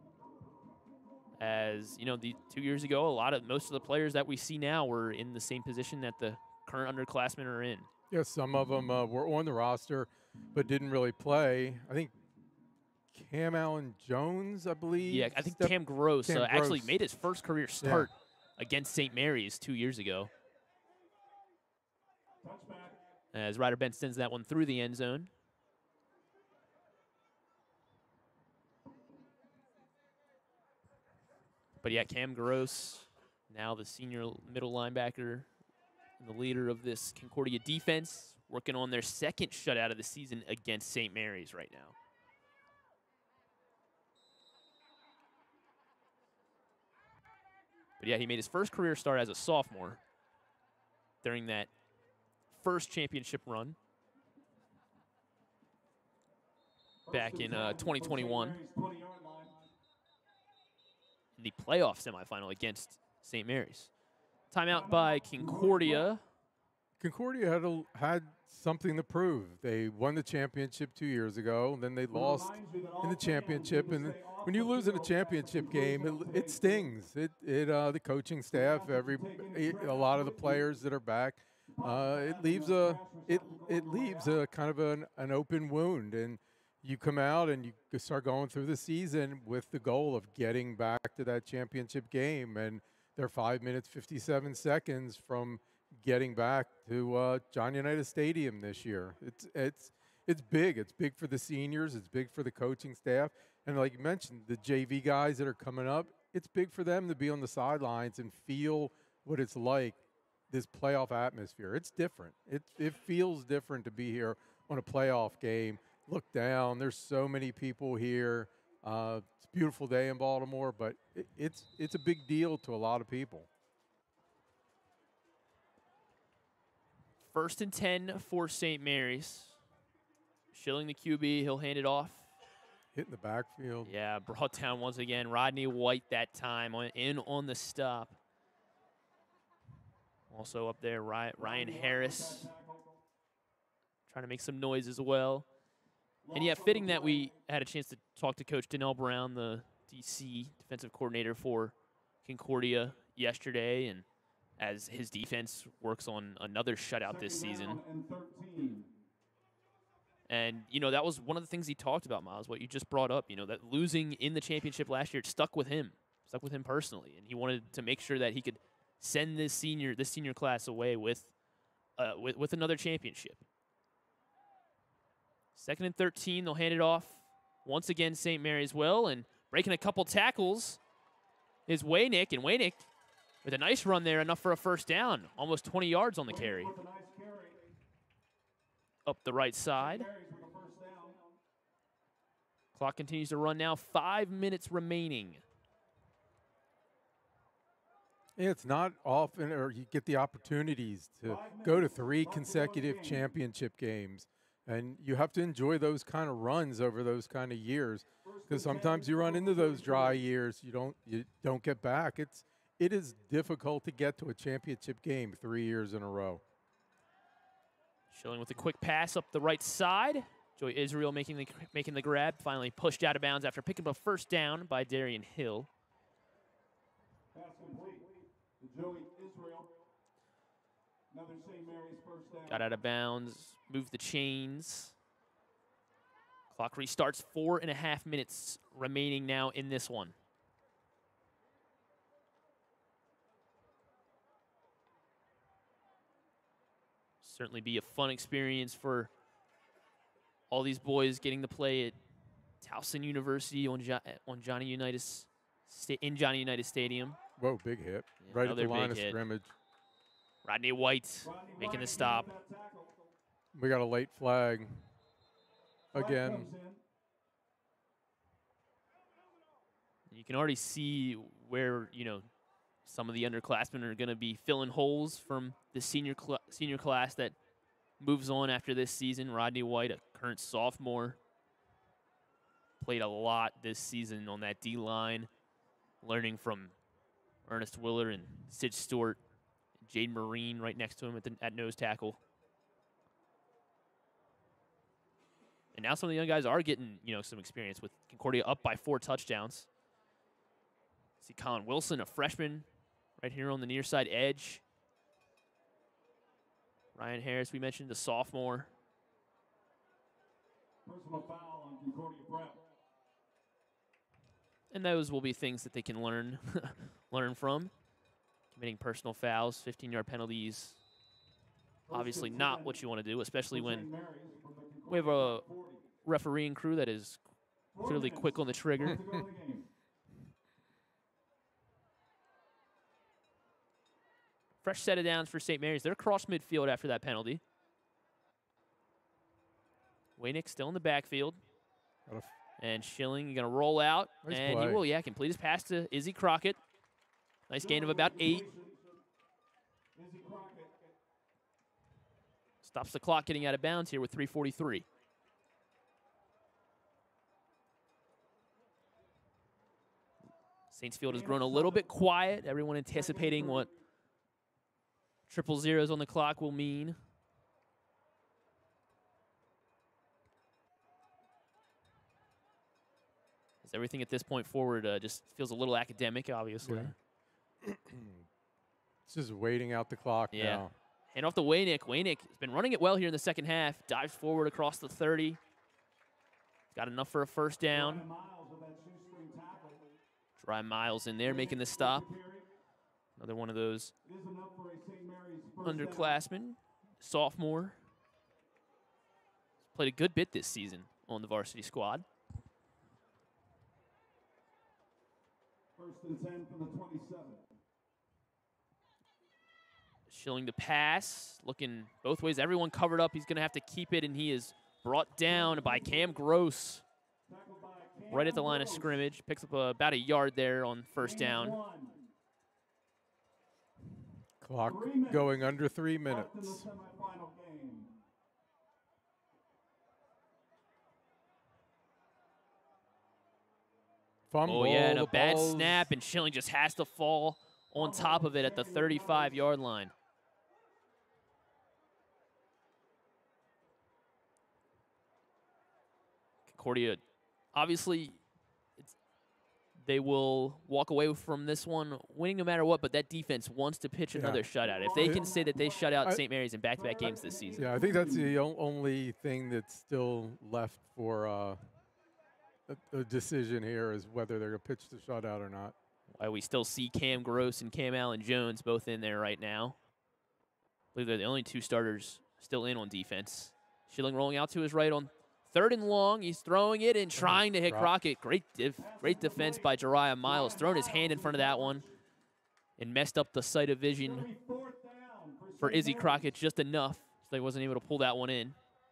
As, you know, the two years ago, a lot of, most of the players that we see now were in the same position that the current underclassmen are in. Yeah, some of them uh, were on the roster but didn't really play. I think Cam Allen Jones, I believe. Yeah, I think stepped- Cam Gross, Cam uh, actually Gross. made his first career start against Saint Mary's two years ago. As Ryder Bent sends that one through the end zone. But yeah, Cam Gross, now the senior middle linebacker and the leader of this Concordia defense, working on their second shutout of the season against Saint Mary's right now. But yeah, he made his first career start as a sophomore during that first championship run back in uh, twenty twenty-one. In the playoff semifinal against Saint Mary's. Timeout by Concordia. Concordia had a, had something to prove. They won the championship two years ago, and then they lost in the championship. And when you lose in a championship game, it, it stings. It, it uh, the coaching staff, every a lot of the players that are back, uh, it leaves a it it leaves a kind of an, an open wound. And you come out and you start going through the season with the goal of getting back to that championship game, and they're five minutes fifty-seven seconds from getting back to uh, Johnny Unitas Stadium this year. It's it's it's big. It's big for the seniors. It's big for the coaching staff, and like you mentioned, the J V guys that are coming up. It's big for them to be on the sidelines and feel what it's like, this playoff atmosphere. It's different. It it feels different to be here on a playoff game. Look down. There's so many people here. Uh, it's a beautiful day in Baltimore, but it, it's it's a big deal to a lot of people. First and ten for Saint Mary's. Schilling the Q B. He'll hand it off. Hitting the backfield. Yeah, brought down once again. Rodney White that time on, in on the stop. Also up there, Ryan Harris. Trying to make some noise as well. And yeah, fitting that we had a chance to talk to Coach Donnell Brown, the D C defensive coordinator for Concordia yesterday, and as his defense works on another shutout this season. And, you know, that was one of the things he talked about, Miles, what you just brought up, you know, that losing in the championship last year, it stuck with him, stuck with him personally. And he wanted to make sure that he could send this senior, this senior class away with, uh, with, with another championship. Second and thirteen, they'll hand it off. Once again, Saint Mary's will, and breaking a couple tackles is Waynick, and Waynick with a nice run there, enough for a first down, almost twenty yards on the carry. Up the right side. Clock continues to run now, five minutes remaining. Yeah, it's not often, or you get the opportunities to go to three consecutive championship games. And you have to enjoy those kind of runs over those kind of years, because sometimes you run into those dry years. You don't you don't get back. It's it is difficult to get to a championship game three years in a row. Schilling with a quick pass up the right side. Joey Israel making the making the grab, finally pushed out of bounds after picking up a first down by Darian Hill. Pass complete to Joey Israel. Another Saint Mary's first down. Got out of bounds, moved the chains. Clock restarts, four and a half minutes remaining now in this one. Certainly be a fun experience for all these boys getting to play at Towson University on, jo on Johnny Unitas in Johnny Unitas Stadium. Whoa, big hit. Yeah, right at the line of hit. scrimmage. Rodney White making the stop. We got a late flag again. You can already see where, you know, some of the underclassmen are going to be filling holes from the senior cl senior class that moves on after this season. Rodney White, a current sophomore, played a lot this season on that D-line, learning from Ernest Willer and Sid Stewart. Jade Marine right next to him at, the, at nose tackle. And now some of the young guys are getting, you know, some experience with Concordia up by four touchdowns. See Colin Wilson, a freshman, right here on the near side edge. Ryan Harris, we mentioned, a sophomore. Personal foul on Concordia Prep. And those will be things that they can learn, learn from. Committing personal fouls, fifteen-yard penalties. Obviously not what you want to do, especially when we have a refereeing crew that is clearly quick on the trigger. Fresh set of downs for Saint Mary's. They're across midfield after that penalty. Waynick still in the backfield. Got a f- And Schilling going to roll out. Nice and play. he will, yeah, complete his pass to Izzy Crockett. Nice gain of about eight. Stops the clock getting out of bounds here with three forty-three. Saints Field has grown a little bit quiet. Everyone anticipating what triple zeros on the clock will mean. As everything at this point forward uh, just feels a little academic, obviously. Yeah. It's just waiting out the clock Yeah. now. Hand off to Waynick. Waynick has been running it well here in the second half. Dives forward across the thirty. Got enough for a first down. Dry Miles in there making the stop. Another one of those underclassmen, sophomore. Played a good bit this season on the varsity squad. First and ten from the twenty-seven. Schilling the pass, looking both ways. Everyone covered up. He's going to have to keep it, and he is brought down by Cam Gross right at the line of scrimmage. Picks up a, about a yard there on first down. Clock going under three minutes. Fumble. Oh, yeah, and a the bad ball's- snap, and Schilling just has to fall on top of it at the thirty-five-yard line. Concordia, obviously, it's, they will walk away from this one winning no matter what, but that defense wants to pitch Yeah. another shutout. If they can say that they shut out I- Saint Mary's in back-to-back games this season. Yeah, I think that's the o- only thing that's still left for uh, a, a decision here is whether they're going to pitch the shutout or not. Why we still see Cam Gross and Cam Allen Jones both in there right now. I believe they're the only two starters still in on defense. Schilling rolling out to his right on third and long. He's throwing it and trying to hit Drop. Crockett. Great, def great defense by Jariah Miles. Throwing his hand in front of that one and messed up the sight of vision for Izzy Crockett just enough so he wasn't able to pull that one in.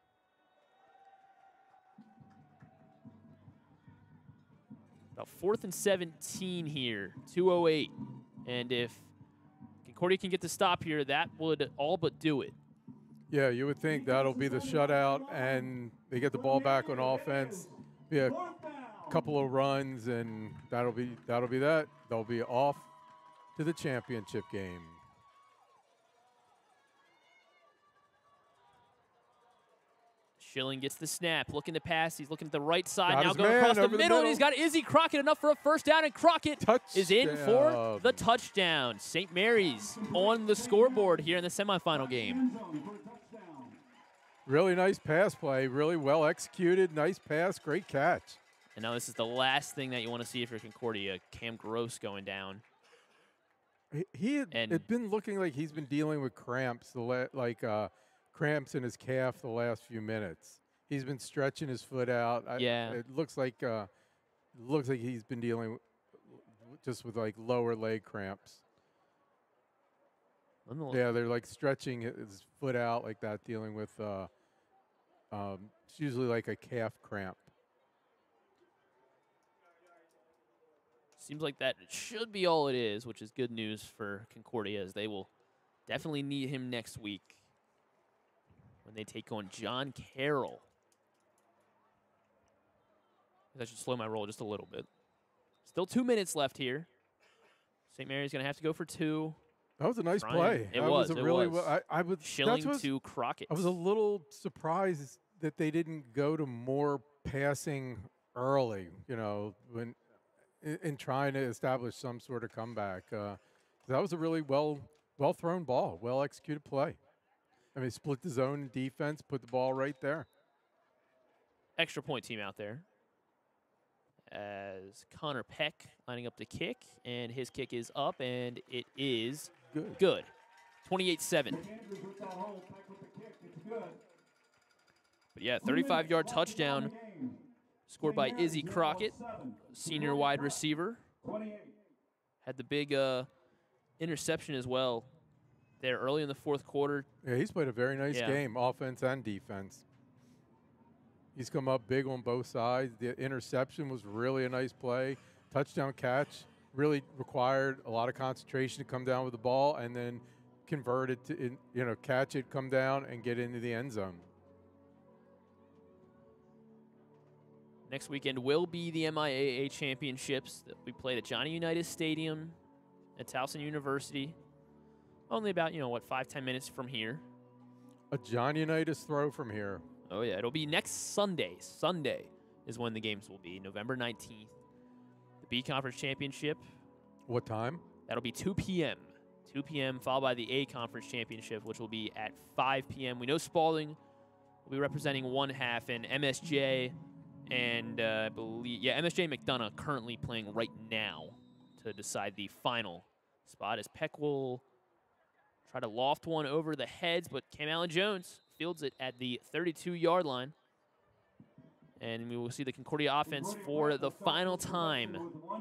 About fourth and seventeen here, two oh eight. And if Concordia can get the stop here, that would all but do it. Yeah, you would think that'll be the shutout, and they get the ball back on offense. Be a couple of runs, and that'll be that'll be that. They'll be off to the championship game. Schilling gets the snap, looking to pass. He's looking at the right side, Got now his going man across the over the middle, and middle. he's got Izzy Crockett enough for a first down, and Crockett is in for Touchdown. the touchdown. Saint Mary's on the scoreboard here in the semifinal game. Really nice pass play, really well executed. Nice pass, great catch. And now this is the last thing that you want to see if you're Concordia. Cam Gross going down. He, he had And- it been looking like he's been dealing with cramps, the la like uh, cramps in his calf the last few minutes. He's been stretching his foot out. I, Yeah. it looks like uh, looks like he's been dealing with, just with like lower leg cramps. Nonetheless- Yeah, they're like stretching his foot out like that, dealing with uh, um, it's usually like a calf cramp. Seems like that should be all it is, which is good news for Concordia, as they will definitely need him next week when they take on John Carroll. I should slow my roll just a little bit. Still two minutes left here. Saint Mary's going to have to go for two. That was a nice Trying. play. It that was, a it really was. well- I, I would. that's Schilling what's- to Crockett. I was a little surprised that they didn't go to more passing early, you know, when in, in trying to establish some sort of comeback. Uh, that was a really well well thrown ball, well executed play. I mean, split the zone defense, put the ball right there. Extra point team out there. As Connor Peck lining up the kick, and his kick is up, and it is Good. good. twenty-eight seven. But yeah, thirty-five-yard touchdown scored by Izzy Crockett, senior wide receiver. Had the big uh, interception as well there early in the fourth quarter. Yeah, he's played a very nice Yeah. game, offense and defense. He's come up big on both sides. The interception was really a nice play. Touchdown catch really required a lot of concentration to come down with the ball and then convert it to, in, you know, catch it, come down, and get into the end zone. Next weekend will be the M I A A Championships that we played at Johnny Unitas Stadium at Towson University. Only about, you know, what, five, ten minutes from here. A Johnny Unitas throw from here. Oh, yeah. It'll be next Sunday. Sunday is when the games will be, November nineteenth. The B-Conference Championship. What time? That'll be two p m two p m followed by the A-Conference Championship, which will be at five p m We know Spalding will be representing one half, and M S J and uh, I believe, yeah, M S J McDonough currently playing right now to decide the final spot, as Peck will try to loft one over the heads, but Cam Allen Jones fields it at the thirty-two yard line. And we will see the Concordia offense for the final time.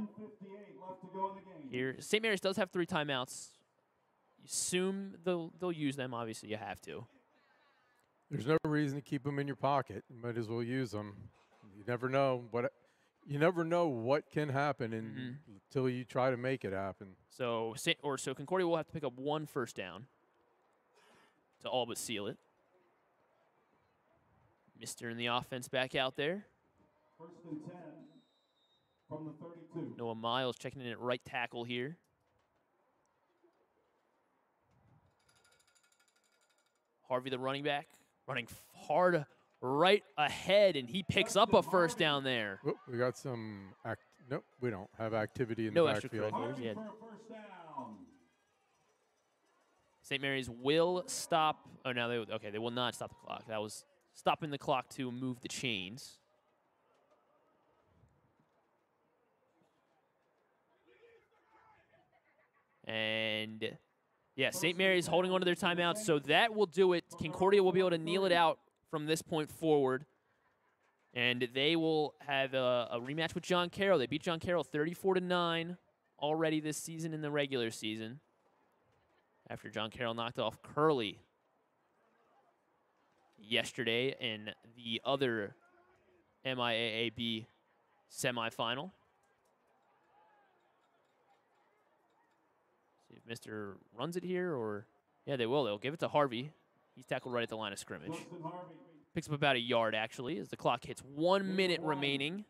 Here, Saint Mary's does have three timeouts. You assume they'll, they'll use them. Obviously, you have to. There's no reason to keep them in your pocket. You might as well use them. You never know what you never know what can happen in, mm-hmm. until you try to make it happen. So, or so Concordia will have to pick up one first down to all but seal it. Mister in the offense back out there. First and ten from the thirty-two. Noah Miles checking in at right tackle here. Harvey, the running back, running hard right ahead, and he picks up a first down there. Oh, we got some act. Nope, we don't have activity in no the backfield. Yeah. Saint Mary's will stop. Oh, no, they okay. They will not stop the clock. That was stopping the clock to move the chains. And, yeah, Saint Mary's holding on to their timeout, so that will do it. Concordia will be able to kneel it out from this point forward. And they will have a, a rematch with John Carroll. They beat John Carroll thirty-four to nine already this season in the regular season, after John Carroll knocked off Curley yesterday in the other M I A A B semifinal. See if Mister runs it here, or yeah, they will. They'll give it to Harvey. He's tackled right at the line of scrimmage. Picks up about a yard, actually, as the clock hits one minute remaining.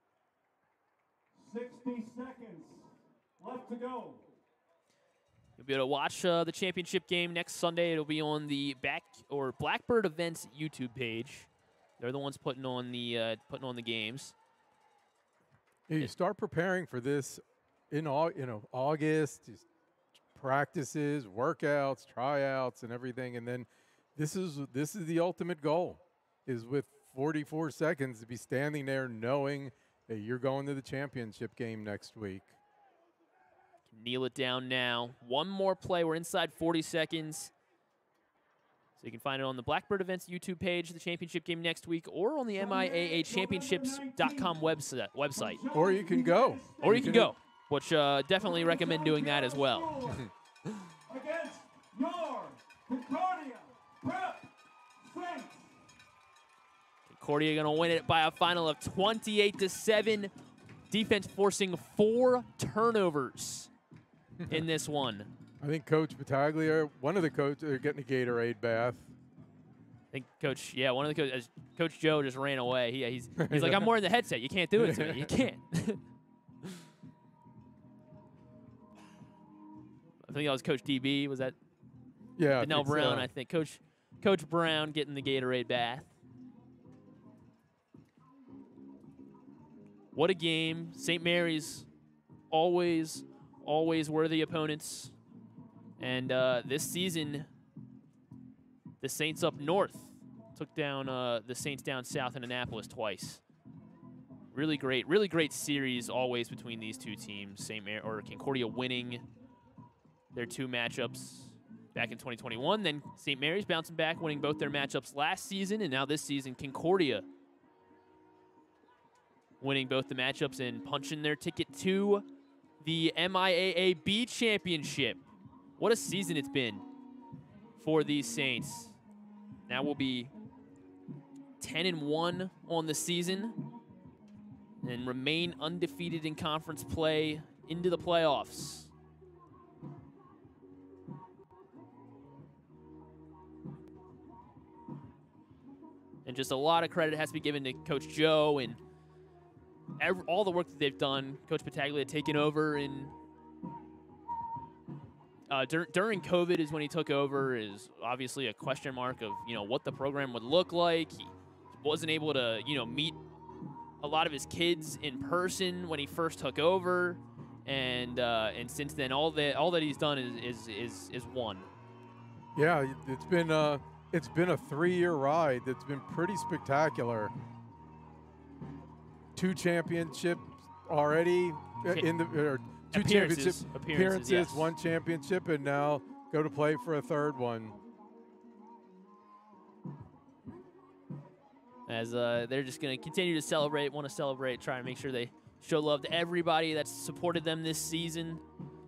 sixty seconds left to go. You'll be able to watch uh, the championship game next Sunday. It'll be on the back or Blackbird Events YouTube page. They're the ones putting on the uh, putting on the games. Yeah, you start preparing for this in all you know August, just practices, workouts, tryouts, and everything, and then this is this is the ultimate goal. Is with forty-four seconds to be standing there knowing that you're going to the championship game next week. Kneel it down now. One more play. We're inside forty seconds. So you can find it on the Blackbird Events YouTube page, the championship game next week, or on the M I A A championships dot com website. website. Or you can go. Or you, you can, can go, which uh, definitely recommend doing that as well. Against your Concordia Prep Saints. Concordia going to win it by a final of twenty-eight to seven. Defense forcing four turnovers in this one. I think Coach Battaglia, one of the coaches, are getting a Gatorade bath. I think Coach, yeah, one of the coaches, Coach Joe just ran away. He, he's he's like, I'm wearing the headset. You can't do it to me. You can't. I think that was Coach D B. Was that? Yeah. Danell I Brown, so. I think. Coach Coach Brown getting the Gatorade bath. What a game. Saint Mary's always, always worthy opponents. And uh, this season, the Saints up north took down uh, the Saints down south in Annapolis twice. Really great, really great series always between these two teams. Saint Mary or Concordia winning their two matchups back in twenty twenty-one. Then Saint Mary's bouncing back, winning both their matchups last season, and now this season, Concordia winning both the matchups and punching their ticket to the M I A A B Championship. What a season it's been for these Saints. Now we'll be ten and one on the season and remain undefeated in conference play into the playoffs. And just a lot of credit has to be given to Coach Joe and every, all the work that they've done. Coach Battaglia taking over in uh, dur during COVID is when he took over. Is obviously a question mark of you know what the program would look like. He wasn't able to you know meet a lot of his kids in person when he first took over, and uh, and since then all that all that he's done is is is, is won. Yeah, it's been uh, it's been a three-year ride that's been pretty spectacular. Two championships already in the or two appearances, championship appearances, appearances, yes. one championship, and now go to play for a third one. As uh, they're just going to continue to celebrate, want to celebrate, try to make sure they show love to everybody that's supported them this season.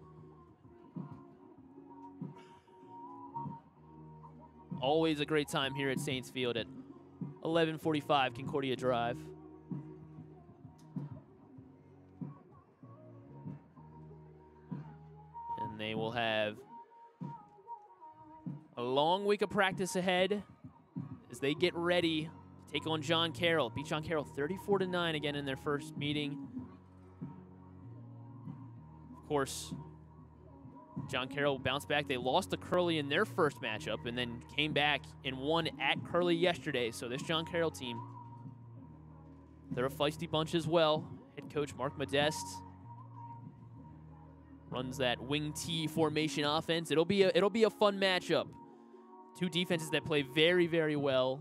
Always a great time here at Saints Field at eleven forty-five Concordia Drive. And they will have a long week of practice ahead as they get ready to take on John Carroll. Beat John Carroll thirty-four to nine again in their first meeting. Of course, John Carroll bounced back. They lost to Curley in their first matchup and then came back and won at Curley yesterday. So this John Carroll team, they're a feisty bunch as well. Head coach Mark Modeste runs that wing T formation offense. It'll be a, it'll be a fun matchup. Two defenses that play very, very well.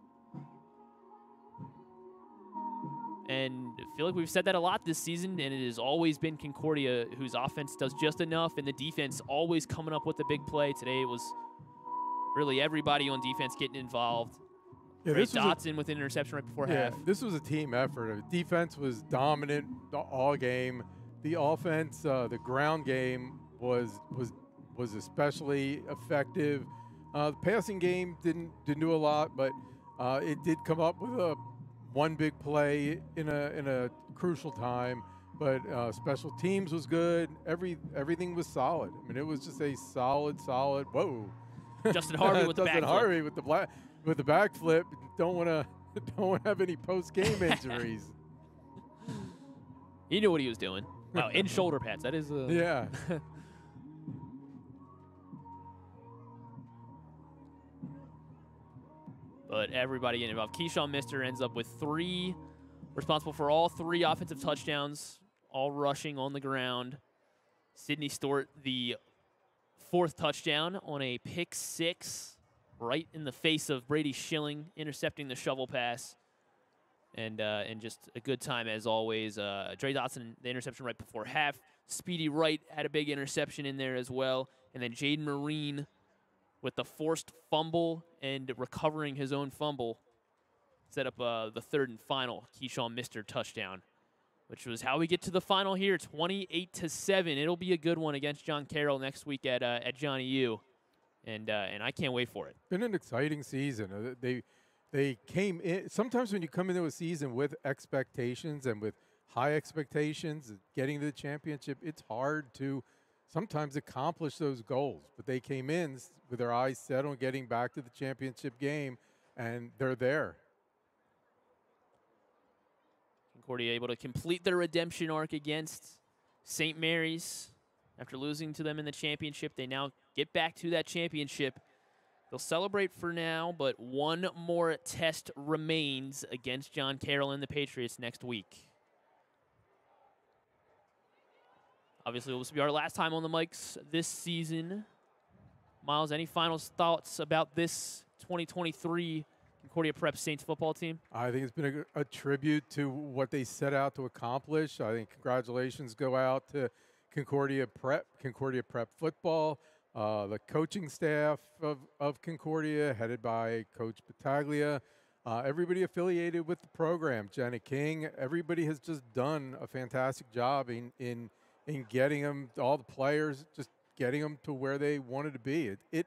And I feel like we've said that a lot this season, and it has always been Concordia whose offense does just enough, and the defense always coming up with the big play. Today it was really everybody on defense getting involved. Yeah, Ray this was Dotson with an interception right before yeah, half. this was a team effort. The defense was dominant all game. The offense, uh, the ground game was was was especially effective. Uh, the passing game didn't didn't do a lot, but uh, it did come up with a one big play in a in a crucial time. But uh, special teams was good. Every everything was solid. I mean, it was just a solid, solid. Whoa, Justin Harvey with the Justin backflip. Harvey with the black with the backflip. Don't want to don't want to have any post game injuries. He knew what he was doing. Wow, in shoulder pads. That is. Uh, Yeah. But everybody getting involved. Keyshawn Mister ends up with three, responsible for all three offensive touchdowns, all rushing on the ground. Sydney Stewart, the fourth touchdown on a pick six, right in the face of Brady Schilling, intercepting the shovel pass. And uh, and just a good time as always. Uh, Dre Dotson, the interception right before half. Speedy Wright had a big interception in there as well. And then Jaden Marine with the forced fumble and recovering his own fumble, set up uh, the third and final Keyshawn Mister touchdown, which was how we get to the final here, twenty-eight to seven. It'll be a good one against John Carroll next week at uh, at Johnny U, and uh, and I can't wait for it. Been an exciting season. Uh, They they came in. Sometimes when you come into a season with expectations and with high expectations, getting to the championship, it's hard to sometimes accomplish those goals. But they came in with their eyes set on getting back to the championship game, and they're there. Concordia able to complete their redemption arc against Saint Mary's. After losing to them in the championship, they now get back to that championship. They'll celebrate for now, but one more test remains against John Carroll and the Patriots next week. Obviously, this will be our last time on the mics this season. Miles, any final thoughts about this twenty twenty-three Concordia Prep Saints football team? I think it's been a, a tribute to what they set out to accomplish. I think congratulations go out to Concordia Prep, Concordia Prep football, uh, the coaching staff of, of Concordia, headed by Coach Battaglia, uh, everybody affiliated with the program, Jenna King. Everybody has just done a fantastic job in in in getting them, all the players, just getting them to where they wanted to be. It it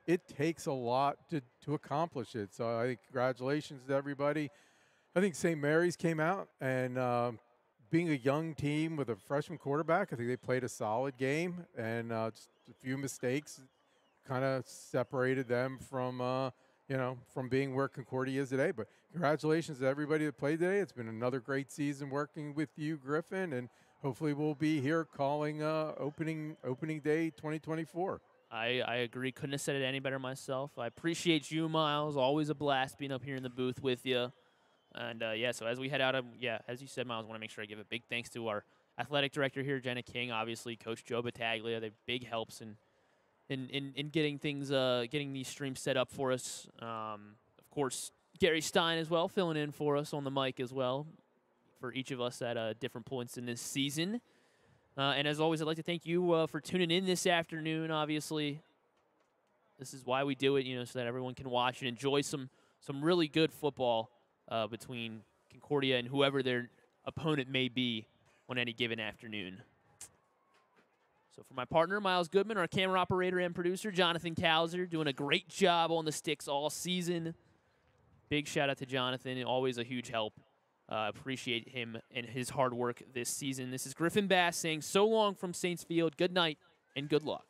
it takes a lot to, to accomplish it. So I think congratulations to everybody. I think Saint Mary's came out and um, being a young team with a freshman quarterback, I think they played a solid game, and uh, just a few mistakes kind of separated them from, uh, you know, from being where Concordia is today. But congratulations to everybody that played today. It's been another great season working with you, Griffin, and hopefully we'll be here calling uh, opening opening day twenty twenty-four. I, I agree. Couldn't have said it any better myself. I appreciate you, Miles. Always a blast being up here in the booth with you. And, uh, yeah, so as we head out, of, yeah, as you said, Miles, I want to make sure I give a big thanks to our athletic director here, Jenna King, obviously, Coach Joe Battaglia. They're big helps in in, in, in getting things, uh, getting these streams set up for us. Um, of course, Gary Stein as well, filling in for us on the mic as well for each of us at uh, different points in this season. Uh, and as always, I'd like to thank you uh, for tuning in this afternoon, obviously. This is why we do it, you know, so that everyone can watch and enjoy some some really good football uh, between Concordia and whoever their opponent may be on any given afternoon. So for my partner, Miles Goodman, our camera operator and producer, Jonathan Cowser, doing a great job on the sticks all season. Big shout out to Jonathan, always a huge help. Uh, appreciate him and his hard work this season. This is Griffin Bass saying so long from Saints Field. Good night and good luck.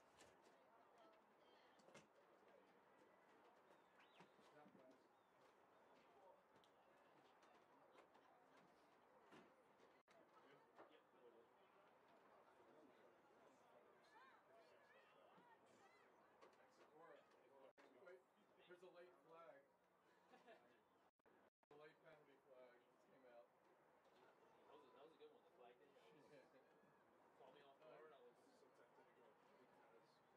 There's a late flag. The late penalty flag came out. That was a, that was a good one. The flag did. Call me off guard. I was so tempted to go because we.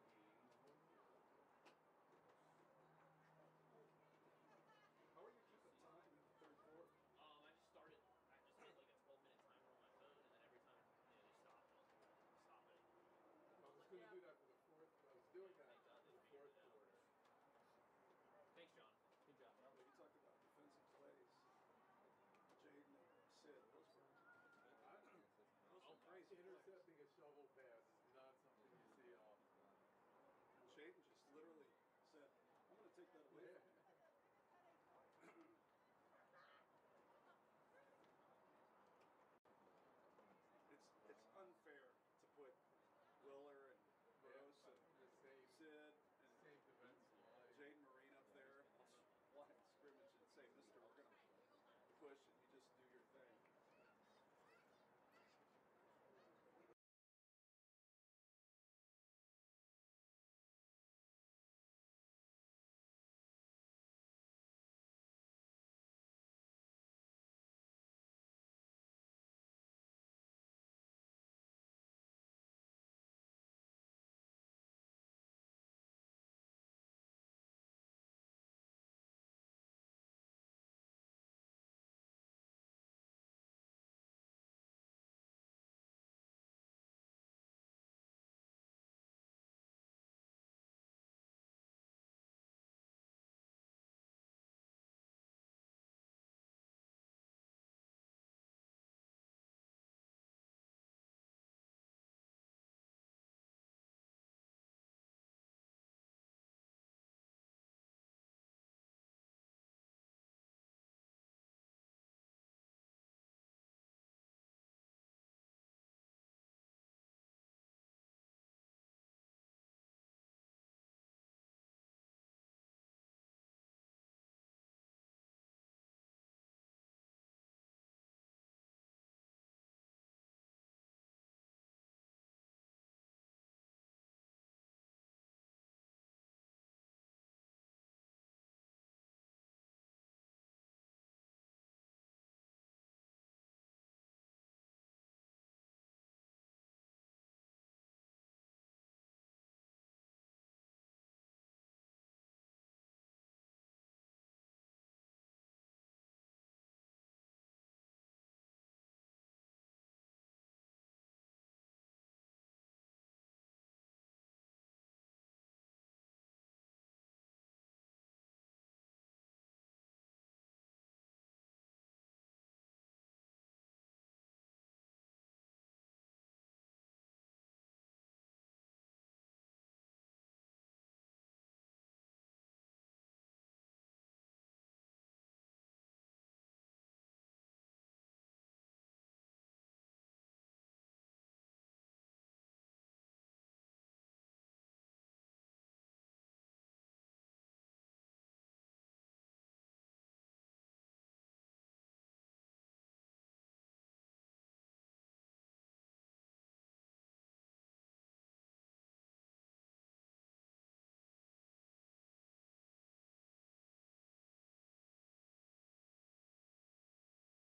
How are you keeping time in the third quarter? Um, I just started. I just had like a twelve minute timer on my phone, and then every time you know, they stopped, I was like, stop it. I was going to do that for the fourth. I was doing that for the fourth quarter. Thanks, John. Good job. Well, you talk about defensive plays. Jaden and Sid, those were, those were crazy. Intercepting a shovel pass.